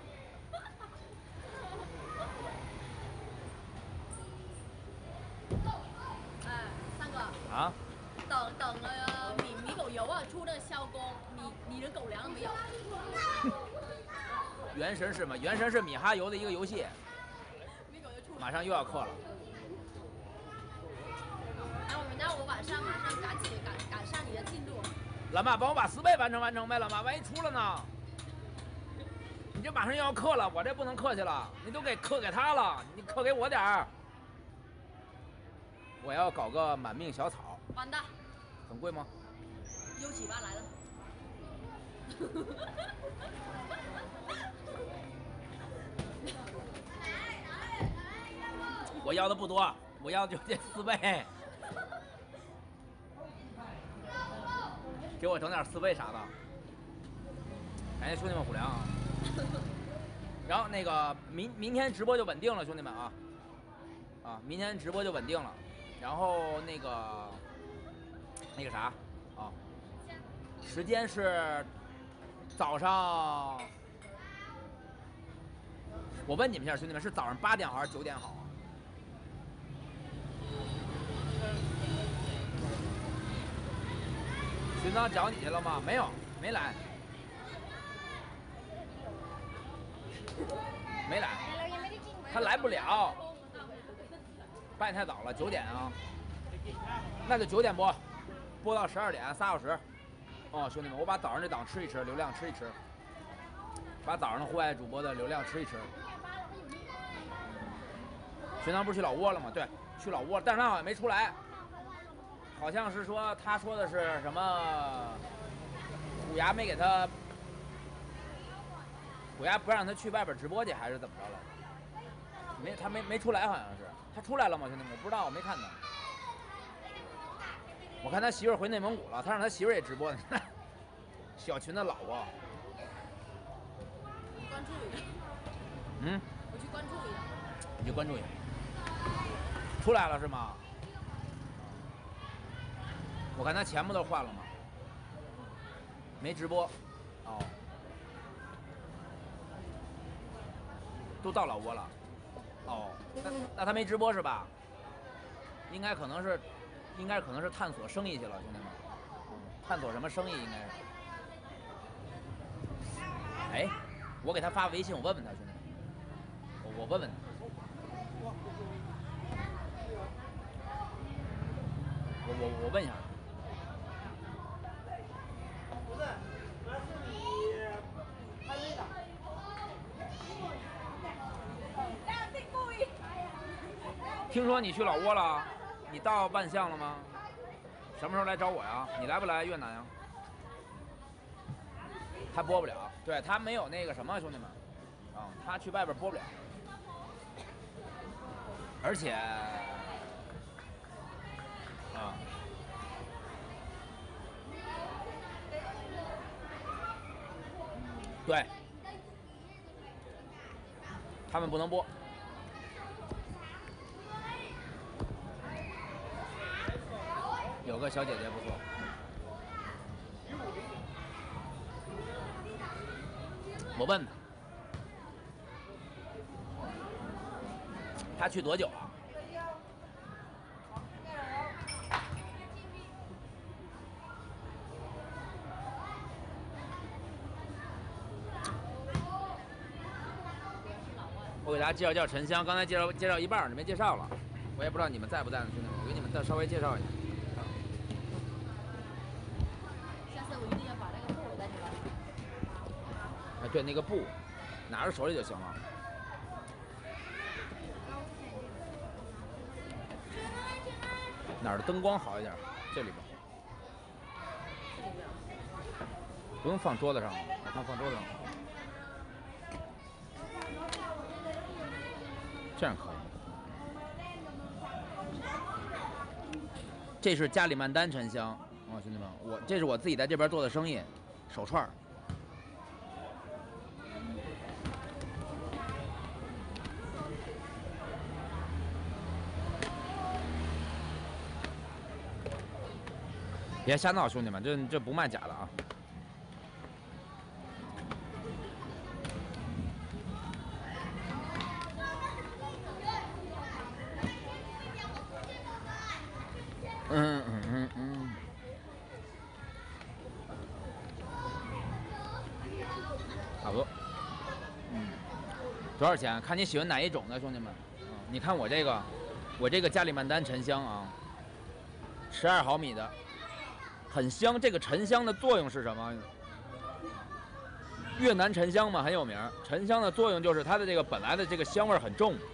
哎，三哥。 啊？ 等等呃米米狗油啊出那个消功，米米人狗粮没有。 原神是吗？原神是米哈游的一个游戏。 米狗就出。 马上又要氪了。 那我们那我晚上马上赶紧赶赶上你的进度。 老妈，帮我把四倍完成完成呗，老妈，万一出了呢？你这马上又要氪了，我这不能氪去了，你都给氪给他了，你氪给我点儿。我要搞个满命小草。 完的。 很贵吗？ 优起吧来了。 我要的不多，我要的就这四倍。给我整点四倍啥的。感谢兄弟们虎粮啊！然后那个明明天直播就稳定了，兄弟们啊啊！明天直播就稳定了。然后那个那个啥啊，时间是早上。我问你们一下，兄弟们，是早上八点好还是九点好啊？群长找你去了吗？没有，没来，没来，他来不了。八点太早了，九点啊，那就九点播，播到十二点，仨小时。哦，兄弟们，我把早上这档吃一吃，流量吃一吃，把早上的户外主播的流量吃一吃。群长不是去老挝了吗？对，去老挝，但是他好像没出来。好像是说，他说的是什么？虎牙没给他，虎牙不让他去外边直播去，还是怎么着了？没，他没没出来，好像是。他出来了吗，兄弟们？我不知道，我没看到。我看他媳妇儿回内蒙古了，他让他媳妇儿也直播呢。小群的老婆。 关注一下。 嗯。 我去关注一下。 你去关注一下。出来了是吗？我看他前面都换了吗？没直播，哦，都到老挝了，哦，那那他没直播是吧？应该可能是，应该可能是探索生意去了，兄弟们，探索什么生意应该是？哎，我给他发微信，我问问他，兄弟们，我我问问他。我我我问一下。 不是，那是你拍那个。 听说你去老挝了，你到万象了吗？什么时候来找我呀？你来不来越南呀？他播不了，对他没有那个什么，兄弟们，啊，他去外边播不了，而且。啊，对，他们不能播。有个小姐姐不错。我问他，他去多久啊？我给大家介绍介绍沉香，刚才介绍介绍一半就没介绍了，我也不知道你们在不在呢，兄弟们，我给你们再稍微介绍一下。 下次我一定要把那个布带起来。 哎，对，那个布拿着手里就行了。哪儿的灯光好一点？这里边。 不用放桌子上，放放桌子上，这样可以。这是加里曼丹沉香，哦，兄弟们，我这是我自己在这边做的生意，手串儿。别瞎闹，兄弟们，这这不卖假的啊！嗯嗯嗯嗯。差不多。嗯。多少钱？看你喜欢哪一种的，兄弟们。嗯，你看我这个，我这个加里曼丹沉香啊，十二毫米的。很香，这个沉香的作用是什么？越南沉香嘛很有名，沉香的作用就是它的这个本来的这个香味很重，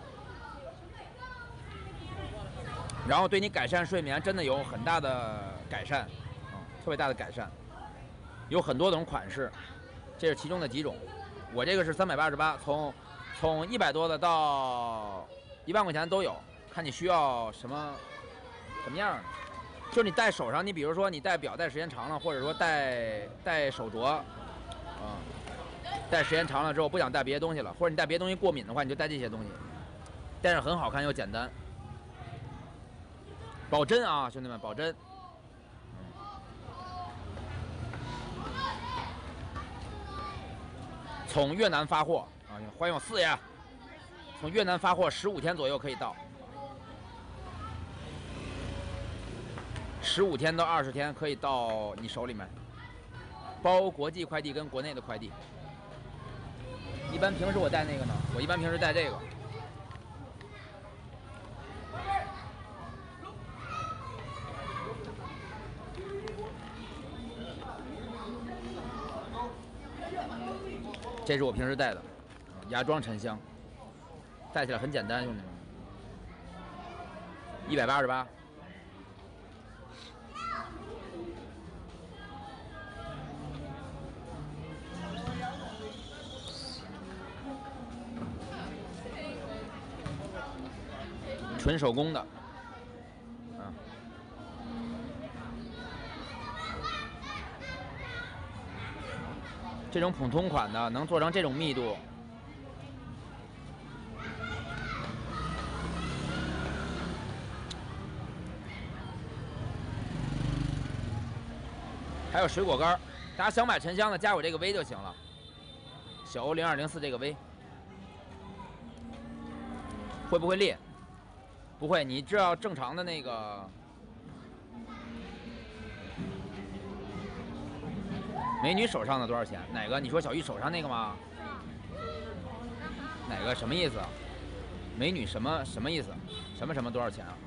然后对你改善睡眠真的有很大的改善，啊、嗯，特别大的改善。有很多种款式，这是其中的几种。我这个是三百八十八，从从一百多的到一万块钱都有，看你需要什么什么样的。就是你戴手上，你比如说你戴表戴时间长了，或者说戴戴手镯，啊、嗯，戴时间长了之后不想戴别的东西了，或者你戴别的东西过敏的话，你就戴这些东西，戴着很好看又简单，保真啊，兄弟们，保真。从越南发货啊，欢迎我四爷，从越南发货十五天左右可以到。十五天到二十天可以到你手里面，包国际快递跟国内的快递。一般平时我带那个呢，我一般平时带这个。这是我平时带的芽庄沉香，戴起来很简单，兄弟们，一百八十八。纯手工的，嗯，这种普通款的能做成这种密度，还有水果干，大家想买沉香的加我这个 V 就行了，小欧零二零四这个 V， 会不会裂？不会，你只要正常的那个美女手上的多少钱？哪个？你说小玉手上那个吗？哪个？什么意思？美女什么什么意思？什么什么多少钱啊？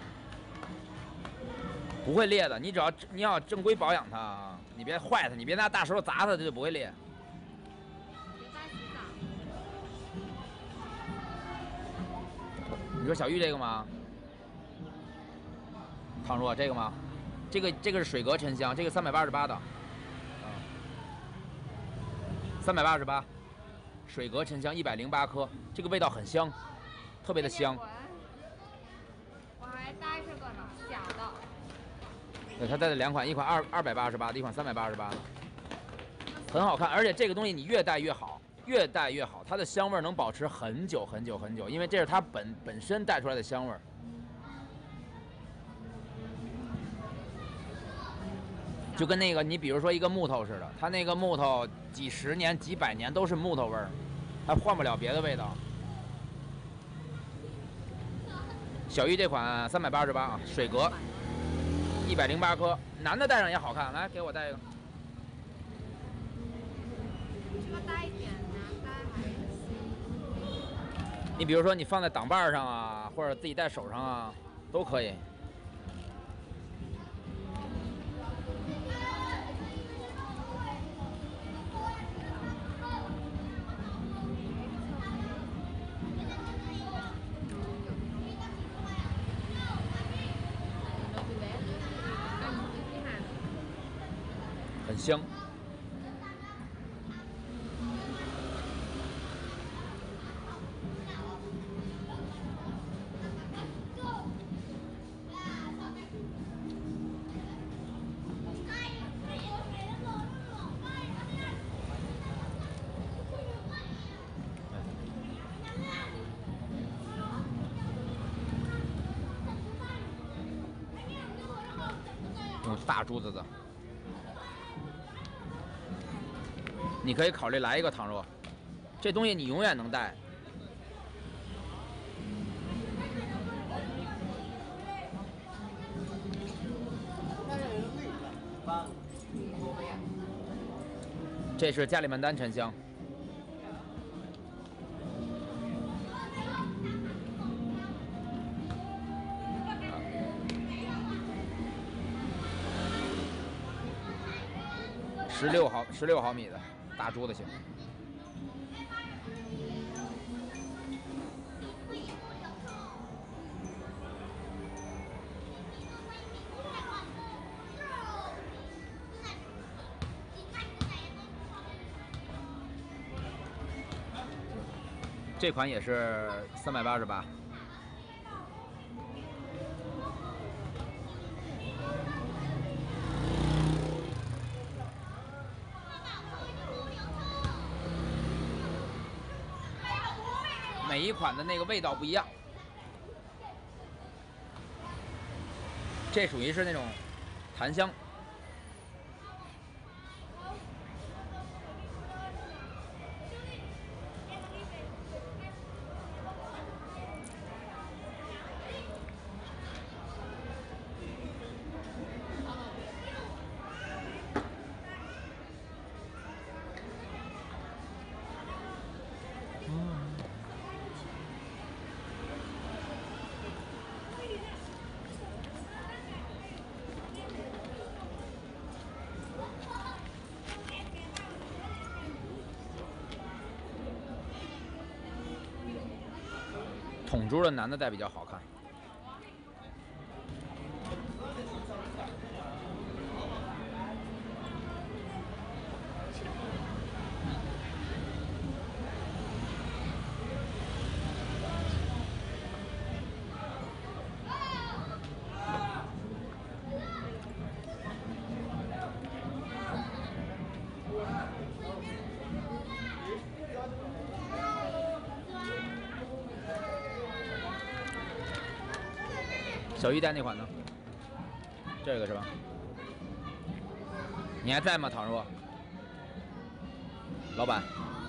不会裂的，你只要你要正规保养它啊，你别坏它，你别拿大石头砸它，它就不会裂。你说小玉这个吗？倘若这个吗？这个这个是水阁沉香，这个三百八十八的，啊，三百八十八，水阁沉香一百零八颗，这个味道很香，特别的香。 我还带这个呢，小的。 对，他带了两款，一款二二百八十八的，一款三百八十八的，很好看，而且这个东西你越戴越好。越戴越好，它的香味能保持很久很久很久，因为这是它本本身带出来的香味儿。就跟那个你比如说一个木头似的，它那个木头几十年几百年都是木头味儿，还换不了别的味道。小玉这款三百八十八啊，水阁，一百零八颗，男的戴上也好看，来给我戴一个。 这个大一点。 你比如说，你放在挡把上啊，或者自己戴手上啊，都可以。很香。 大珠子的，你可以考虑来一个糖若，这东西你永远能带。这是加里曼丹沉香。 十六毫十六毫米的大珠子型，这款也是三百八十八。 每一款的那个味道不一样，这属于是那种檀香。筒珠的男的戴比较好看。小玉戴那款呢？这个是吧？你还在吗，唐若？老板。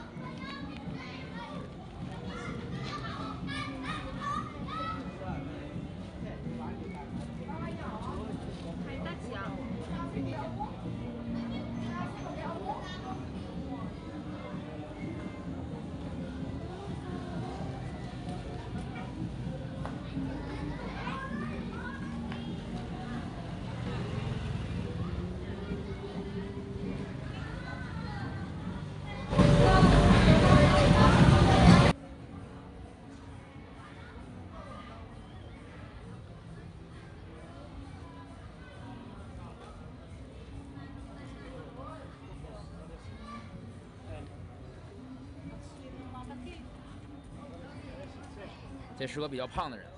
这是个比较胖的人。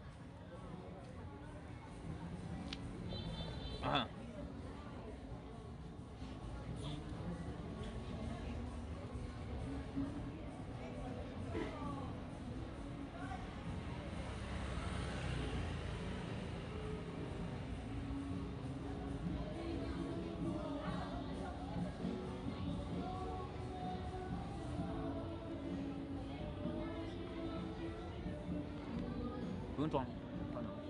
啊。不用装了，放着。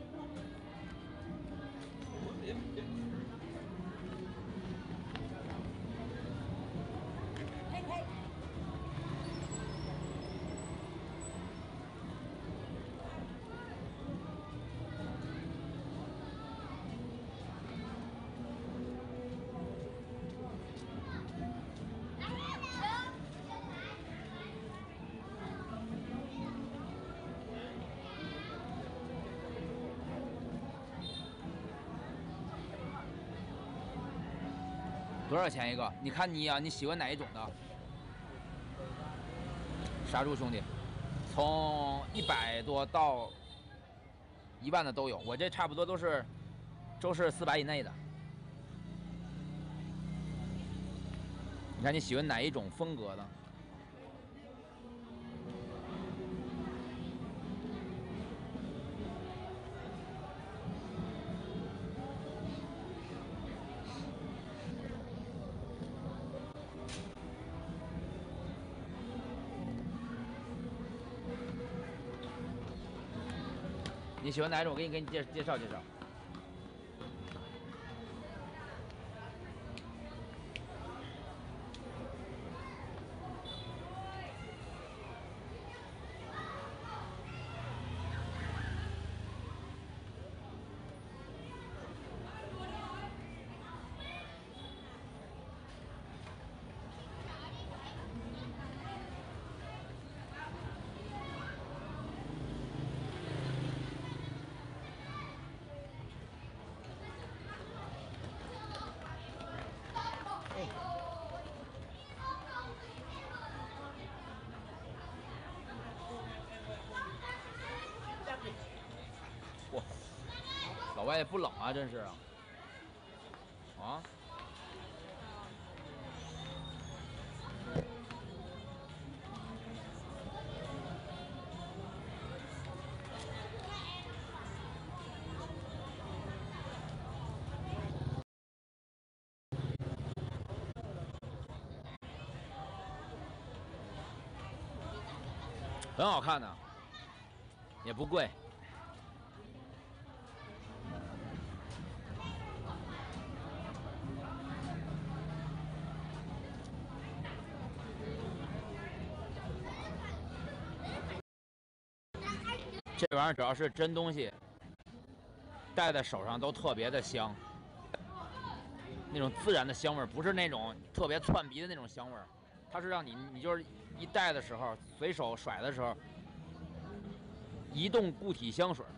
多少钱一个？你看你啊，你喜欢哪一种的？杀猪兄弟，从一百多到一万的都有，我这差不多都是都是四百以内的。你看你喜欢哪一种风格的？ 你喜欢哪一种？我给你给你介介绍介绍。哇，老外也不冷啊，真是啊！啊，很好看的，也不贵。这玩意儿主要是真东西，戴在手上都特别的香，那种自然的香味儿，不是那种特别窜鼻的那种香味儿，它是让你你就是一戴的时候，随手甩的时候，移动固体香水。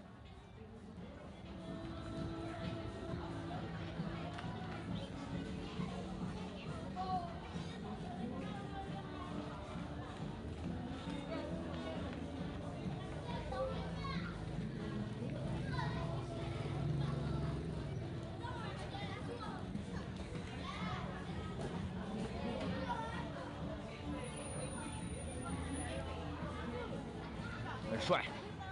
很帅。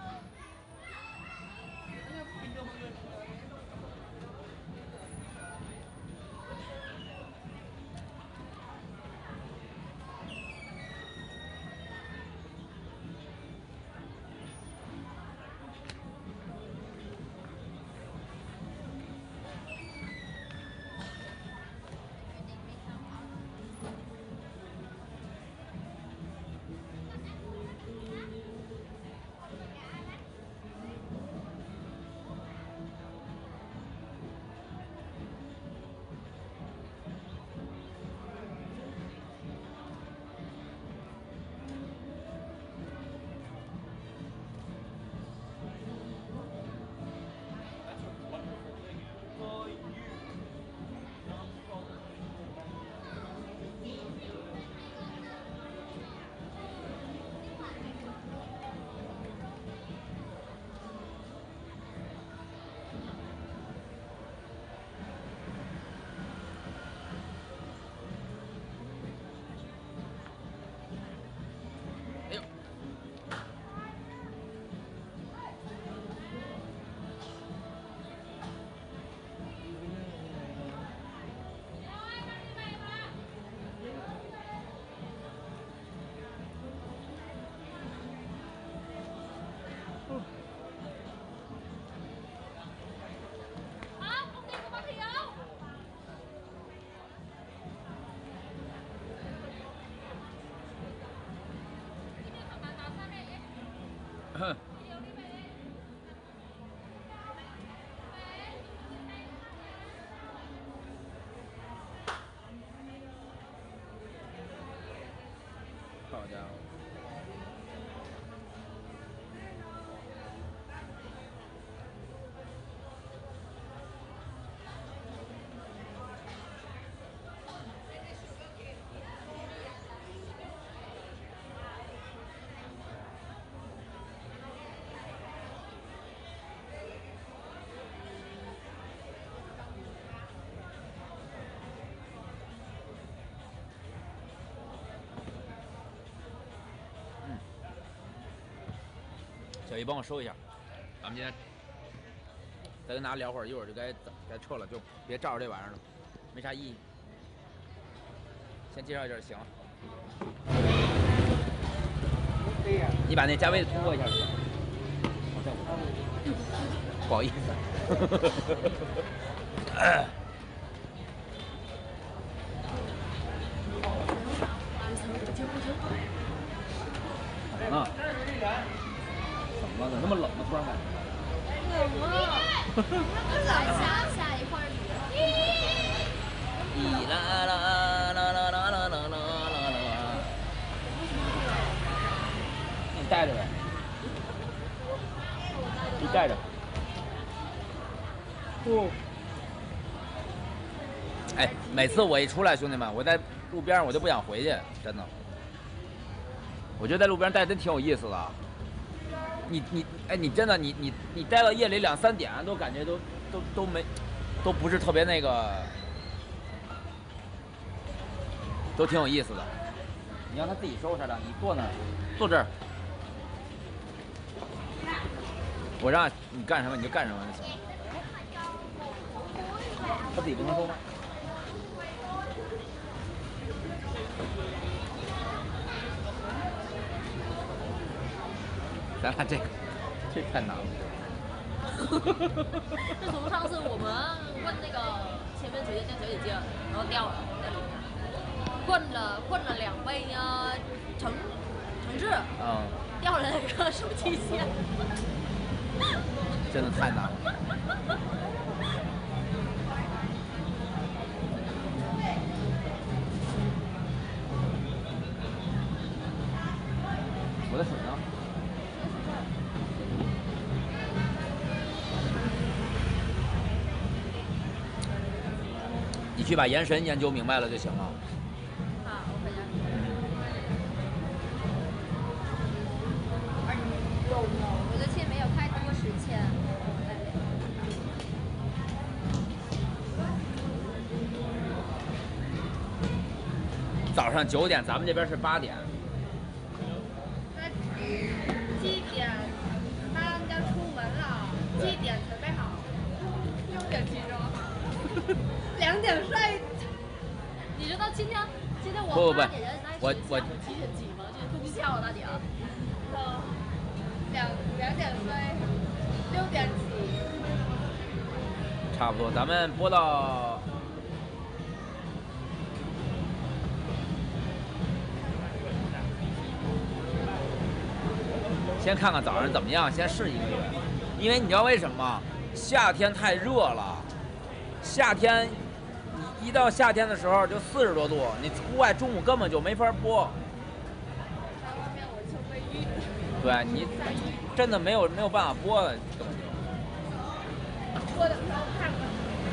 好家伙！小姨帮我收一下，咱们今天再跟大家聊会儿，一会儿就该该撤了，就别照着这玩意儿了，没啥意义。先介绍一下就行了。你把那加微的通过一下，好像。 不好意思。啊？怎么了？怎么那么冷呢？突然感觉。 冷啊！来下下一会儿雨。 咦啦啦啦啦啦啦啦啦啦！你带着呗，你带着。不。哎，每次我一出来，兄弟们，我在路边我就不想回去，真的。我觉得在路边待真挺有意思的。你你哎，你真的你你你待到夜里两三点，都感觉都都都没，都不是特别那个，都挺有意思的。你让他自己收拾的，你坐那儿，坐这儿，我让你干什么你就干什么就行。他自己不能收吗？咱俩这个，这太难了。 就从上次我们问那个前面酒店叫小姐姐，然后掉了在里面，问了问了两位呢城城市， 嗯， 掉了那个手机线， 真的太难了。我的水呢？你去把眼神研究明白了就行了。 好，我回家。我的签没有开多十签。 早上九点，咱们这边是八点。 那七点他要出门了，七点准备好，六点起床，两点睡。 你知道今天今天不不不我八点来我我几点起吗？就是通宵啊，大姐。 呃，两两点睡，六点起。 差不多，咱们播到先看看早上怎么样，先试一个月。因为你知道为什么吗？夏天太热了，夏天你一到夏天的时候就四十多度，你户外中午根本就没法播。 在外面我就会晕。 对你真的没有没有办法播了，根本就。 播的时候看吧，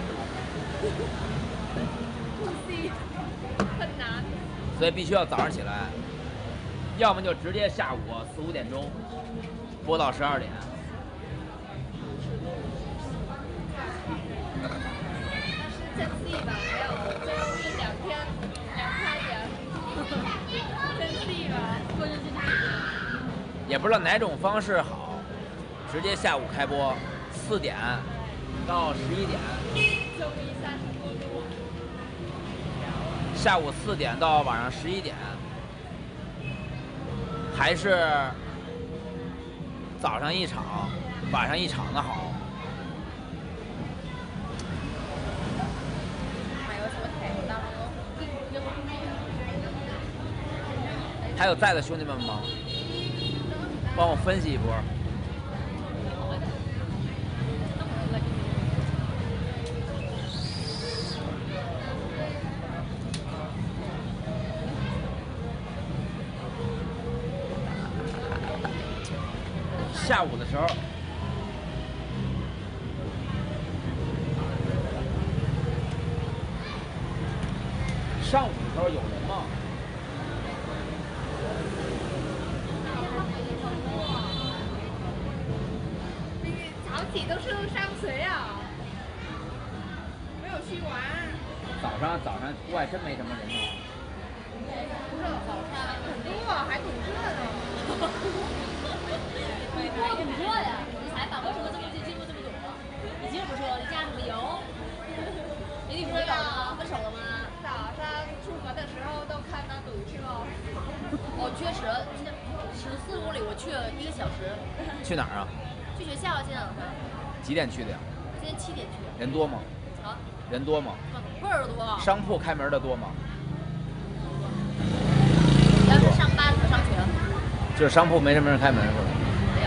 呼吸很难。 所以必须要早上起来，要么就直接下午四五点钟播到十二点。 但是天气吧，没有最后一两天凉快点。天气吧，过日子也不知道哪种方式好，直接下午开播，四点到十一点， 周一三十多度。 下午四点到晚上十一点，还是早上一场，晚上一场的好。 还有什么台档哦？ 还有在的兄弟们吗？帮我分析一波。下午的时候，上午的时候有人吗？ 早起都是上学啊，没有去玩。 早上早上户外真没什么人吗？ 不是早上很多，还挺热的。 多挺热呀！你采访为什么这么近经过这么久？你接着不说，你加什么油？你女朋友呢？分手了吗？ 早上出门的时候都看到堵车。 哦，确实，十四公里我去了一个小时。 去哪儿啊？ 去学校，今天早上。 几点去的呀？ 今天七点去。 人多吗？ 啊？ 人多吗？ 倍儿多。 商铺开门的多吗？ 要是上班的上学。 就是商铺没什么人开门是吧？ 没有。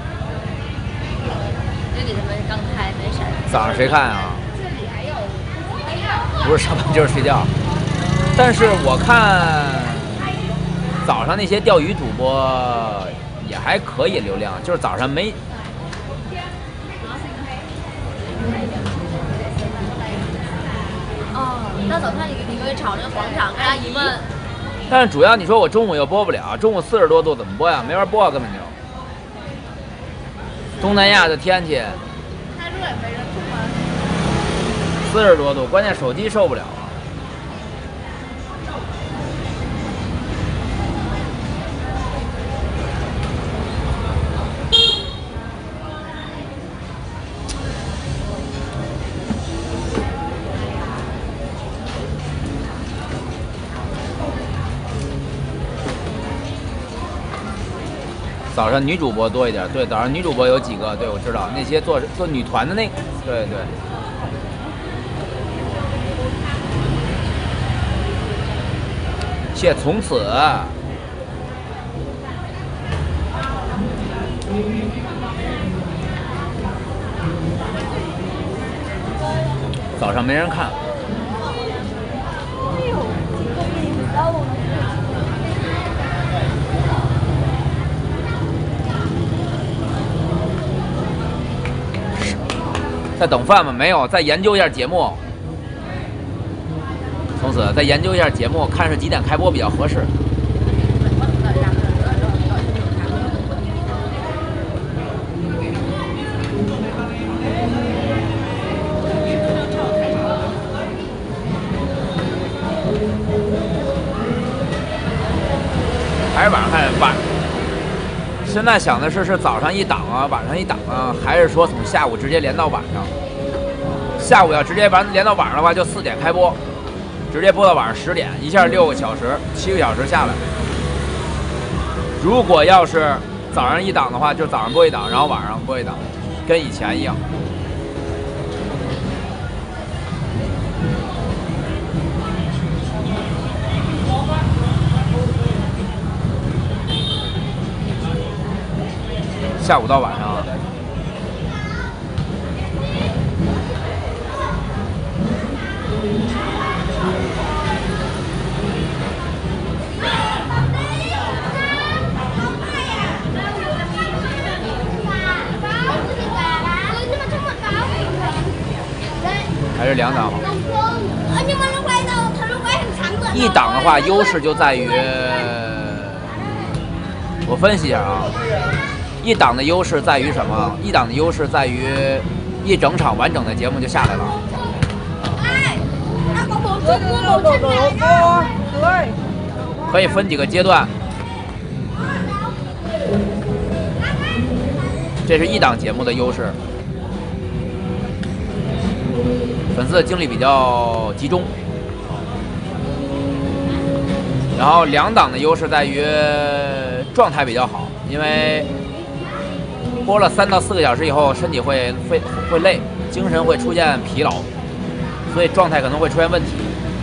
这里他们刚开，没事儿。 早上谁看啊？ 这里还有， 不是上班就是睡觉。但是我看早上那些钓鱼主播也还可以流量，就是早上没。 哦，那早上你你可以炒那个广场，跟阿姨们。 但是主要你说我中午又播不了，中午四十多度怎么播呀？没法播啊，根本就。东南亚的天气。 太热也没人出门。 四十多度，关键手机受不了啊。早上女主播多一点，对，早上女主播有几个，对我知道那些做做女团的那个，对对。谢从此。早上没人看。在等饭吗？没有，再研究一下节目。从此再研究一下节目，看是几点开播比较合适。还是晚上看晚。现在想的是是早上一档啊，晚上一档啊，还是说从下午直接连到晚上？下午要直接完连到晚上的话，就四点开播，直接播到晚上十点，一下六个小时，七个小时下来。如果要是早上一档的话，就早上播一档，然后晚上播一档，跟以前一样。下午到晚上啊。还是两档好。一档的话，优势就在于，我分析一下啊。一档的优势在于什么？一档的优势在于一整场完整的节目就下来了。可以分几个阶段。这是一档节目的优势，粉丝的精力比较集中。然后两档的优势在于状态比较好，因为播了三到四个小时以后，身体会会会累，精神会出现疲劳，所以状态可能会出现问题。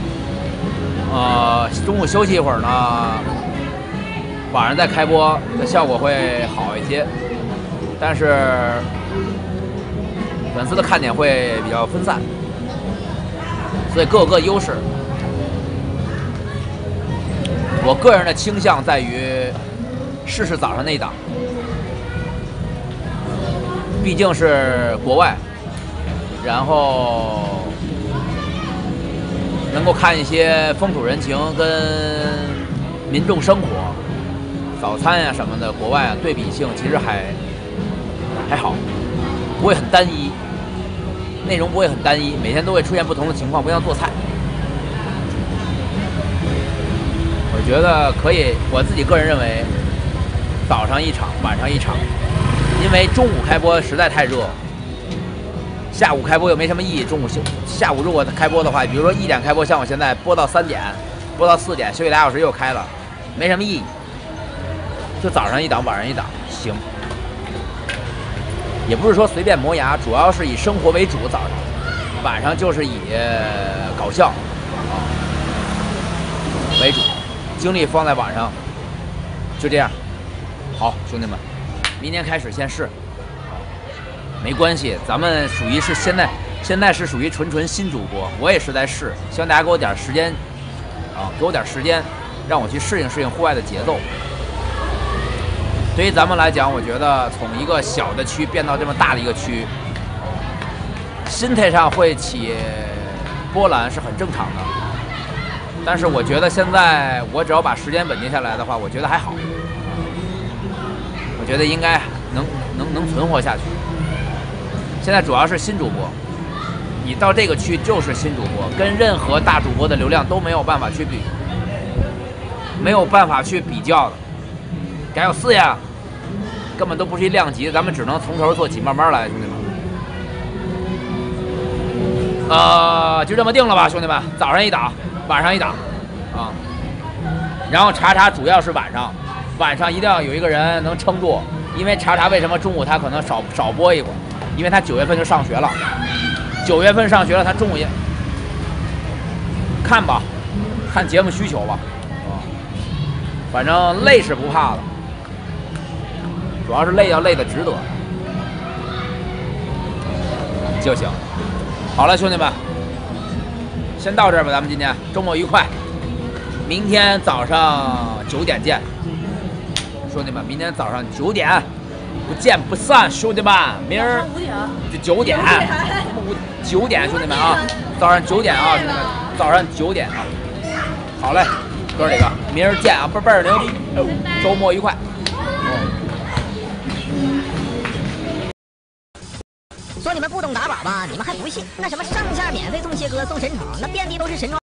呃，中午休息一会儿呢，晚上再开播的效果会好一些，但是粉丝的看点会比较分散，所以各有各优势。我个人的倾向在于试试早上那一档。毕竟是国外，然后能够看一些风土人情跟民众生活、早餐呀、啊、什么的，国外啊对比性其实还还好，不会很单一，内容不会很单一，每天都会出现不同的情况，不像做菜。我觉得可以，我自己个人认为，早上一场，晚上一场。因为中午开播实在太热，下午开播又没什么意义。中午休下午如果开播的话，比如说一点开播，像我现在播到三点，播到四点，休息俩小时又开了，没什么意义。就早上一档，晚上一档，行。 也不是说随便磨牙，主要是以生活为主，早上，晚上就是以搞笑啊为主，精力放在晚上，就这样。好，兄弟们，明天开始先试，没关系，咱们属于是现在现在是属于纯纯新主播，我也是在试，希望大家给我点时间啊，给我点时间，让我去适应适应户外的节奏。对于咱们来讲，我觉得从一个小的区变到这么大的一个区，心态上会起波澜是很正常的。但是我觉得现在我只要把时间稳定下来的话，我觉得还好。我觉得应该能能能存活下去。现在主要是新主播，你到这个区就是新主播，跟任何大主播的流量都没有办法去比，没有办法去比较的。改有四呀，根本都不是一量级，咱们只能从头做起，慢慢来，兄弟们。呃，就这么定了吧，兄弟们，早上一档，晚上一档，啊，然后查查主要是晚上，晚上一定要有一个人能撑住，因为查查为什么中午他可能少少播一会儿，因为他九月份就上学了，九月份上学了，他中午也看吧，看节目需求吧，啊，反正累是不怕的。主要是累要累的值得就行。好了，兄弟们，先到这儿吧。咱们今天周末愉快，明天早上九点见，兄弟们。明天早上九点不见不散，兄弟们。明儿就九点，九点，兄弟们啊，早上九点啊，兄弟们，早上九点啊。好嘞，哥几个，明儿见啊，倍儿倍儿牛逼，周末愉快。 说你们不懂打靶吧，你们还不信？那什么上下免费送切割送神宠，那遍地都是神宠。